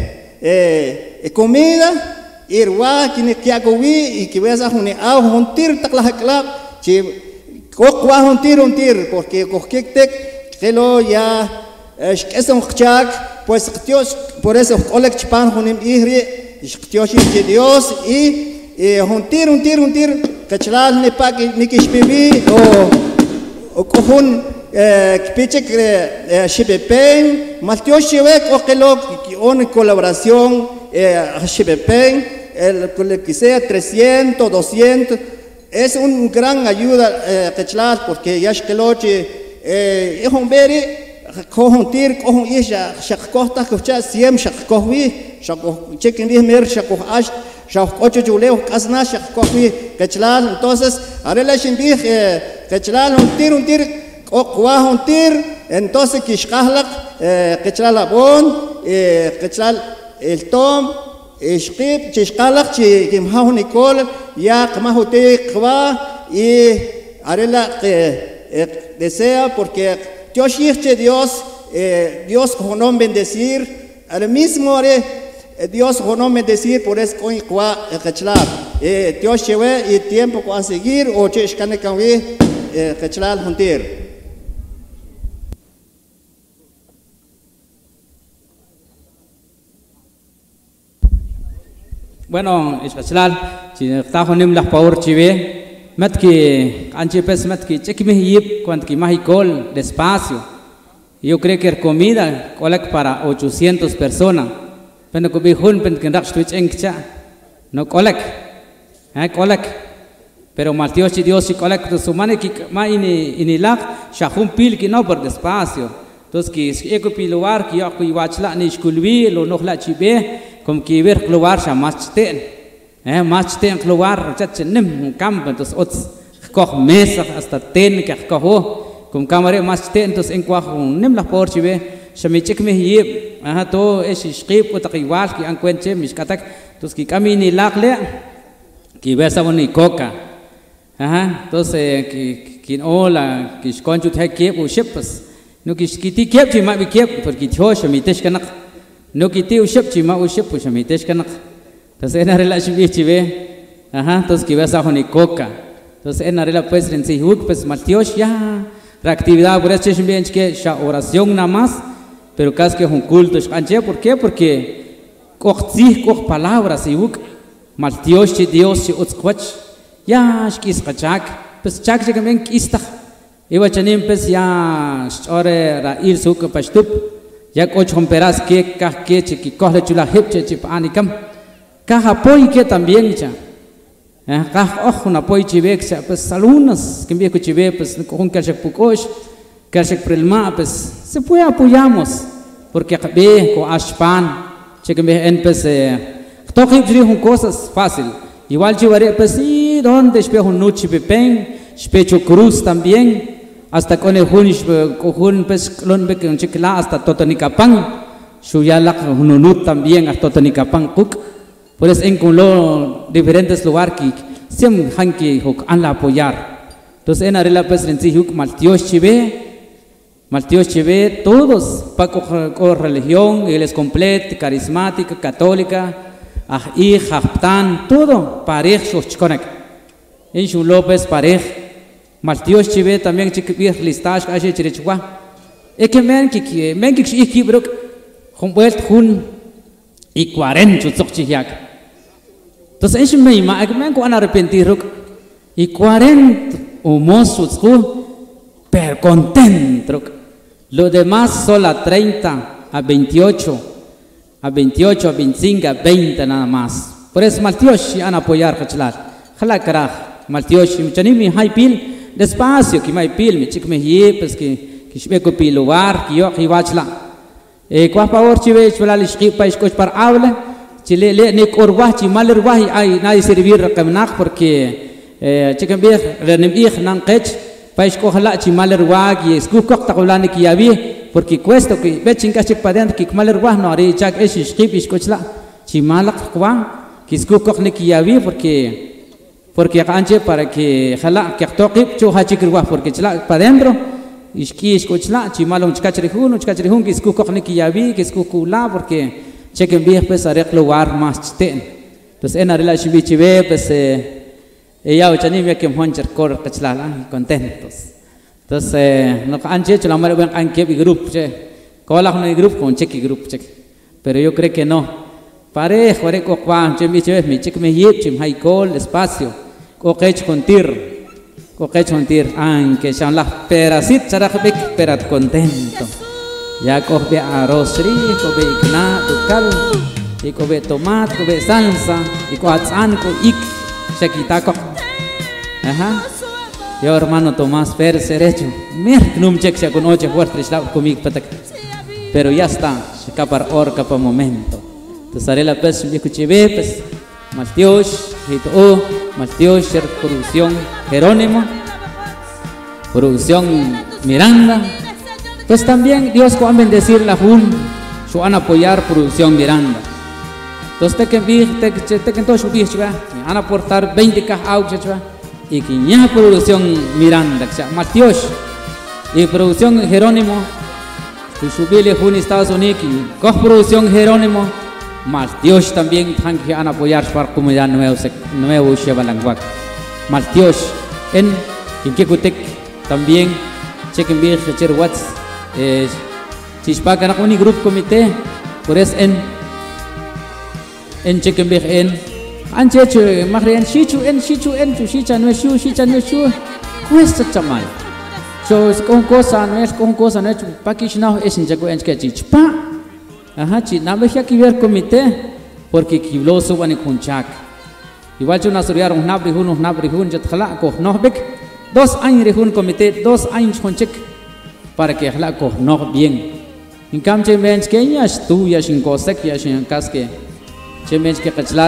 comida, irwa, que hagovi y que vas a cojones un tir, tacla, si un tir, porque coquete, que lo ya es un chak, pues Dios, por eso, Oleg Chipan, cojones ihre, Dios y un tir, que chalal ne pague, ni que shpibi, o cojones. Pichek Shibepen, Maltios Shibek, Okelok, una colaboración Shibepen, el que sea 300, 200, es un gran ayuda Quechlal, porque ya es que lo es un beri, cojon tir, cojon isha, shakota, que siem shakovi, shako chequen 10 mer, shako ash, shako 8 juleo, casna, shakovi, Quechlal, entonces, arela shimbih, Quechlal, un tir, un tir, entonces Kishkahlak, Quechlal Abon, Quechlal el Tom, Shkip, Kishkahlak, Kimhahu Nicole, ya Kamahote Kwa, y Arela desea porque Dios Dios honor bendecir, al mismo Dios honor bendecir por eso con Kwa Quechlal, Dios lleve y tiempo para seguir, o Chishkane Kawi, Quechlal Huntir. Bueno, especial, si está con las power chive, met que anchipes met que cheque me yip cuando que magicol despacio. Yo creo que comida colec para 800 personas. Pero que bijun pen que rak switch engcha. No colec. Colec. Pero Mateo si Dios si colec to sumane que ma ini lak shahum pil que no por despacio. Entonces que eko piluar que yo que iwachla ni skulwi lo no la chibe como que ver keluar sa machten. Machten keluar chat nem campo entonces ots koch mesa hasta ten que koho como cámara machten entonces en cuajo nem la por chibe shamichek me yib to es shqib o taqiwal que encuentre mis katak entonces que camini lakle que besa boni coca. Entonces que hola que esconjo te que o ships no que ti que ti ma bi que porque yo shamitesh kanak no que ti o ship ti ma o ship o shamitesh kanak entonces en la relación chive entonces que besa boni coca entonces en la relación pues en si huk pues Matios ya la actividad por eso es bien que ya oración nada más pero casi que es un culto ¿por qué? Porque coch palabras y huk Matios si Dios si utsquach ya es kachak pues chak que me quista iba chanim pues ya ore rail suk pastup ya coch romperas que cohle chula hip chip anikam apoy que también cha una apoy chive pues algunos que me chive pues con que se pukosh que se prelma pues se puede apoyamos porque ve con ashpan che que me en pues toque cosas fácil igual chivaré pues sí donde espejo noche pepen especho cruz también hasta con el jun pues clon be con chicla hasta totonicapán suyalak hununut también hasta totonicapán cook por eso en con lo diferentes lugares que siempre hanki huk an la apoyar entonces en arela pues en si huk Matios chive todos para con religión él es completo carismática católica haptan todo parejo chikonek en su López parej Matios chive también chiquibir listas así chirichua que men que brok humboldt hun y 40 chiyak entonces en me ima men ko arrepentir y 40 humosos per contento lo demás solo a 30 a 28 a 28 a 25 a 20 nada más por eso Matios han apoyar kachlar jala karaj Matios chanimi hay pil despacio que mai pil mi chik me ye pues que shbeko pil lugar que yo iwachla kwa favor chive chula lishqi pa iskoch par aula chile le ne korwa chi maler wahi ay nadie servir rakamnak porque chicken bir renim ich nan qech pa iskoch la chi maler wag y esku kok taqulani ki yabi porque cuesta que bechin kachik padent que maler wah no ari chak es shqi iskochla chi malak kwa que esku kok ne ki yabi porque anche para que jala que toqip chu hachikirwa porque chla para dentro iski escuchla chimalo chkachrihun que esku kokne ki yavi que esku kula porque chequen bien pues arek lugar más ten entonces en la relación bichive pues ella ochani que moncher cor kachla contentos entonces no anche chula mare ben anke bi group che kola con grupo con chequi group check pero yo creo que no parejo areko kwa che bichive mi check me yip chim hay call espacio Kokech contir, aunque sean las perasit, charajbek, perat contento. Ya coge arroz rico, coge igna, tucal, y coge tomate, coge salsa, y coatzan, ik, chequitaco. Yo hermano Tomás Pérez derecho, mir, num check se con ocho fuertes, conmigo patak. Pero ya está, se capar orca para momento. Entonces haré la pez, mi cuchive, pues. Matios, Matios, producción Jerónimo, producción Miranda. Pues también Dios va a bendecir la Jun, su van a apoyar producción Miranda. Entonces te que entonces van a aportar 20 cajas y que ya producción Miranda, Matios y producción Jerónimo, que subirle Jun Estados Unidos y con producción Jerónimo. Matios también van a apoyar para comunidad nuevo Shebalanguac. Matios en Kikutek también chequen bien Checher Watts Chispaca un grupo comité por eso en chequen bien Anchecho, Marian Shichu en Shicha no es Shu, cuesta chamal. So es con cosa, no es Pakish now es en Jaco en Sketchpa. Ajá, Chinabeja que ver comité, porque Kibloso van a conchak. Igual yo nasuriar un nabri hun, Jathala, Koh Nohbek, 2 años un comité, 2 años conchek, para que Hala Koh no bien. En cambio, Chemens Kenya, tú ya sin cosec, ya sin casque, Chemens que Kachlar,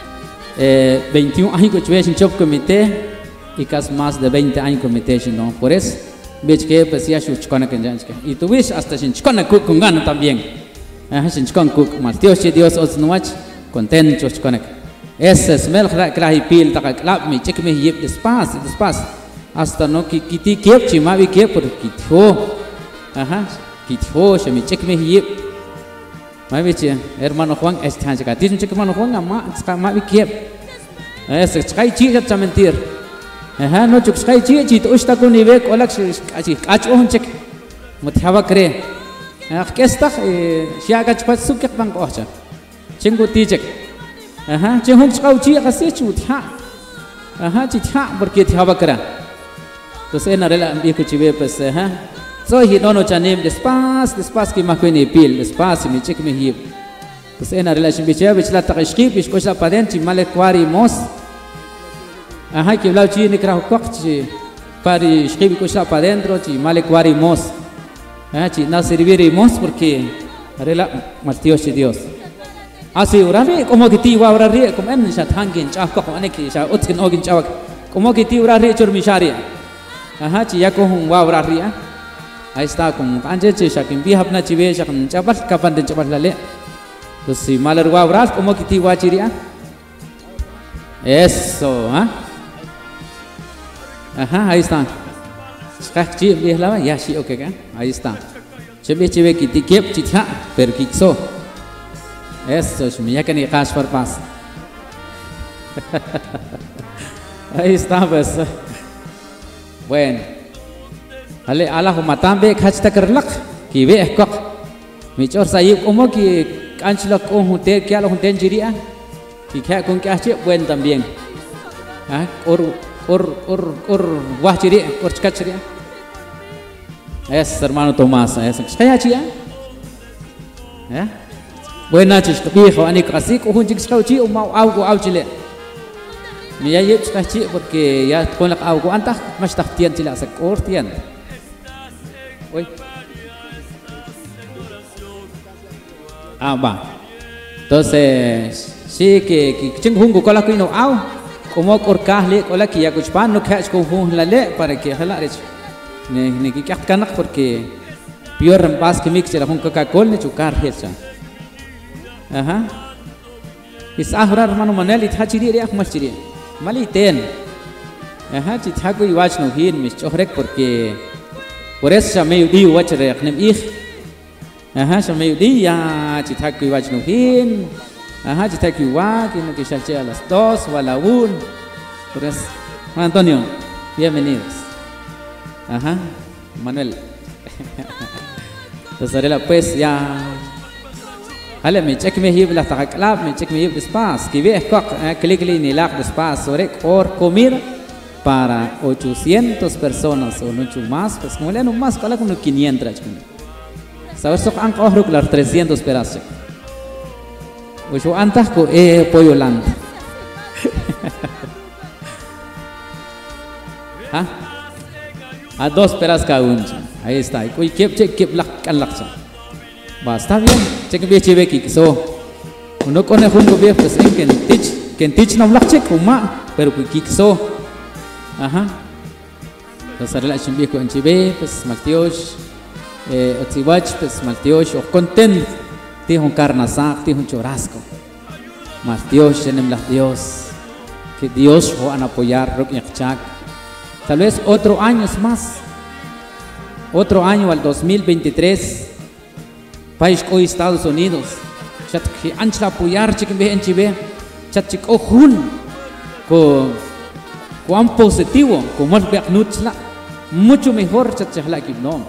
21 años que tuve sin chop comité, y casi más de 20 años comité, ¿no? Por eso, ves que pues ya su chicona que ya es que, y tú ves hasta sin chicona cook con gana también. Sin chicona cook, mal Dios os no ach, contento chicona. Ese smell crahi pil, taca clap me, check me yep despacio, hasta no que ti kiep chimavi kiep por kitho, kitho, se me check me yep. Maviche, hermano Juan, es tan chica, tienes un check hermano Juan, mavi kiep. Ese chai chica cha mentir. No chuk chai chica, usta con nivel, olak así, acho un check. Mutjava cree. ¿Qué está? Si haga chupas suque bang ocha. Chingu tijek. Chingun chau chica así chutha. Chitha porque tjava crea. Entonces en arela viejo chive pues soy no chanim despas que más que pil despas me check me hip. Entonces en arela chimbiche bichla taqishki bish cosa paden chimale kwari mos. Que blau chi ni krau kok chi pari shkibi cosa para dentro chimale kwari mos. Chi na servir mos porque arela Dios Dios. Así oraré como que ti va oraré como en shat hangin cha ko ane ki sha otkin ogin chawak como que ti oraré churmisharia. Chi ya con un wow ria. Ahí está como anche che shakin bi hapna chive shakin chabal kapan de chabal lale. Entonces si malar wow ras como que ti wachiria. Eso, ahí está. Chi bi lava ya shi okay ka. Ahí está. Chive que ti kep chitha per kikso. Eso es mi ya que ni cash por paz. Ahí está pues. Bueno, ala humatambe khachta karlak ki ve ekok mi chor sayib como que canchla con hunte que ala hunten jiria y que con que hace buen también. Or wahjiri or chkachiria. Es hermano Tomás, es kaya chia. Buena chis bijo ani casi con hunjik chauchi o mau algo auchile. Mi ya yep chkachi porque ya con la algo anta más tien chila se cortien. Uy. Va. Entonces, sí que chingungo con la que no au, como corcasle con la que ya cuchpan no catch con hun la le para que hala rech. Ni que canak porque peor rempas que mix la hun Coca-Cola ni chucar hecha. Es ahora hermano Manuel y tachiri ya más chiri. Maliten. Chitago y watch no hin mis chorek porque por eso ya me di watch reaknem ich. Ya me di ya chitago y watch no hin. Chitago y watch que no que ya a las 2 o a la 1. Por eso, Juan Antonio, bienvenidos. Manuel. Entonces pues ya. Hale me check me hib la taqlab me check me hib despas que ve coq clic ni la despas sobre or comida para 800 personas o mucho más pues como le no más cala con 500 sabes so ang ohruk la 300 peras o yo antas ko pollo land a 2 peras cada uno ahí está y kep la kan laksa. Está bien, check bien chive que so uno con el jungo bien pues en teach no black check uma pero que so entonces relación bien con chive pues Matios otiwach pues Matios o content tiene un carnaza tiene un churrasco Matios en el Dios que Dios va a apoyar rock yakchak tal vez otro año al 2023 país como Estados Unidos, chat que ancha apoyar chicken be en chive, chat chico jun, con positivo, como el beacnutla, mucho mejor chat chahla que no.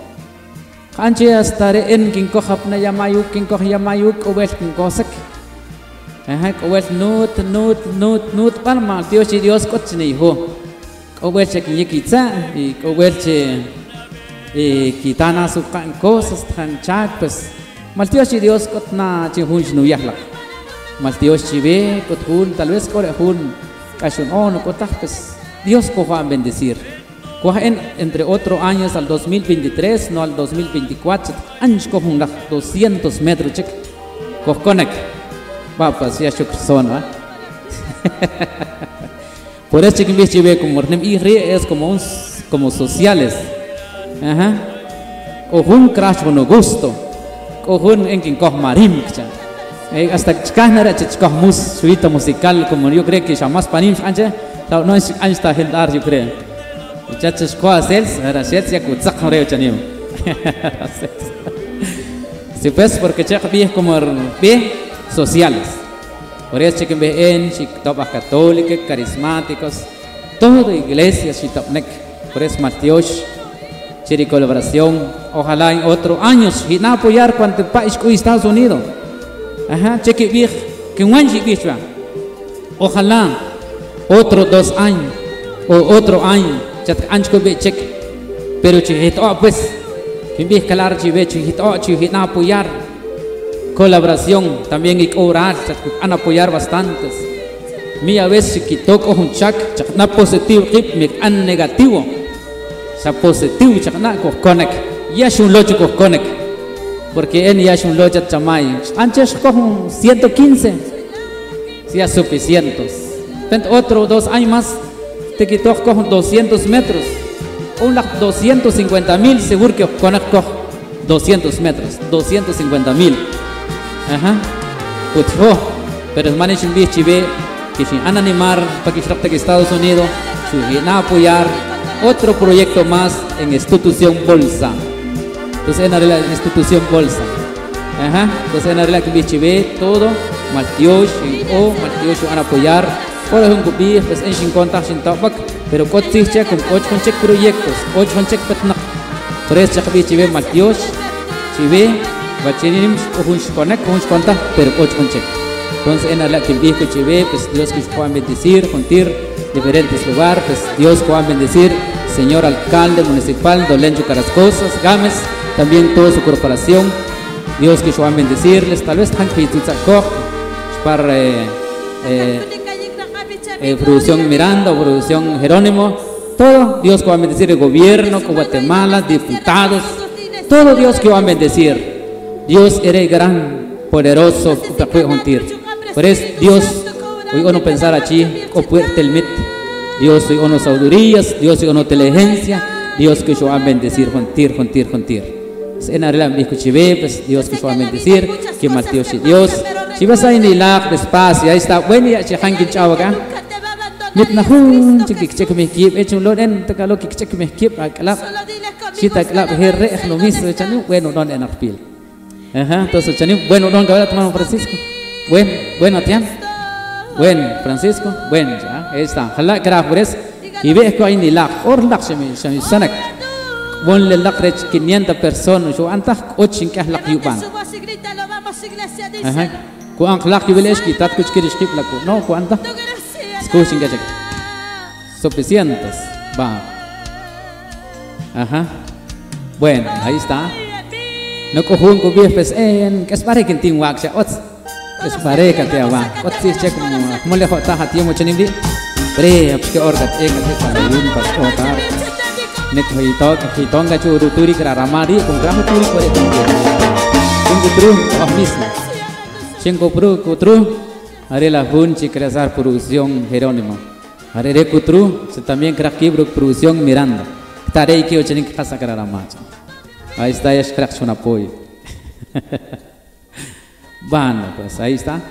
Ancha estaré en quien coja pna yamayuk, quien coja yamayuk o ves quien cosek, Ajá, cowel nut palma Dios y Dios cochne hijo. Cowel che quitza y cowel che quitana su cosas tan chat pues mal Dios y Dios cotna che hunch no yahla. Mal Dios chi ve cotun tal vez core hun cachun no cotah pues Dios coja a bendecir. Coja entre otros años al 2023 no al 2024 años coja 200 metros check. Cojonek. Va pues ya persona. Por eso que me ve como es como sociales. Ajá. Cojun crash con gusto. Cojun en quien coja marim. Hasta chcanera chcoja suite musical como yo creo que jamás panim anje. No es está gendar yo creo. Chachos coa sels, era sels ya kutzak no reo chanim. Si pues porque chak vi como ve sociales. Por eso que ven topas católicos, carismáticos, toda iglesia chitopnek. Por eso Matios, chiri colaboración. Ojalá en otros años y no apoyar cuando país con Estados Unidos. Ajá, cheque vi que un año viva. Ojalá otros 2 años o otro año, chat años que ve cheque. Pero chihito pues que vi calar chive chihito no apoyar. Colaboración también y orar, han apoyar bastantes. Mi a veces que toco un chak, na positivo, me han negativo. Sa positivo, chak na conek. Ya es un locho conek. Porque en ya es un locho chamay. Antes cojo 115, si es suficientes. Otro 2 años más, te quito cojo 200 metros. Un 250,000 seguro que conozco 200 metros, 250,000. Ajá, pero es manes un bicho ve que si han animar para que Estados Unidos van a apoyar otro proyecto más en institución bolsa. Entonces en la institución bolsa. Ajá, entonces en la que bicho ve todo, Matios van a apoyar. Por ejemplo, pues en 50 centavos, pero con check 8 proyectos, 8 check petnak. Por eso que bicho ve Matios, chive Bachinim, conecta, pero 8 check. Entonces, en la que viejo chive, pues Dios que puedan bendecir, contir diferentes lugares, pues Dios puedan bendecir, señor alcalde municipal, Dolencho Carrascosas, Gámez, también toda su corporación, Dios que puedan bendecirles, tal vez tan que para producción Miranda o producción Jerónimo, todo Dios que va a bendecir el gobierno, Guatemala, diputados, todo Dios que va a bendecir. Dios eres gran, poderoso, por eso Dios, hoy uno pensar allí, o puerte el mit, Dios hoy uno sabidurías, Dios hoy uno inteligencia, Dios que va a bendecir, contir. En arreglar mi cuchive, pues Dios que va a bendecir, que Mateo si Dios, si vas a ir en el despacio, ahí está, bueno ya se han quitado acá. Mit na hun, check me keep, hecho un loren, te calo que check me keep, acá, si te clap herre, lo mismo, bueno, no en arpil. Ajá, entonces chanim, bueno, no acaba tomar Francisco. Bueno, Tian. Bueno, Francisco, bueno, ya, ahí está. Hala grafures y ve que hay ni la orlak se me sanak. Bon le lakrech 500 personas, yo anta 8 que la yuban. Ajá. Ku ang lak yubeles ki tat kuch kirish kip laku. No, ku anta. Escuchen que suficientes. Va. Ajá. Bueno, ahí está. No cojo un pues que es para que tenga waksha es para que te haga si check como le jota hati mo chanim di pre que orgat que para un para otar ne khito ga churu turi kra ramari con gramo turi por el tru mismo chengo kutru are la hun chicresar producción Jerónimo are re kutru también cra kibro producción Miranda tare que ochanin casa kra ramacha. Ahí está, ya es un apoyo. Bueno, pues ahí está.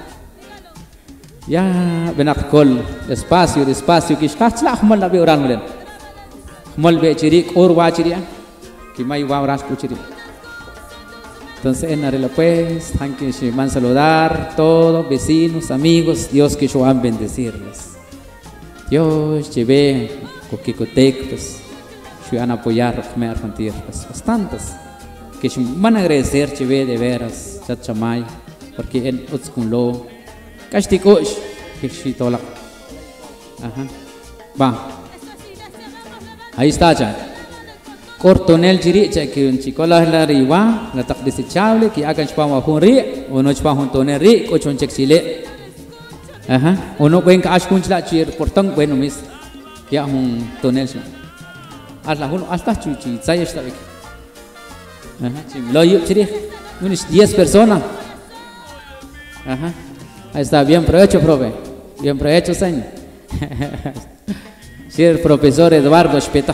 Ya, ven a col, despacio, que es la mal la veo orar, mal ve chirik, orwa chiria, que mai va orar chiri. Entonces, en arreglo pues, han que se van a saludar todos, vecinos, amigos, Dios que yo van a bendecirles. Dios, lleve, coquicotec, pues. Van a apoyar pues, bastantes que van a agradecer chive de veras chatchamay porque en utskunlo Castikosh, Kishitola. Ajá. Va. Ahí está ya. Cortonel chiri que un chico la riba, la tak desechable que hagan chpama un ri, uno chpama un tonel ri, cochon check chile. Ajá. Uno ven que ashkun chla chir portang bueno mis. Ya un tonel. Hasta uno hasta chuchi, saya está aquí. Ajá. Lo yo chiri, unos 10 personas. Ajá. Ahí está, bien provecho, profe. Bien provecho, señor. Sí, el profesor Eduardo Speta.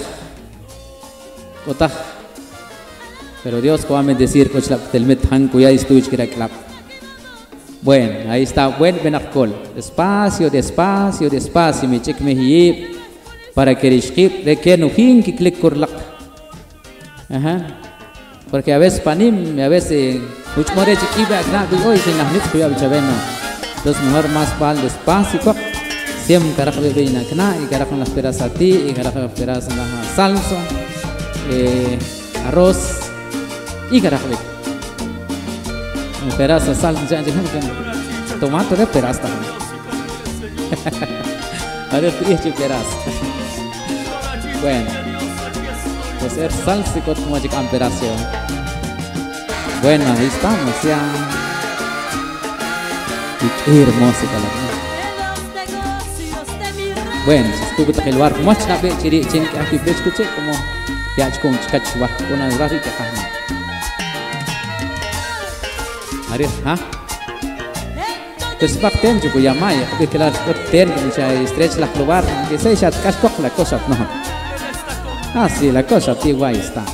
Pero Dios, ¿cómo me decir que el metanco ya estuvo que era. Bueno, ahí está, buen benarcol. Despacio, despacio, despacio. Me cheque me hip para que el de que no fin que clic por la. Ajá. Porque a veces panim, a veces mucho more chiquiba, nada, hoy sin las niñas que ya bichaben. Entonces mejor más vale despacio. Siempre cara de bebé y cara con las peras a ti y cara con las peras en la salsa, arroz y cara con peras a salsa ya tomate de peras también. Ahora estoy peras. Bueno, pues es salsa con mucha amperación. Bueno, ahí estamos ya. Qué hermoso calor. Bueno, si estuvo en el lugar, ¿cómo es que chiri chiri que aquí ves escuché como ya con chicachua una rari que está. Ari, ¿ah? Entonces parten yo voy a Maya, porque la ten mucha estrecha la probar, que se echa casco la cosa no. Ah, sí, la cosa tío ahí está.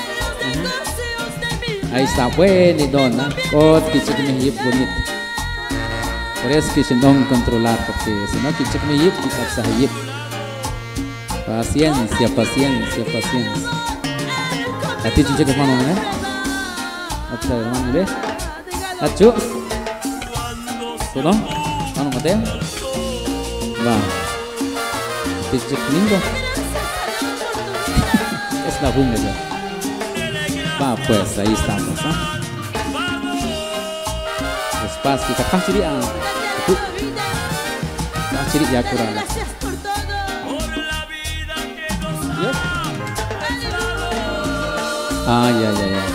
Ahí está, bueno y dona, que chique me hip bonito. Por eso que se no controlar, porque si no que check me yip, que se yip. Paciencia, paciencia, paciencia. A ti chuche que mano, ¿eh? Otra hermano, ¿ves? Achu. ¿Tú no? Mano, Mateo. Va. Ti check lindo. Es la bunga ya. Va, pues ahí estamos, ¿ah? Despacio, capaz chiri ah. Chiri ya kurang. Ah, ya.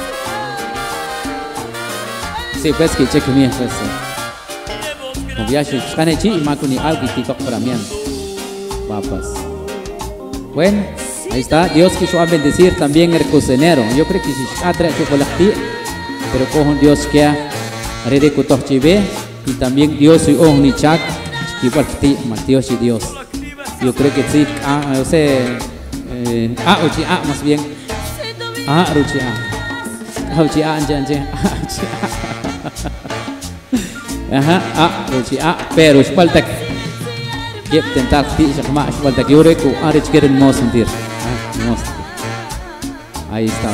Sí, pues que cheque mi pues. Como ya se kan chi makuni algo que toca para mí. Papas. Bueno, ahí está. Dios quiso bendecir también el cocinero. Yo creo que si atra chocolate, pero con Dios que haré de kutoh chibe y también Dios y ni chak. Igual que Dios y Dios. Yo creo que sí, uchi más bien. Ruchi uchi anje. Ajá, ruchi pero es falta que tentar ti se llama es falta que yo reco arich quieren no sentir. Ahí está.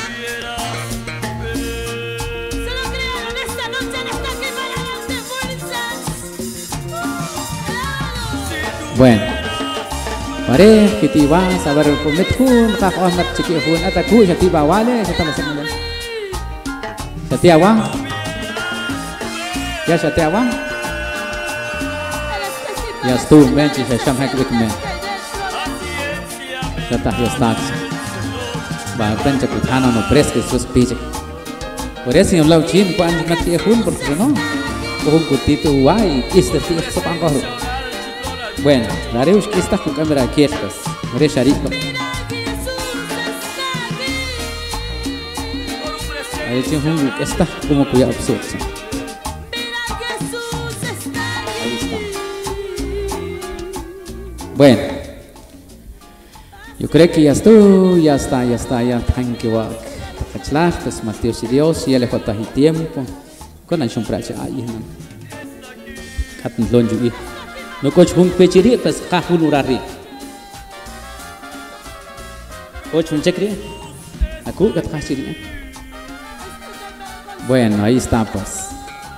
Bueno, parece que te vas a ver el cometún, kakak amat cikihun, ataku ya tiba wale, ya tambah semuanya. Setiawa, ya setiawa, ya stu benci saya Shanghai kebikmen, datang ya start, bahkan cakap tanah no press ke sus pijak. Parece yang lau chin puan nak cikihun berseno, pohon kuti tu wai, istri sepang kau. Bueno, daremos que esta con cámara aquí estas. Haré charito. Ahí tiene un que está como cuya absurdo. Ahí está. Bueno, yo creo que ya está, ya thank you. Kaclah, pues Mateo si Dios, ya le falta el tiempo. Con el chumpracha ahí, ¿no? Kat lonju. No coach hung pechiri pues kahun urari. Coach un chekri. Aku kat kahiri. Bueno, ahí está pues.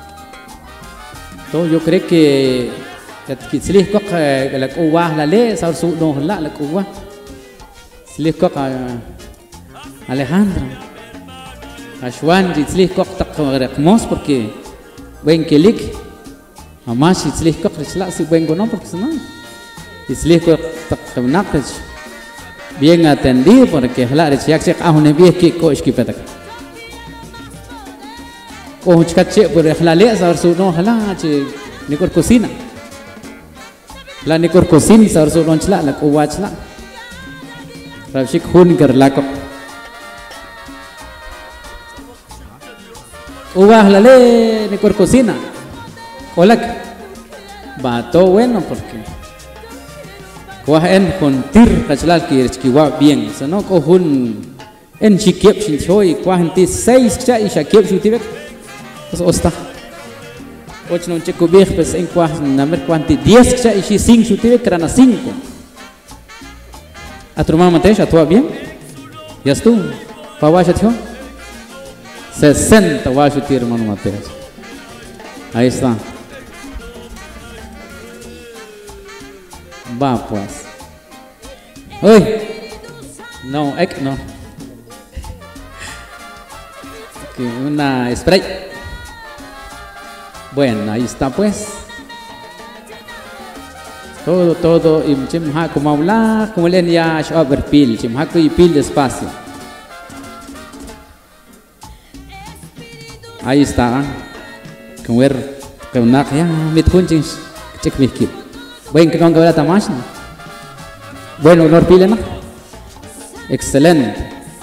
To yo creo que silih kok la kuwah la le saur su no la kuwah. Silih kok Alejandro. Ashwan silih kok tak rekmos porque ven kelik Amash itzlih ko krishla si buen no porque no. Itzlih ko taknaqch. Bien atendido porque la rechiak se ahune bien que coach que petak. Oh chkache por la le saber su no hala che ni cor cocina. La ni cor cocina saber su no chla la ko wachla. Rabshik hun gar la ko. Ubah la le ni cor cocina. Olak. Va todo bueno porque Wah en kontir kaclal kirchkiwa bien, sano ko hun en chikiep sin choi kwa henti 6 cha isha kiep shutibek. Pues osta. Och non che kubih pues en kwa namer kwanti 10 cha ishi 5 shutibek karena 5. Atruma matesh atwa bien. Ya estu. Pawa chatio. 60 wa shutir manu matesh. Ahí está. Va pues. Uy. No, no. Okay, una spray. Bueno, ahí está pues. Todo. Y chimha como hablar, como leen ya shover pil. Chimha y pil despacio. Ahí está. Como ver que una ya mit kunjing check mikir. Bueno, que con que tamash. Bueno, olor pile, ¿no? Excelente.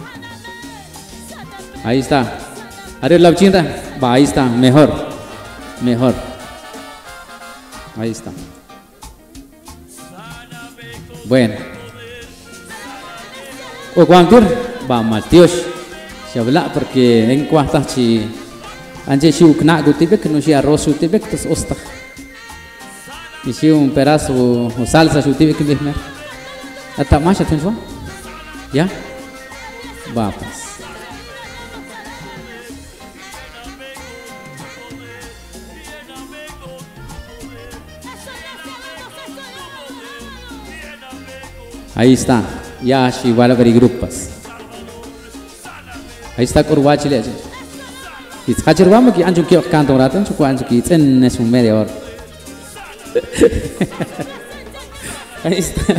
Ahí está. Arriba la chinta. Va, ahí está. Mejor. Ahí está. Bueno. O cuánto va Matios. Se habla porque en cuarta chi anje si ukna gutibek no si arroz gutibek tos osta. Y si un pedazo o salsa gutibek mismo. Hasta más atención. ¿Ya? Va pues. Ahí está. Ya si va a haber grupos. Ahí está Kurwachile. Y cachar vamos que anjo que canto un rato, chuco anjo que en es un media hora. Ahí está.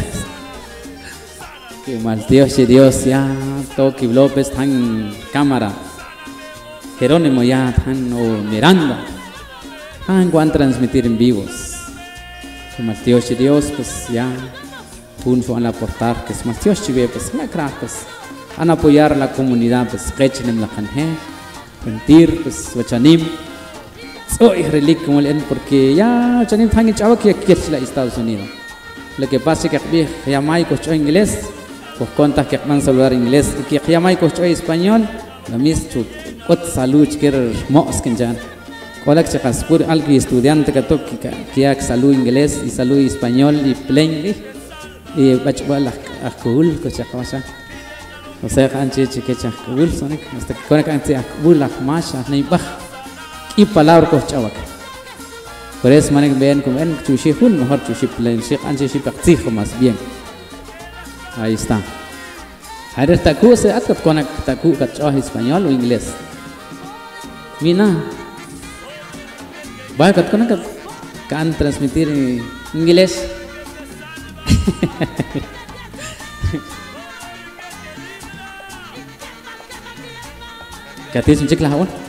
Que mal Dios ya Toki López tan cámara. Jerónimo ya tan o Miranda. Tan van transmitir en vivos. Que mal Dios pues ya punto van a aportar que es mal Dios pues me crack pues van a apoyar a la comunidad pues rechen la canje. Mentir pues wachanim. Soy relic como leen porque ya wachanim tan chava que quiere la Estados Unidos. Lo que pasa es que ya mai cocho inglés. Pues contas que van a saludar inglés y que ya mai cocho español. La misma ot salud que mos que ya. Cuál es que por algo estudiante que toque que ya salud inglés y salud español y plain y bachwala akul cocha cosa. O sea, anche que chakul sonic hasta que con que akul la masha nei bah y palabra cocha wak. Por eso manek ven como en chushi hun mejor chushi plain si anche si practico más bien. Ahí está. Ada taku se akat konak taku kacau español o inglés. Mina. Baik kat konak kan transmitir inglés. Katis mencik lah awak.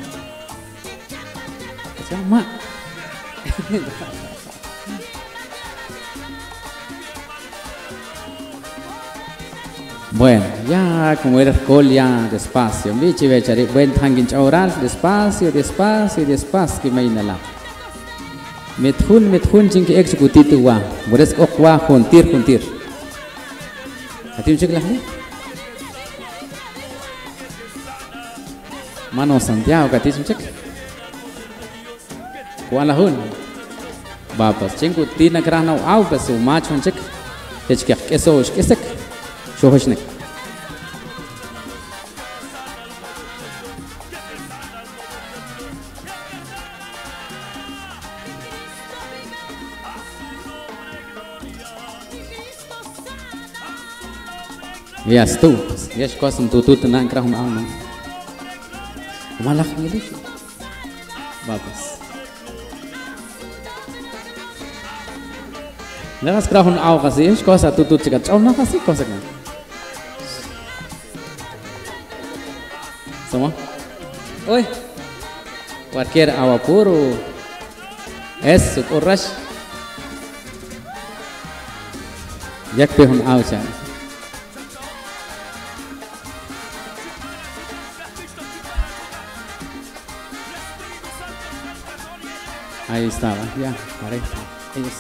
Sama. Bueno, ya como era alcohol ya despacio. Bichi bechari buen tangin oral despacio que me inhala. Methun ching que executitu wa. Bores okwa juntir. Hati mencik lah ni. Mano Santiago katis mencik. Kuala hun. Bapas cingku tina kerana au pesu macho mencik. Echkek kesos kesek. Shohosnek. Yes, tu. Yes, kosong tutu tenang kerana mau. Malah ni. Bagus. Lagas krahun au kasi, es cosa tu chica chau na kasi cosa kan. Sama? Oi. Cualquier agua puro. Es sukurrash. Yak pe hun au chan. Ahí estaba, ya, pareja. Ellos.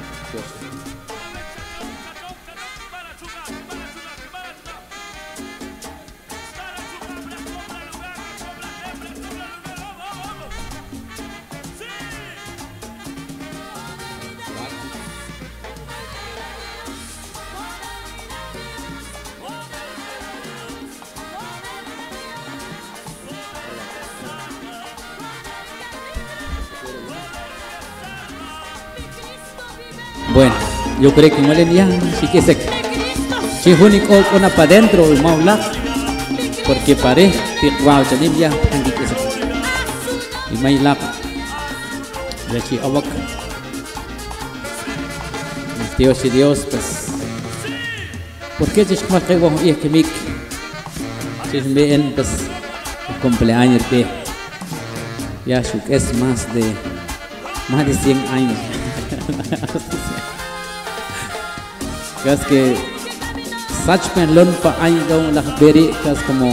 Bueno, yo creo que muelen ya, sí que se. Si es único una para adentro, el maula, porque pare, que wow, chanim ya, tangi que se. Y mai lap, ya que awak. Dios y Dios, pues. ¿Por qué es como que vos y es que mic? Si es bien, pues, el cumpleaños de. Ya, es más de 100 años. Es que Sachpen lon pa ay daw lakberi kas como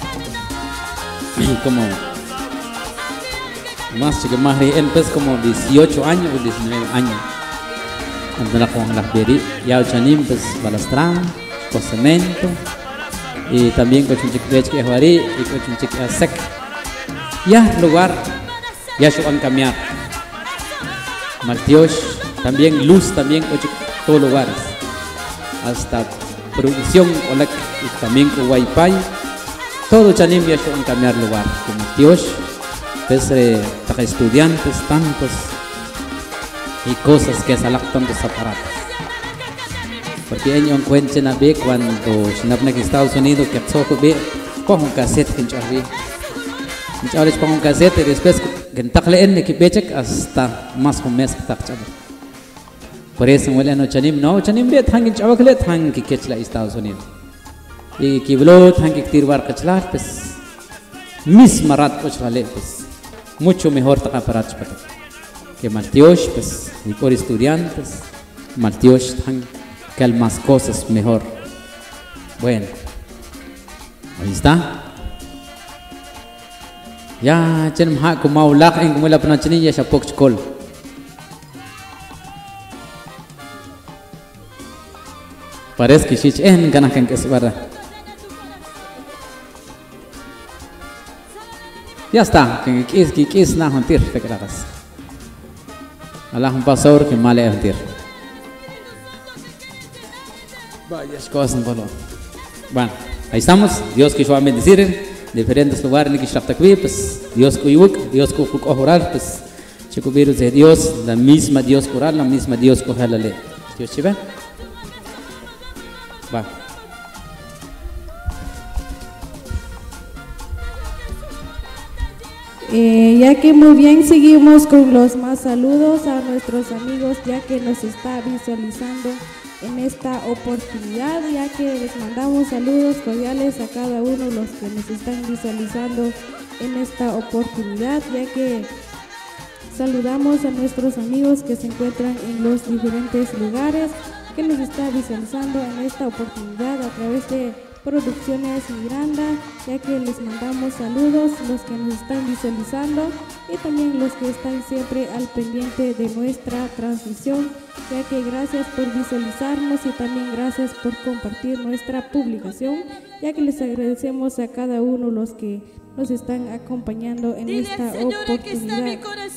más que más en pues como 18 años o 19 años andaba con lakberi ya chanim pues balastran con cemento y también con chunchik que hari y con chunchik sec ya lugar ya suan cambiar Martios también luz también con todos lugares hasta producción y también con wifi todo chanim ya son cambiar lugar como Dios pues para estudiantes tantos y cosas que salak tantos aparatos porque ellos encuentran a ver cuando en Estados Unidos que soco ve con un cassette que ahora es con un cassette y después que takleen que pechek hasta más un mes que tak chabar. Por eso muela no chanim be thangin chabakle thang ki kechla Estados Unidos. Y que vlo thang ki tirwar kachlar pues mis marat kochale pues mucho mejor taka parat chapata. Que Maltios pues y por estudiantes Maltios thang que al más cosas mejor. Bueno. Ahí está. Ya chen ha ko maulak en mula panachini ya sa pokchkol. Parece que shich en ganakan que subara. Ya está, que quis na hontir te quedas. Allah un pasor que male hontir. Vaya cosas bolo. Bueno, ahí estamos. Dios que va a bendecir diferentes lugares en que shaftakwi, pues Dios kuyuk, Dios kukuk orar, pues chikubiru de Dios, la misma Dios curar, la misma Dios cojalale. Dios chiva. Va. Ya que muy bien, seguimos con los más saludos a nuestros amigos ya que nos está visualizando en esta oportunidad, ya que les mandamos saludos cordiales a cada uno de los que nos están visualizando en esta oportunidad, ya que saludamos a nuestros amigos que se encuentran en los diferentes lugares que nos está visualizando en esta oportunidad a través de Producciones Miranda, ya que les mandamos saludos los que nos están visualizando y también los que están siempre al pendiente de nuestra transmisión, ya que gracias por visualizarnos y también gracias por compartir nuestra publicación, ya que les agradecemos a cada uno los que nos están acompañando en esta oportunidad.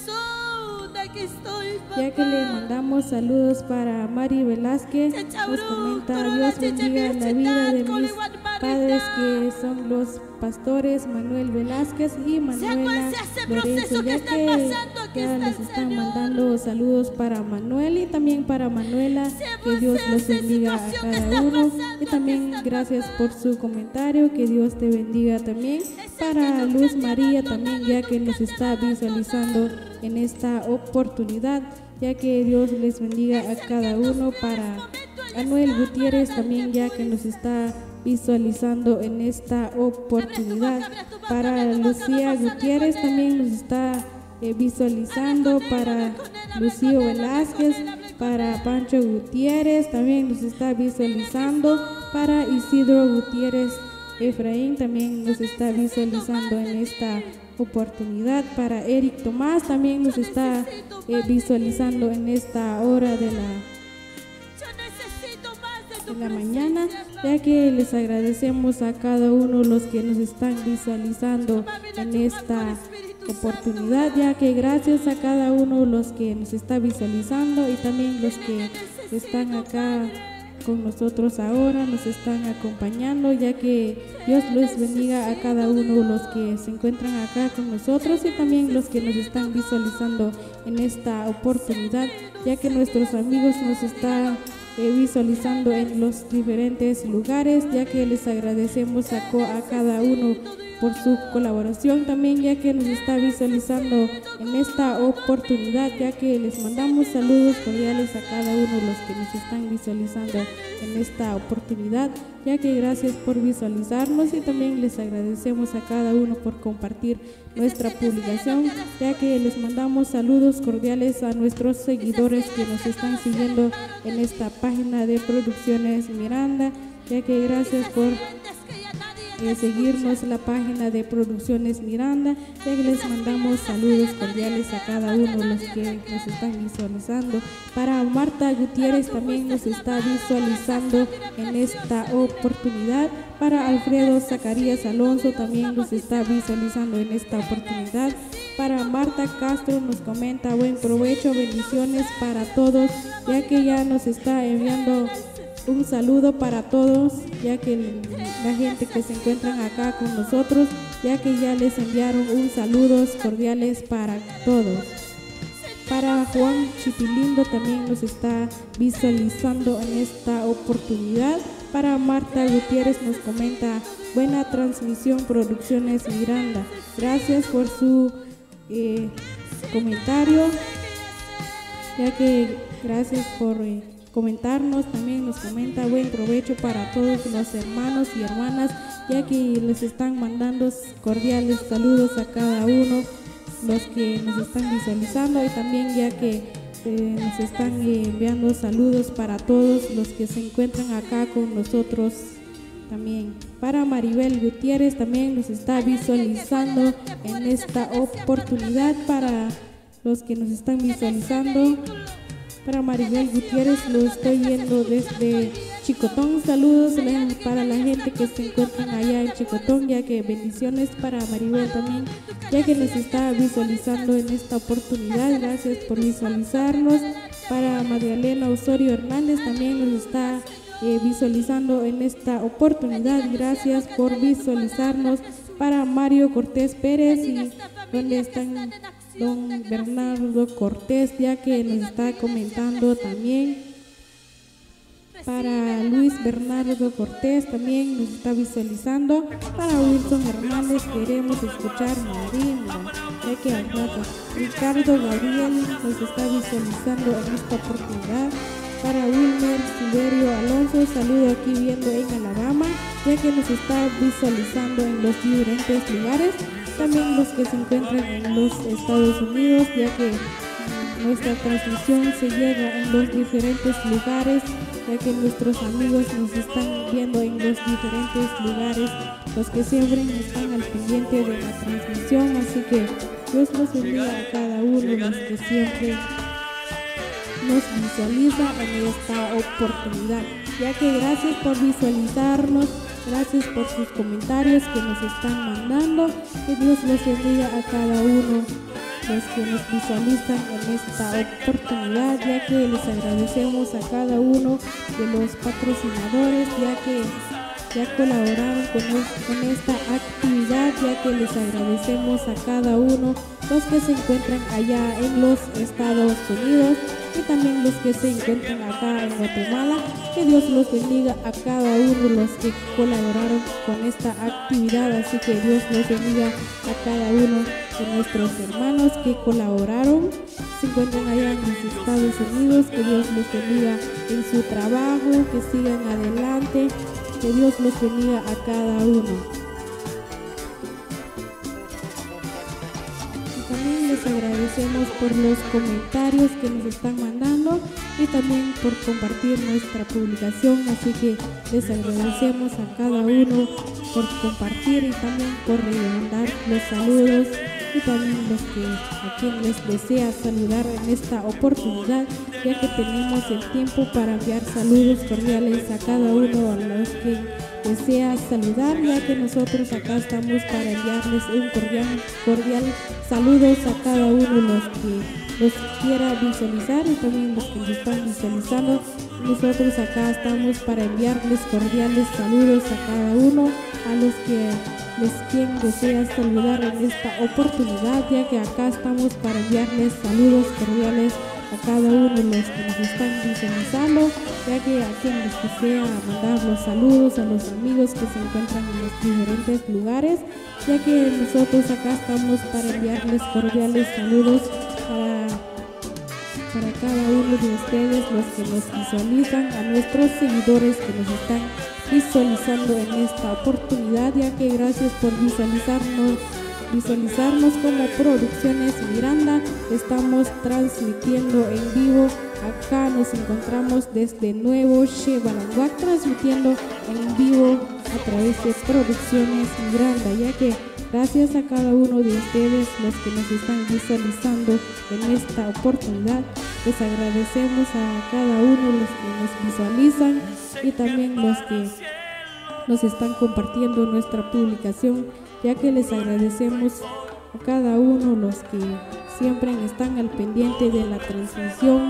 Ya que le mandamos saludos para Mari Velázquez, nos comenta: Dios bendiga la vida de mis padres que son los pastores Manuel Velázquez y Manuela Lorenzo, ya que ya les están mandando saludos para Manuel y también para Manuela, que Dios los bendiga a cada uno, y también gracias por su comentario, que Dios te bendiga también. Para Luz María también, ya que nos está visualizando en esta oportunidad, ya que Dios les bendiga a cada uno. Para Anuel Gutiérrez también, ya que nos está visualizando en esta oportunidad. Para Lucía Gutiérrez también nos está visualizando. Para Lucio Velázquez, para Pancho Gutiérrez también nos está visualizando. Para Isidro Gutiérrez Efraín también nos está visualizando en esta oportunidad. Para Eric Tomás también nos está visualizando en esta hora de la mañana, ya que les agradecemos a cada uno los que nos están visualizando en esta oportunidad, ya que gracias a cada uno los que nos está visualizando y también los que están acá con nosotros ahora, nos están acompañando, ya que Dios les bendiga a cada uno los que se encuentran acá con nosotros y también los que nos están visualizando en esta oportunidad, ya que nuestros amigos nos están visualizando en los diferentes lugares, ya que les agradecemos a cada uno por su colaboración también, ya que nos está visualizando en esta oportunidad, ya que les mandamos saludos cordiales a cada uno de los que nos están visualizando en esta oportunidad, ya que gracias por visualizarnos y también les agradecemos a cada uno por compartir nuestra publicación, ya que les mandamos saludos cordiales a nuestros seguidores que nos están siguiendo en esta página de Producciones Miranda, ya que gracias por seguirnos la página de Producciones Miranda, ya que les mandamos saludos cordiales a cada uno de los que nos están visualizando. Para Marta Gutiérrez también nos está visualizando en esta oportunidad. Para Alfredo Zacarías Alonso también nos está visualizando en esta oportunidad. Para Marta Castro nos comenta buen provecho, bendiciones para todos, ya que ya nos está enviando un saludo para todos, ya que la gente que se encuentran acá con nosotros, ya que ya les enviaron un saludos cordiales para todos. Para Juan Chipilindo también nos está visualizando en esta oportunidad. Para Marta Gutiérrez nos comenta buena transmisión Producciones Miranda, gracias por su comentario, ya que gracias por comentarnos. También nos comenta buen provecho para todos los hermanos y hermanas, ya que les están mandando cordiales saludos a cada uno los que nos están visualizando y también ya que nos están enviando saludos para todos los que se encuentran acá con nosotros también. Para Maribel Gutiérrez también nos está visualizando en esta oportunidad. Para los que nos están visualizando, para Maribel Gutiérrez lo estoy viendo desde Chicotón. Saludos para la gente que se encuentran allá en Chicotón, ya que bendiciones para Maribel también, ya que nos está visualizando en esta oportunidad. Gracias por visualizarnos. Para Magdalena Osorio Hernández también nos está visualizando en esta oportunidad. Gracias por visualizarnos. Para Mario Cortés Pérez y donde están don Bernardo Cortés, ya que nos está comentando también. Para Luis Bernardo Cortés también nos está visualizando. Para Wilson Hernández queremos escuchar Marinda, ya que al rato Ricardo Gabriel nos está visualizando en esta oportunidad. Para Wilmer Silverio Alonso, saludo aquí viendo en Alabama, ya que nos está visualizando en los diferentes lugares. También los que se encuentran en los Estados Unidos, ya que nuestra transmisión se llega en los diferentes lugares, ya que nuestros amigos nos están viendo en los diferentes lugares, los que siempre están al pendiente de la transmisión. Así que Dios los bendiga a cada uno de los que siempre nos visualiza en esta oportunidad, ya que gracias por visualizarnos. Gracias por sus comentarios que nos están mandando. Que Dios les bendiga a cada uno los que nos visualizan en esta oportunidad, ya que les agradecemos a cada uno de los patrocinadores, ya que ya colaboraron con esta actividad, ya que les agradecemos a cada uno los que se encuentran allá en los Estados Unidos y también los que se encuentran acá en Guatemala. Que Dios los bendiga a cada uno de los que colaboraron con esta actividad. Así que Dios los bendiga a cada uno de nuestros hermanos que colaboraron, se encuentran allá en los Estados Unidos. Que Dios los bendiga en su trabajo, que sigan adelante, que Dios los bendiga a cada uno. También les agradecemos por los comentarios que nos están mandando y también por compartir nuestra publicación, así que les agradecemos a cada uno por compartir y también por redundar los saludos, y también los que a quien les desea saludar en esta oportunidad, ya que tenemos el tiempo para enviar saludos cordiales a cada uno a los que desea saludar, ya que nosotros acá estamos para enviarles un cordial saludos a cada uno de los que los quiera visualizar y también los que nos están visualizando. Nosotros acá estamos para enviarles cordiales saludos a cada uno, a los que quien desea saludar en esta oportunidad, ya que acá estamos para enviarles saludos cordiales a cada uno de los que nos están visualizando, ya que a quien les desea mandar los saludos a los amigos que se encuentran en los diferentes lugares, ya que nosotros acá estamos para enviarles cordiales saludos para cada uno de ustedes, los que nos visualizan, a nuestros seguidores que nos están visualizando en esta oportunidad, ya que gracias por visualizarnos como Producciones Miranda. Estamos transmitiendo en vivo. Acá nos encontramos desde Nuevo Chevalanguac, transmitiendo en vivo a través de Producciones Miranda, ya que gracias a cada uno de ustedes, los que nos están visualizando en esta oportunidad, les agradecemos a cada uno los que nos visualizan y también los que nos están compartiendo nuestra publicación, ya que les agradecemos a cada uno los que siempre están al pendiente de la transmisión.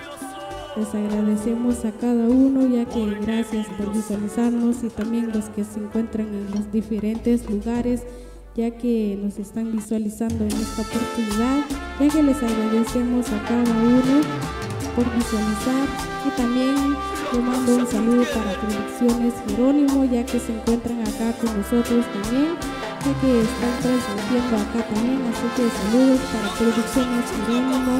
Les agradecemos a cada uno, ya que gracias por visualizarnos, y también los que se encuentran en los diferentes lugares, ya que nos están visualizando en esta oportunidad, ya que les agradecemos a cada uno por visualizar. Y también le mando un saludo para Producciones Jerónimo, ya que se encuentran acá con nosotros también, ya que están transmitiendo acá también, así que saludos para Producciones Jerónimo,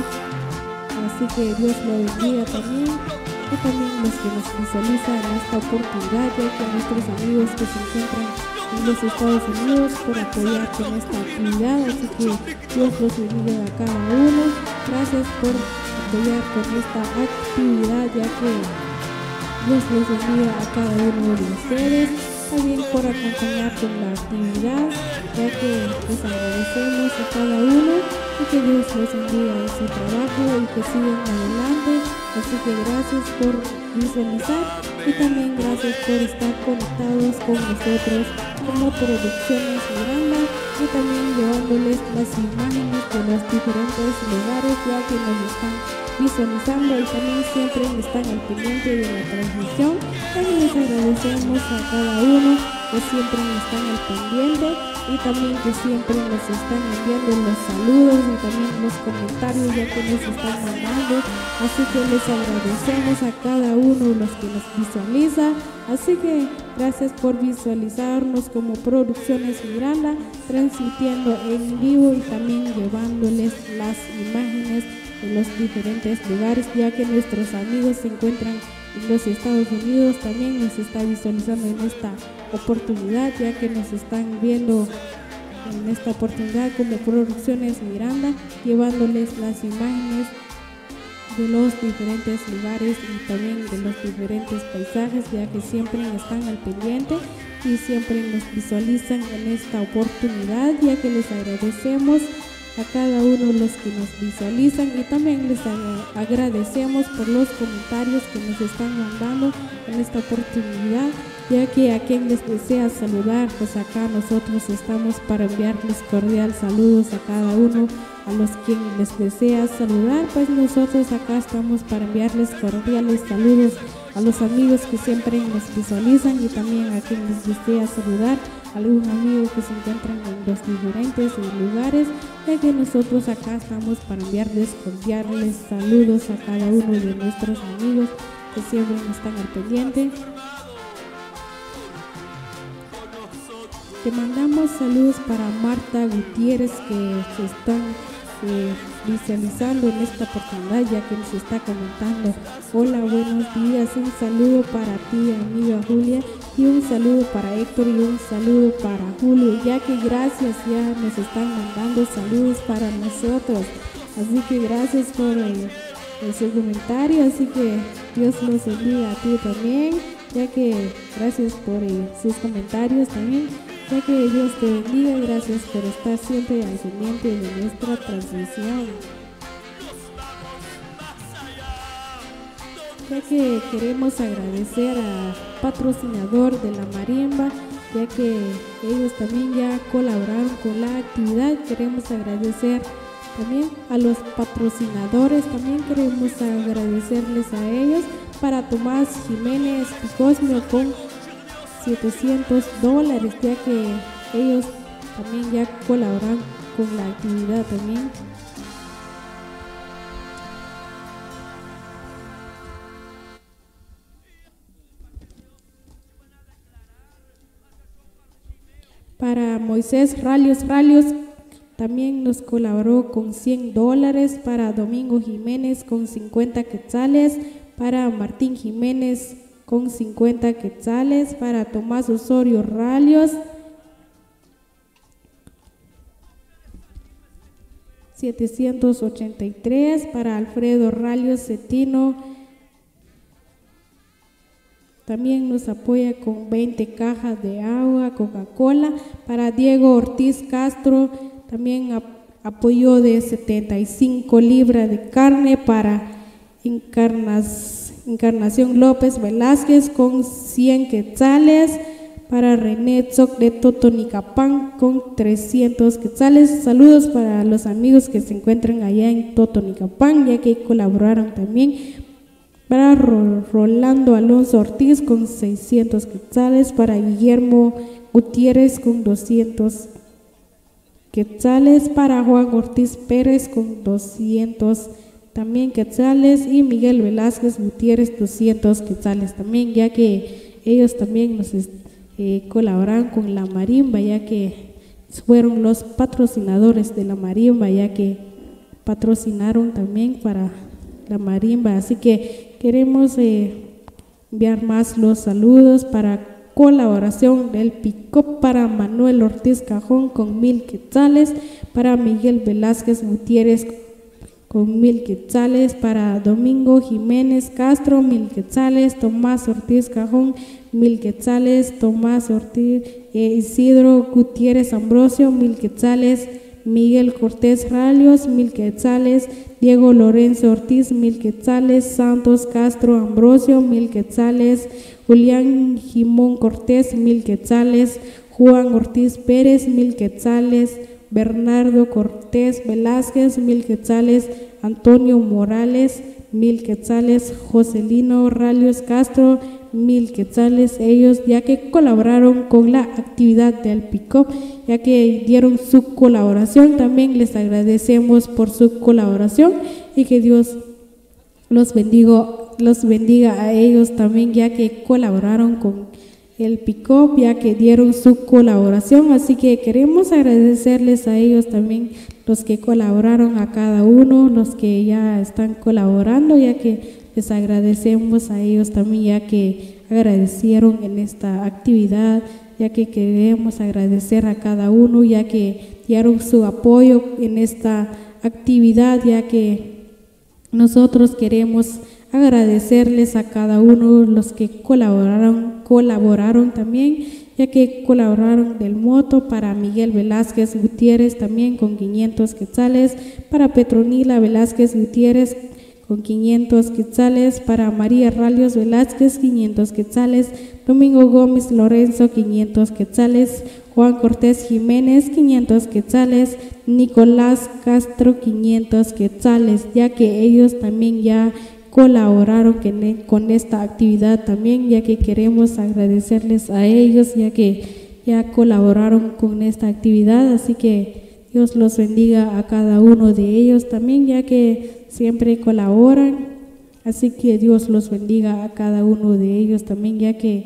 así que Dios lo bendiga también. Y también los que nos visualizan en esta oportunidad, ya que nuestros amigos que se encuentran en los Estados Unidos por apoyar con esta actividad, así que Dios los bendiga a cada uno. Gracias por apoyar con esta actividad, ya que Dios los bendiga a cada uno de ustedes. También por acompañar con la actividad, ya que les agradecemos a cada uno y que Dios los bendiga en su trabajo y que sigan adelante. Así que gracias por visualizar y también gracias por estar conectados con nosotros como Producciones Miranda, y también llevándoles las imágenes de los diferentes lugares, ya que nos están visualizando y también siempre están al pendiente de la transmisión. También les agradecemos a cada uno que siempre están al pendiente y también que siempre nos están enviando los saludos y también los comentarios, ya que nos están mandando. Así que les agradecemos a cada uno de los que nos visualiza. Así que gracias por visualizarnos como Producciones Miranda, transmitiendo en vivo y también llevándoles las imágenes de los diferentes lugares, ya que nuestros amigos se encuentran en los Estados Unidos, también nos está visualizando en esta oportunidad, ya que nos están viendo en esta oportunidad como Producciones Miranda, llevándoles las imágenes de los diferentes lugares y también de los diferentes paisajes, ya que siempre están al pendiente y siempre nos visualizan en esta oportunidad, ya que les agradecemos a cada uno de los que nos visualizan y también les agradecemos por los comentarios que nos están mandando en esta oportunidad, ya que a quien les desea saludar, pues acá nosotros estamos para enviarles cordial saludos a cada uno. A los quienes les desea saludar, pues nosotros acá estamos para enviarles cordiales saludos a los amigos que siempre nos visualizan y también a quien les desea saludar algún amigo que se encuentran en los diferentes lugares, ya que nosotros acá estamos para enviarles cordiales saludos a cada uno de nuestros amigos que siempre están al pendiente. Te mandamos saludos para Marta Gutiérrez, que se están visualizando en esta oportunidad, ya que nos está comentando. Hola, buenos días, un saludo para ti, amiga Julia, y un saludo para Héctor y un saludo para Julio, ya que gracias, ya nos están mandando saludos para nosotros. Así que gracias por su comentario, así que Dios los bendiga a ti también, ya que gracias por sus comentarios también, ya que Dios te bendiga, gracias por estar siempre al pendiente de nuestra transmisión. Ya que queremos agradecer al patrocinador de la marimba, ya que ellos también ya colaboraron con la actividad. Queremos agradecer también a los patrocinadores, también queremos agradecerles a ellos. Para Tomás Jiménez Picosmio con $700, ya que ellos también ya colaboran con la actividad también. Para Moisés Ralios también nos colaboró con $100. Para Domingo Jiménez con 50 quetzales. Para Martín Jiménez con 50 quetzales. Para Tomás Osorio Ralios, 783. Para Alfredo Ralios Cetino, también nos apoya con 20 cajas de agua, Coca-Cola. Para Diego Ortiz Castro, también apoyo de 75 libras de carne. Para Encarnación López Velázquez con 100 quetzales. Para René Tzoc de Totonicapán con 300 quetzales. Saludos para los amigos que se encuentran allá en Totonicapán, ya que colaboraron también. Para Rolando Alonso Ortiz con 600 quetzales. Para Guillermo Gutiérrez con 200 quetzales. Para Juan Ortiz Pérez con 200 también quetzales. Y Miguel Velázquez Gutiérrez 200 quetzales también, ya que ellos también nos colaboraron con la marimba, ya que fueron los patrocinadores de la marimba, ya que patrocinaron también para la marimba. Así que queremos enviar más los saludos para colaboración del Pick-up para Manuel Ortiz Cajón con 1000 quetzales. Para Miguel Velázquez Gutiérrez con 1000 quetzales. Para Domingo Jiménez Castro 1000 quetzales. Tomás Ortiz Cajón 1000 quetzales. Tomás Ortiz Isidro Gutiérrez Ambrosio 1000 quetzales. Miguel Cortés Ralios 1000 quetzales. Diego Lorenzo Ortiz 1000 quetzales. Santos Castro Ambrosio 1000 quetzales. Julián Jimón Cortés 1000 quetzales. Juan Ortiz Pérez 1000 quetzales. Bernardo Cortés Velázquez 1000 quetzales. Antonio Morales 1000 quetzales. Joselino Ralios Castro 1000 quetzales. Ellos ya que colaboraron con la actividad del Pick-up, ya que dieron su colaboración, también les agradecemos por su colaboración y que Dios los bendiga a ellos también, ya que colaboraron con el Pick-up, ya que dieron su colaboración. Así que queremos agradecerles a ellos también, los que colaboraron, a cada uno, los que ya están colaborando, ya que les agradecemos a ellos también, ya que agradecieron en esta actividad, ya que queremos agradecer a cada uno, ya que dieron su apoyo en esta actividad, ya que nosotros queremos agradecerles a cada uno los que colaboraron también, ya que colaboraron del moto. Para Miguel Velázquez Gutiérrez también con 500 quetzales. Para Petronila Velázquez Gutiérrez con 500 quetzales. Para María Ralios Velázquez 500 quetzales. Domingo Gómez Lorenzo 500 quetzales. Juan Cortés Jiménez 500 quetzales. Nicolás Castro 500 quetzales, ya que ellos también ya colaboraron con esta actividad también, ya que queremos agradecerles a ellos, ya que ya colaboraron con esta actividad. Así que Dios los bendiga a cada uno de ellos también, ya que siempre colaboran. Así que Dios los bendiga a cada uno de ellos también, ya que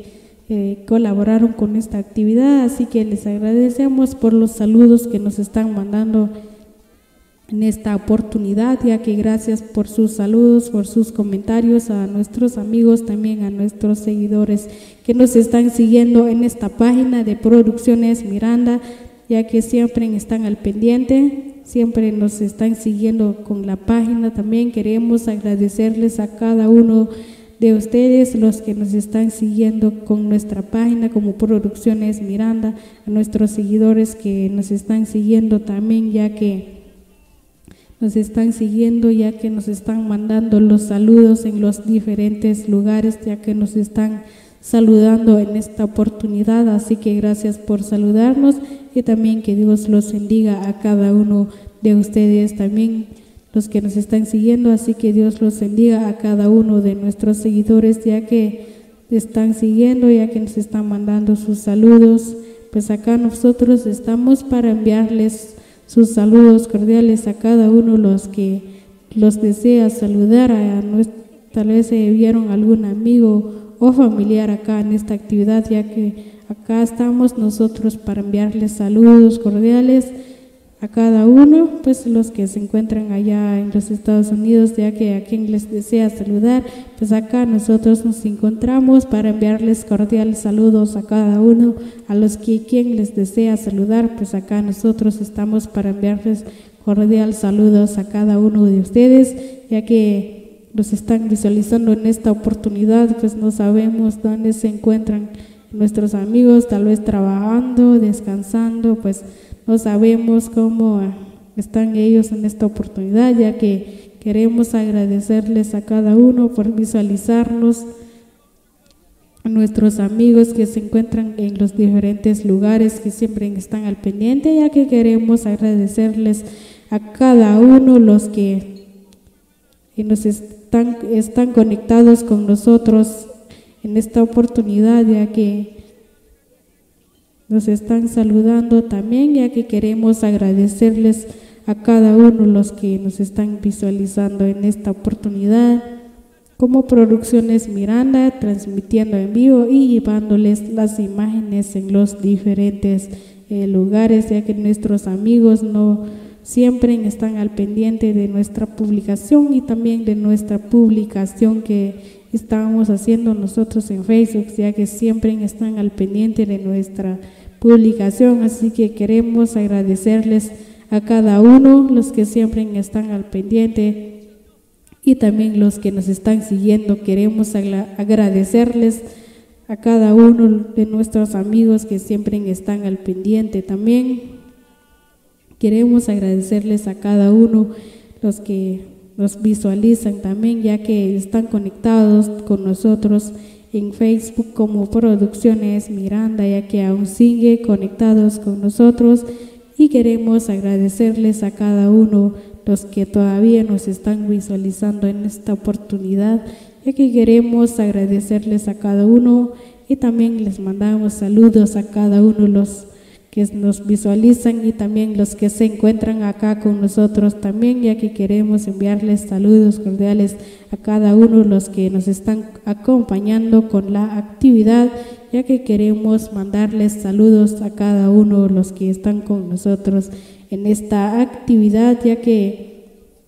colaboraron con esta actividad, así que les agradecemos por los saludos que nos están mandando en esta oportunidad, ya que gracias por sus saludos, por sus comentarios, a nuestros amigos, también a nuestros seguidores que nos están siguiendo en esta página de Producciones Miranda, ya que siempre están al pendiente, siempre nos están siguiendo con la página. También queremos agradecerles a cada uno de ustedes, los que nos están siguiendo con nuestra página como Producciones Miranda, a nuestros seguidores que nos están siguiendo también, ya que nos están siguiendo, ya que nos están mandando los saludos en los diferentes lugares, ya que nos están saludando en esta oportunidad. Así que gracias por saludarnos y también que Dios los bendiga a cada uno de ustedes, también los que nos están siguiendo. Así que Dios los bendiga a cada uno de nuestros seguidores, ya que están siguiendo, ya que nos están mandando sus saludos. Pues acá nosotros estamos para enviarles sus saludos cordiales a cada uno los que los desea saludar. Tal vez se vieron algún amigo o familiar acá en esta actividad, ya que acá estamos nosotros para enviarles saludos cordiales a cada uno, pues los que se encuentran allá en los Estados Unidos, ya que a quien les desea saludar, pues acá nosotros nos encontramos para enviarles cordiales saludos a cada uno. A los que quien les desea saludar, pues acá nosotros estamos para enviarles cordiales saludos a cada uno de ustedes, ya que los están visualizando en esta oportunidad, pues no sabemos dónde se encuentran nuestros amigos, tal vez trabajando, descansando, pues no sabemos cómo están ellos en esta oportunidad, ya que queremos agradecerles a cada uno por visualizarnos, a nuestros amigos que se encuentran en los diferentes lugares, que siempre están al pendiente, ya que queremos agradecerles a cada uno los que nos están conectados con nosotros en esta oportunidad, ya que nos están saludando también, ya que queremos agradecerles a cada uno los que nos están visualizando en esta oportunidad como Producciones Miranda, transmitiendo en vivo y llevándoles las imágenes en los diferentes lugares, ya que nuestros amigos no siempre están al pendiente de nuestra publicación y también de nuestra publicación que estábamos haciendo nosotros en Facebook, ya que siempre están al pendiente de nuestra publicación. Así que queremos agradecerles a cada uno, los que siempre están al pendiente y también los que nos están siguiendo. Queremos agradecerles a cada uno de nuestros amigos que siempre están al pendiente. También queremos agradecerles a cada uno los que nos visualizan también, ya que están conectados con nosotros en Facebook como Producciones Miranda, ya que aún sigue conectados con nosotros, y queremos agradecerles a cada uno los que todavía nos están visualizando en esta oportunidad, ya que queremos agradecerles a cada uno y también les mandamos saludos a cada uno los que nos visualizan y también los que se encuentran acá con nosotros también, ya que queremos enviarles saludos cordiales a cada uno los que nos están acompañando con la actividad, ya que queremos mandarles saludos a cada uno los que están con nosotros en esta actividad, ya que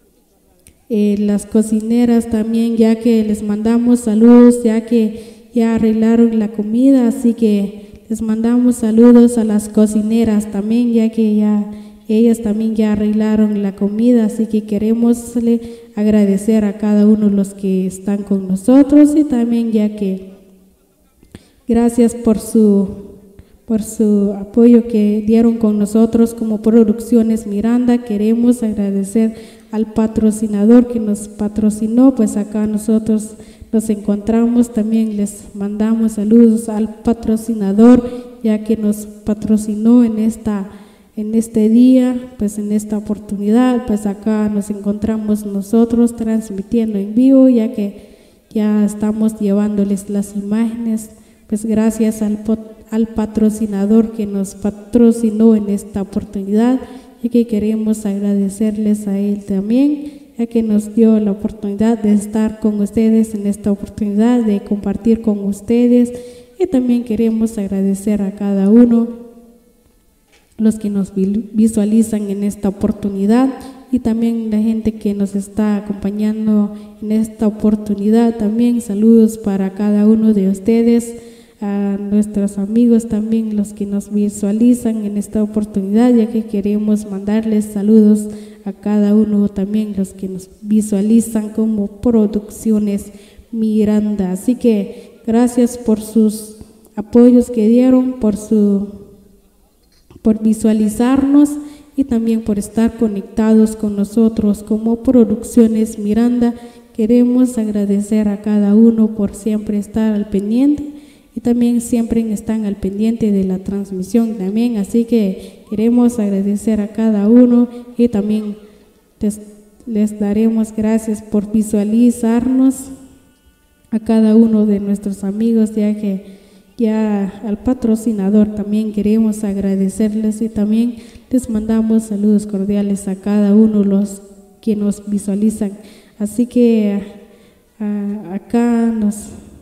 las cocineras también, ya que les mandamos saludos, ya que ya arreglaron la comida, así que les mandamos saludos a las cocineras también, ya que ellas también ya arreglaron la comida, así que queremos agradecer a cada uno de los que están con nosotros y también ya que gracias por su apoyo que dieron con nosotros como Producciones Miranda. Queremos agradecer al patrocinador que nos patrocinó, pues acá nosotros nos encontramos. También les mandamos saludos al patrocinador, ya que nos patrocinó en este día, pues en esta oportunidad, pues acá nos encontramos nosotros transmitiendo en vivo, ya que ya estamos llevándoles las imágenes, pues gracias al patrocinador que nos patrocinó en esta oportunidad, y que queremos agradecerles a él también, ya que nos dio la oportunidad de estar con ustedes en esta oportunidad, de compartir con ustedes y también queremos agradecer a cada uno los que nos visualizan en esta oportunidad y también la gente que nos está acompañando en esta oportunidad. También saludos para cada uno de ustedes, a nuestros amigos también, los que nos visualizan en esta oportunidad, ya que queremos mandarles saludos a cada uno también, los que nos visualizan como Producciones Miranda. Así que gracias por sus apoyos que dieron, por visualizarnos y también por estar conectados con nosotros como Producciones Miranda. Queremos agradecer a cada uno por siempre estar al pendiente y también siempre están al pendiente de la transmisión también. Así que queremos agradecer a cada uno y también les daremos gracias por visualizarnos a cada uno de nuestros amigos, ya que ya al patrocinador también queremos agradecerles y también les mandamos saludos cordiales a cada uno los que nos visualizan. Así que acá nos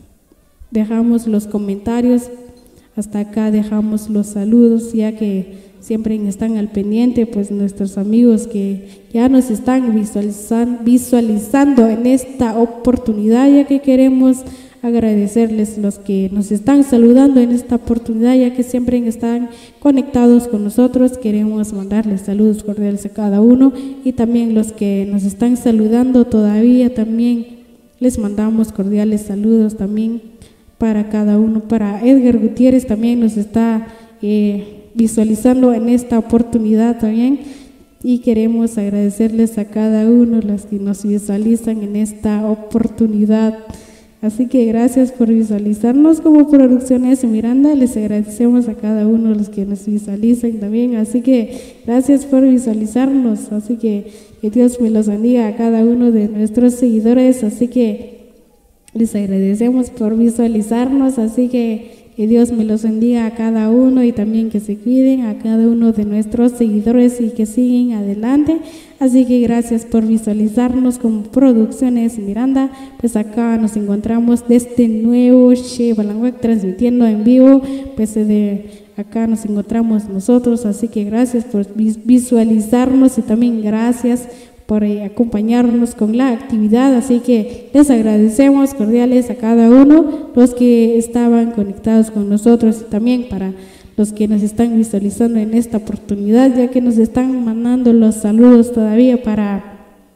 dejamos los comentarios, hasta acá dejamos los saludos, ya que siempre están al pendiente pues nuestros amigos que ya nos están visualizando en esta oportunidad, ya que queremos agradecerles los que nos están saludando en esta oportunidad, ya que siempre están conectados con nosotros. Queremos mandarles saludos cordiales a cada uno y también los que nos están saludando todavía también les mandamos cordiales saludos también para cada uno. Para Edgar Gutiérrez también nos está visualizando en esta oportunidad también y queremos agradecerles a cada uno los que nos visualizan en esta oportunidad. Así que gracias por visualizarnos como Producciones Miranda. Les agradecemos a cada uno de los que nos visualizan también. Así que gracias por visualizarnos. Así que Dios me los bendiga a cada uno de nuestros seguidores. Así que les agradecemos por visualizarnos. Así que Dios me los bendiga a cada uno y también que se cuiden a cada uno de nuestros seguidores y que siguen adelante. Así que gracias por visualizarnos como Producciones Miranda. Pues acá nos encontramos desde Nuevo Chevalanguac transmitiendo en vivo. Pues acá nos encontramos nosotros. Así que gracias por visualizarnos y también gracias por acompañarnos con la actividad. Así que les agradecemos cordiales a cada uno los que estaban conectados con nosotros y también para los que nos están visualizando en esta oportunidad, ya que nos están mandando los saludos todavía. Para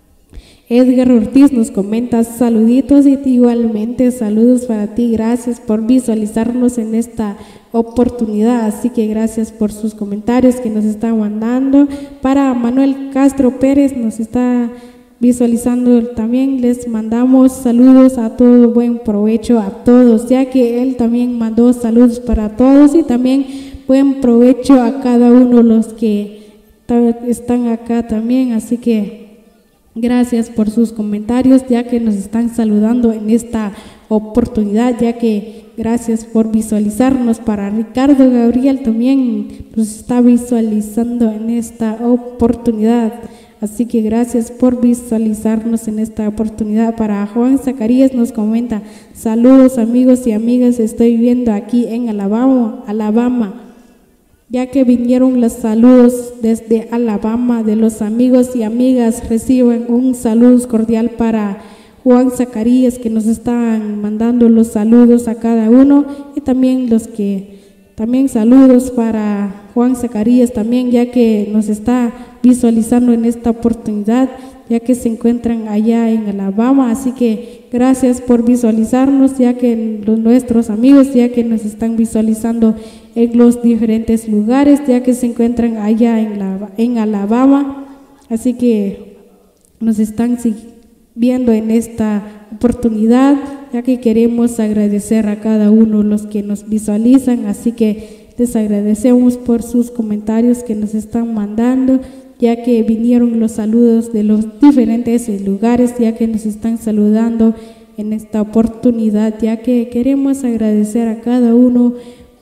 Edgar Ortiz nos comenta saluditos y igualmente saludos para ti, gracias por visualizarnos en esta oportunidad. Así que gracias por sus comentarios que nos están mandando. Para Manuel Castro Pérez nos está visualizando también, les mandamos saludos a todos, buen provecho a todos, ya que él también mandó saludos para todos y también buen provecho a cada uno de los que están acá también. Así que gracias por sus comentarios, ya que nos están saludando en esta oportunidad, ya que gracias por visualizarnos. Para Ricardo Gabriel también nos está visualizando en esta oportunidad. Así que gracias por visualizarnos en esta oportunidad. Para Juan Zacarías nos comenta saludos amigos y amigas, estoy viendo aquí en Alabama, ya que vinieron los saludos desde Alabama de los amigos y amigas. Reciben un saludo cordial para Juan Zacarías, que nos están mandando los saludos a cada uno y también también saludos para Juan Zacarías también, ya que nos está visualizando en esta oportunidad, ya que se encuentran allá en Alabama. Así que gracias por visualizarnos, ya que nuestros amigos, ya que nos están visualizando en los diferentes lugares, ya que se encuentran allá en Alabama. Así que nos están viendo en esta oportunidad, ya que queremos agradecer a cada uno de los que nos visualizan. Así que les agradecemos por sus comentarios que nos están mandando, ya que vinieron los saludos de los diferentes lugares, ya que nos están saludando en esta oportunidad, ya que queremos agradecer a cada uno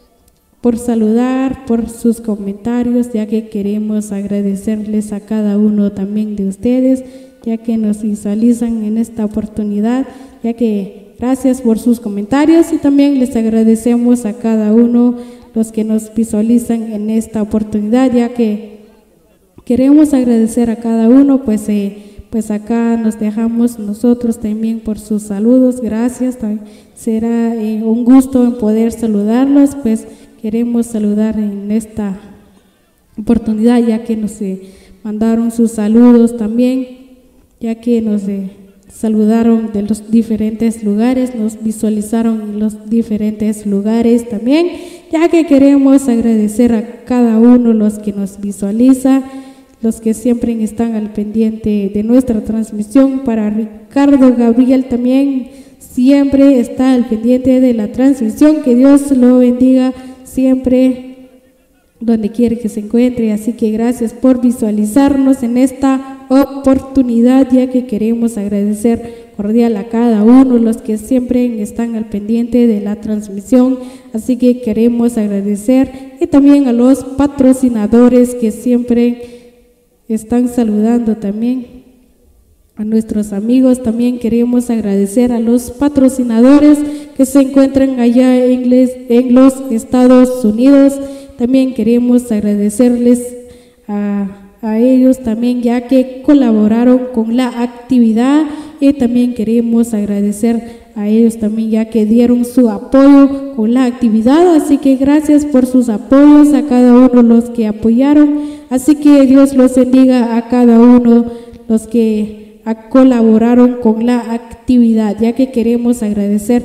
por saludar, por sus comentarios, ya que queremos agradecerles a cada uno también de ustedes, ya que nos visualizan en esta oportunidad, ya que gracias por sus comentarios y también les agradecemos a cada uno los que nos visualizan en esta oportunidad, ya que queremos agradecer a cada uno, pues acá nos dejamos nosotros también por sus saludos, gracias, será un gusto en poder saludarlos, pues queremos saludar en esta oportunidad, ya que nos mandaron sus saludos también, ya que nos saludaron de los diferentes lugares, nos visualizaron en los diferentes lugares también, ya que queremos agradecer a cada uno los que nos visualiza, los que siempre están al pendiente de nuestra transmisión. Para Ricardo Gabriel también siempre está al pendiente de la transmisión, que Dios lo bendiga siempre donde quiere que se encuentre, así que gracias por visualizarnos en esta oportunidad, ya que queremos agradecer cordial a cada uno los que siempre están al pendiente de la transmisión, así que queremos agradecer y también a los patrocinadores que siempre están saludando también, a nuestros amigos. También queremos agradecer a los patrocinadores que se encuentran allá en los Estados Unidos. También queremos agradecerles a ellos también, ya que colaboraron con la actividad, y también queremos agradecer a ellos también, ya que dieron su apoyo con la actividad, así que gracias por sus apoyos a cada uno los que apoyaron, así que Dios los bendiga a cada uno los que colaboraron con la actividad, ya que queremos agradecer.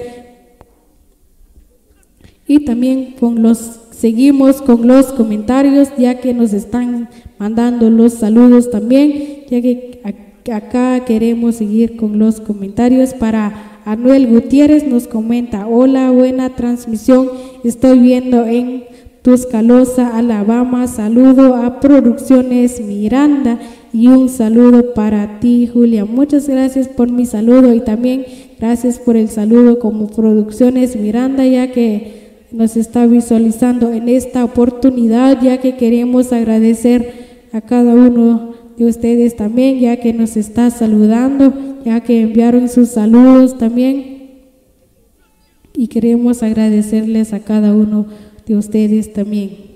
Y también seguimos con los comentarios, ya que nos están mandando los saludos también, ya que acá queremos seguir con los comentarios. Para Anuel Gutiérrez nos comenta: hola, buena transmisión, estoy viendo en Tuscaloosa, Alabama, saludo a Producciones Miranda y un saludo para ti, Julia. Muchas gracias por mi saludo y también gracias por el saludo como Producciones Miranda, ya que nos está visualizando en esta oportunidad, ya que queremos agradecer a cada uno de ustedes también, ya que nos está saludando, ya que enviaron sus saludos también, y queremos agradecerles a cada uno de ustedes también.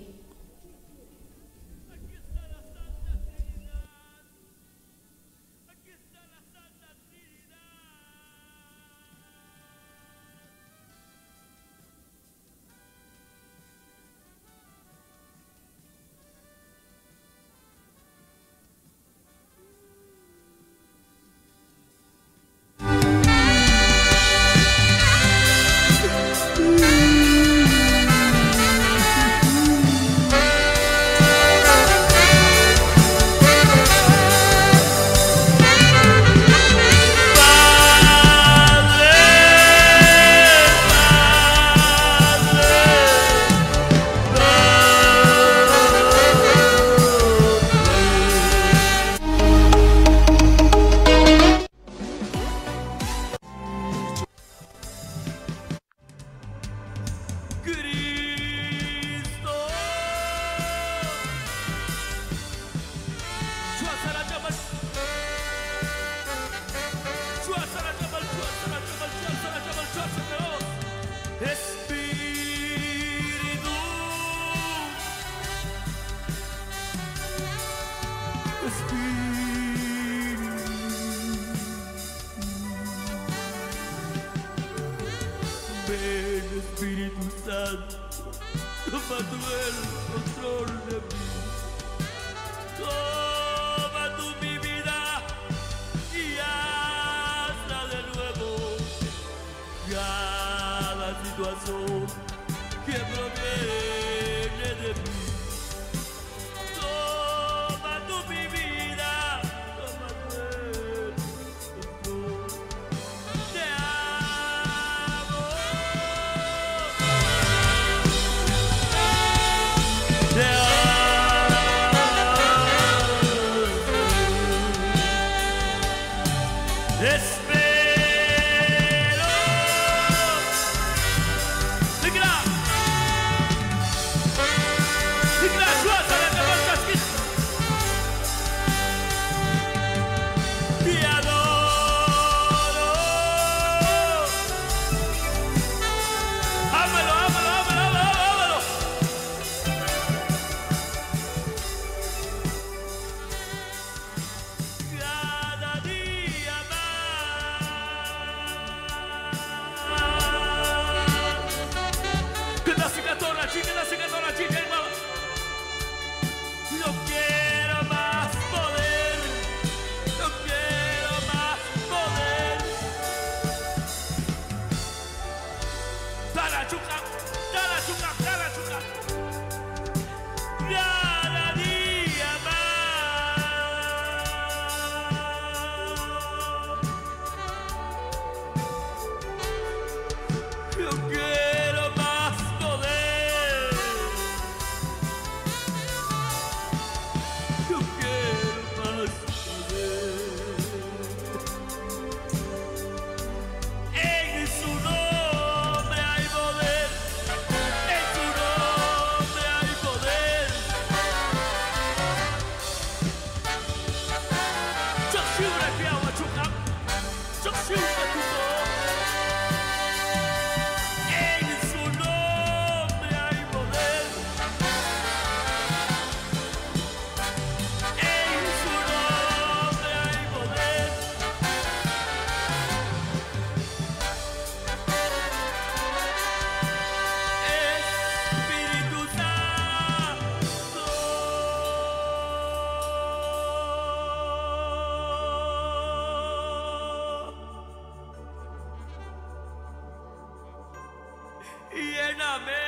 Lléname,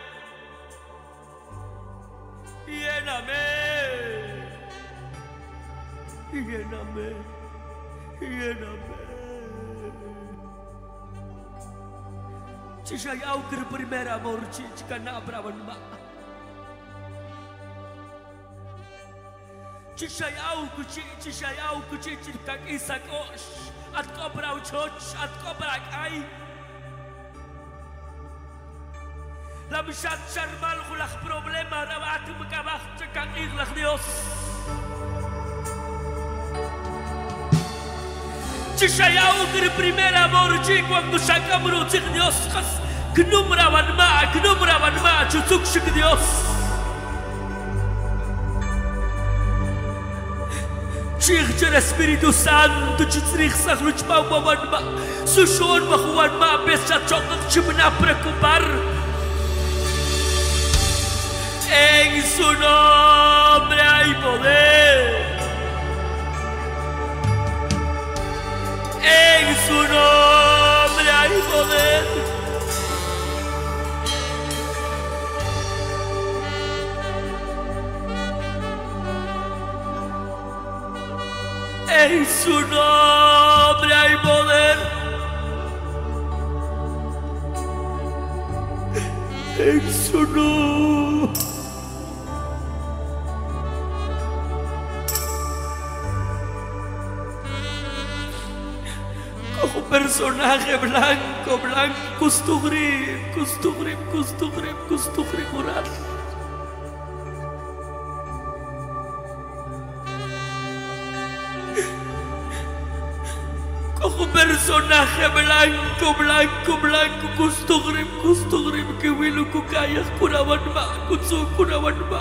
lléname, lléname, lléname. Chichayaw que el primer amor chichikanabrawan ma. Chichayaw kuchi chikak isakosh at kobrau choch at kobrak ay. La mshat charmal khulak problema rabat mkabach chikak iglak Dios. Chichayaw que el primer amor chico cuando sacamro chik Dios khas knumrawan ma chutuk shik Dios. Chich el Espíritu Santo chitrich sakhluch pawawan ma sushon mahuan ma besa chokak chimna preocupar. En su nombre hay poder. En su nombre hay poder. En su nombre hay poder. En su nombre. Como personaje blanco, custugrim, orar. Como personaje blanco, custugrim, que huilo kukayas kurawanma, kutsu kurawanma.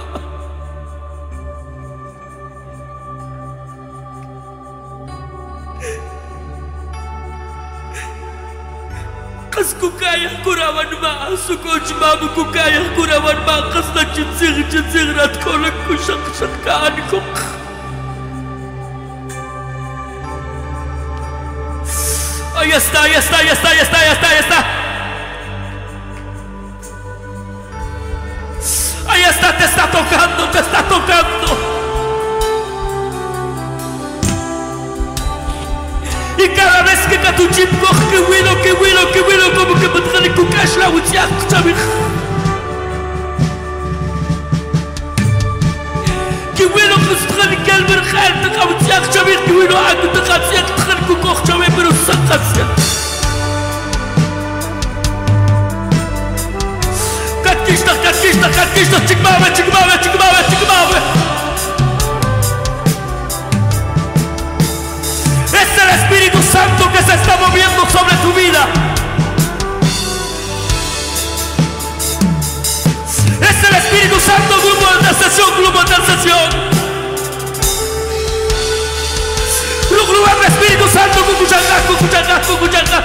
Kas kukayah kurawan ma, sukoch mamu kukayah kurawan ma, kas na chinsir rat kolak kusak kaan kok. Oh, ya está. Ahí está, te está tocando. Y cada vez que tu chip coge que huilo, como que me trae kukash la utiak, ¿sabes? Que huilo que se trae que el mercado te cabe utiak, ¿sabes? Que huilo algo te cabe utiak, te trae kukoch, ¿sabes? Pero sacas. Catquista, chikmave. Es el Espíritu Santo que se está moviendo sobre tu vida. Es el Espíritu Santo, grupo de intercesión. Grupo de Espíritu Santo, cucuchanga.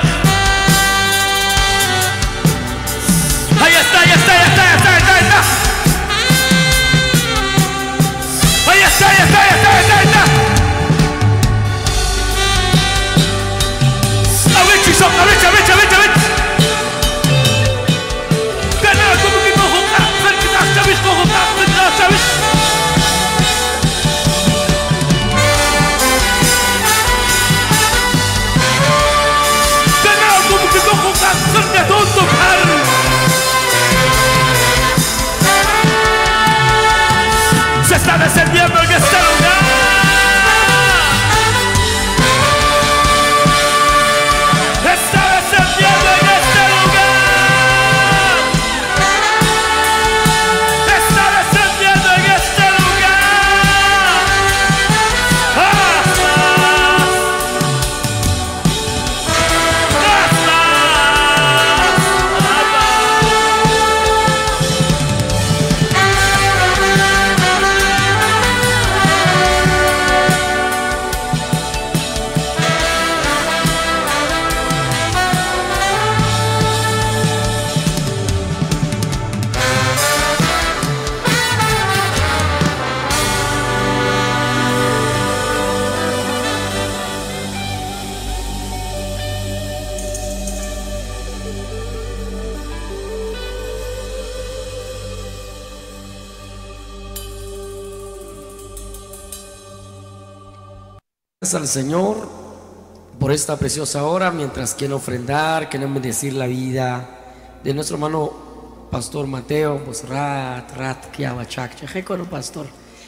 Ahí está. Ahí está. Abre. Canal como que cojo ¿sabes? Canal como que cojo cerca tonto, se está descendiendo en este lugar. gracias al Señor por esta preciosa hora, mientras quieren ofrendar, quieren bendecir la vida de nuestro hermano Pastor Mateo, pues rat, kiawachak, checo pastor,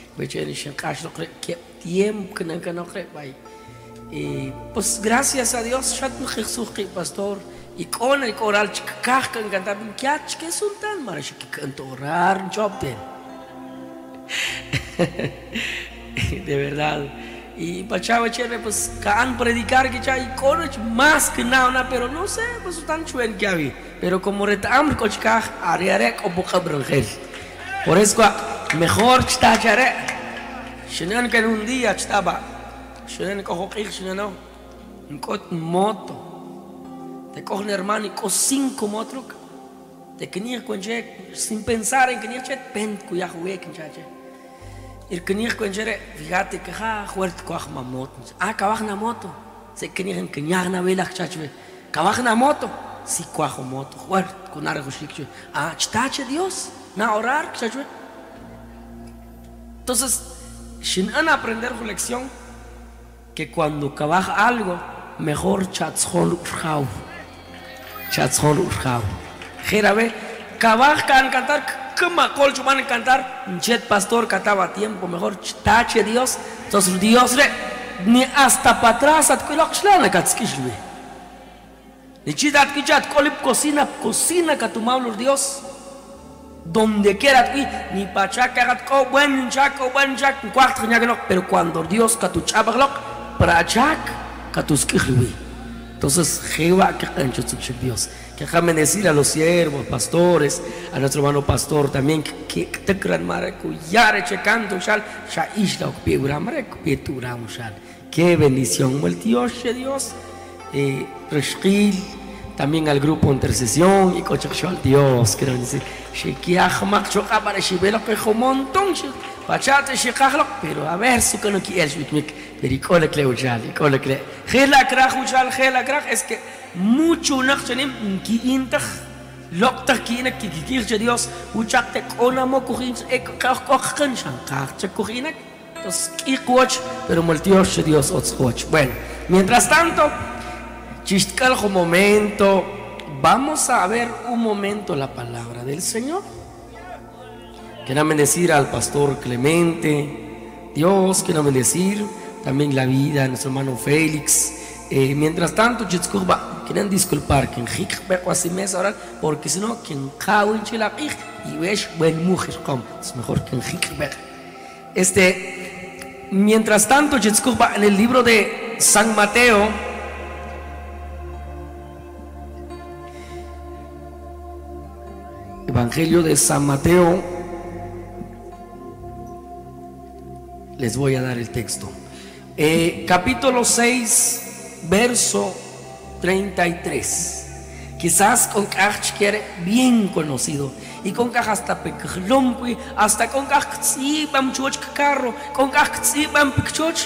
tiempo que no creo, y pues gracias a Dios, pastor, y con el coral, chicacan cantar, que son tan maravillosas que canto orar, job de verdad. Y pachava chévere, pues can predicar que ya y con más que nada, pero no sé, pues tan chuen que había. Pero como retam cochcaj ariarek o boca brangel. Por eso mejor está chare. Shenan que un día estaba. Shenan cojo que shenan un cot moto. Te coge un hermano y con 5 motos. Te quería con sin pensar en que ni chet pen cuya jugué que chache. El kenir cuenjere, fíjate que ja fuerte coaj ma moto. Ah, cabaj na moto. Se kenir en kenyar na vela chachwe. Cabaj na moto. Si coajo moto, fuerte con argo shikche. Ah, chtache Dios. Na orar chachwe. Entonces, sin aprender su lección que cuando cabaj algo, mejor chatshol urjau. Chatshol urjau. Jerabe, cabaj can cantar. Como colcho van a cantar, un chet pastor cantaba a tiempo, mejor tache Dios, entonces Dios ni hasta para atrás adquirir la catskishwe. Ni chita adquirir colip cocina que tu maulo Dios, donde quiera ni pachaca gatco buen jack, cuarto no, pero cuando Dios que tu chabalok para jack que tu skishwe. Entonces Jehová que cancho Dios. Déjame decir a los siervos, pastores, a nuestro hermano pastor también que te crean mareco, ya rechecando shal, ya isla o piura mareco, pietura shal. Qué bendición, el Dios de Dios, Reshkil, también al grupo intercesión y cochacho al Dios, quiero decir, shekiach mak choka para shibelo que montón, pachate shekajlo, pero a ver su que no quieres, pero icole cleuchal, icole cle, gela krach uchal, gela krach, es que mucho nachtenim ki intach lokta ki inak ki kirche Dios uchak te konamo kuhin kochen shankach kuhinak entonces ikwach pero el Dios otzkoch. Bueno, mientras tanto chistkal un momento, vamos a ver un momento la palabra del Señor. Quiero bendecir al pastor Clemente, Dios quiero bendecir también la vida de nuestro hermano Félix. Mientras tanto, quieren disculpar que en Hikbek o así mes orar, porque si no, quien cauen chilapich y ves buen mujer como es mejor que en Hikbek. Mientras tanto, en el libro de San Mateo, Evangelio de San Mateo, les voy a dar el texto. Capítulo 6. Verso 33. Quizás con Kach quiere bien conocido. Y con Kach hasta Pekhlompi, hasta con Kach Tzibam Choch Carro, con Kach Tzibam Pekchoch.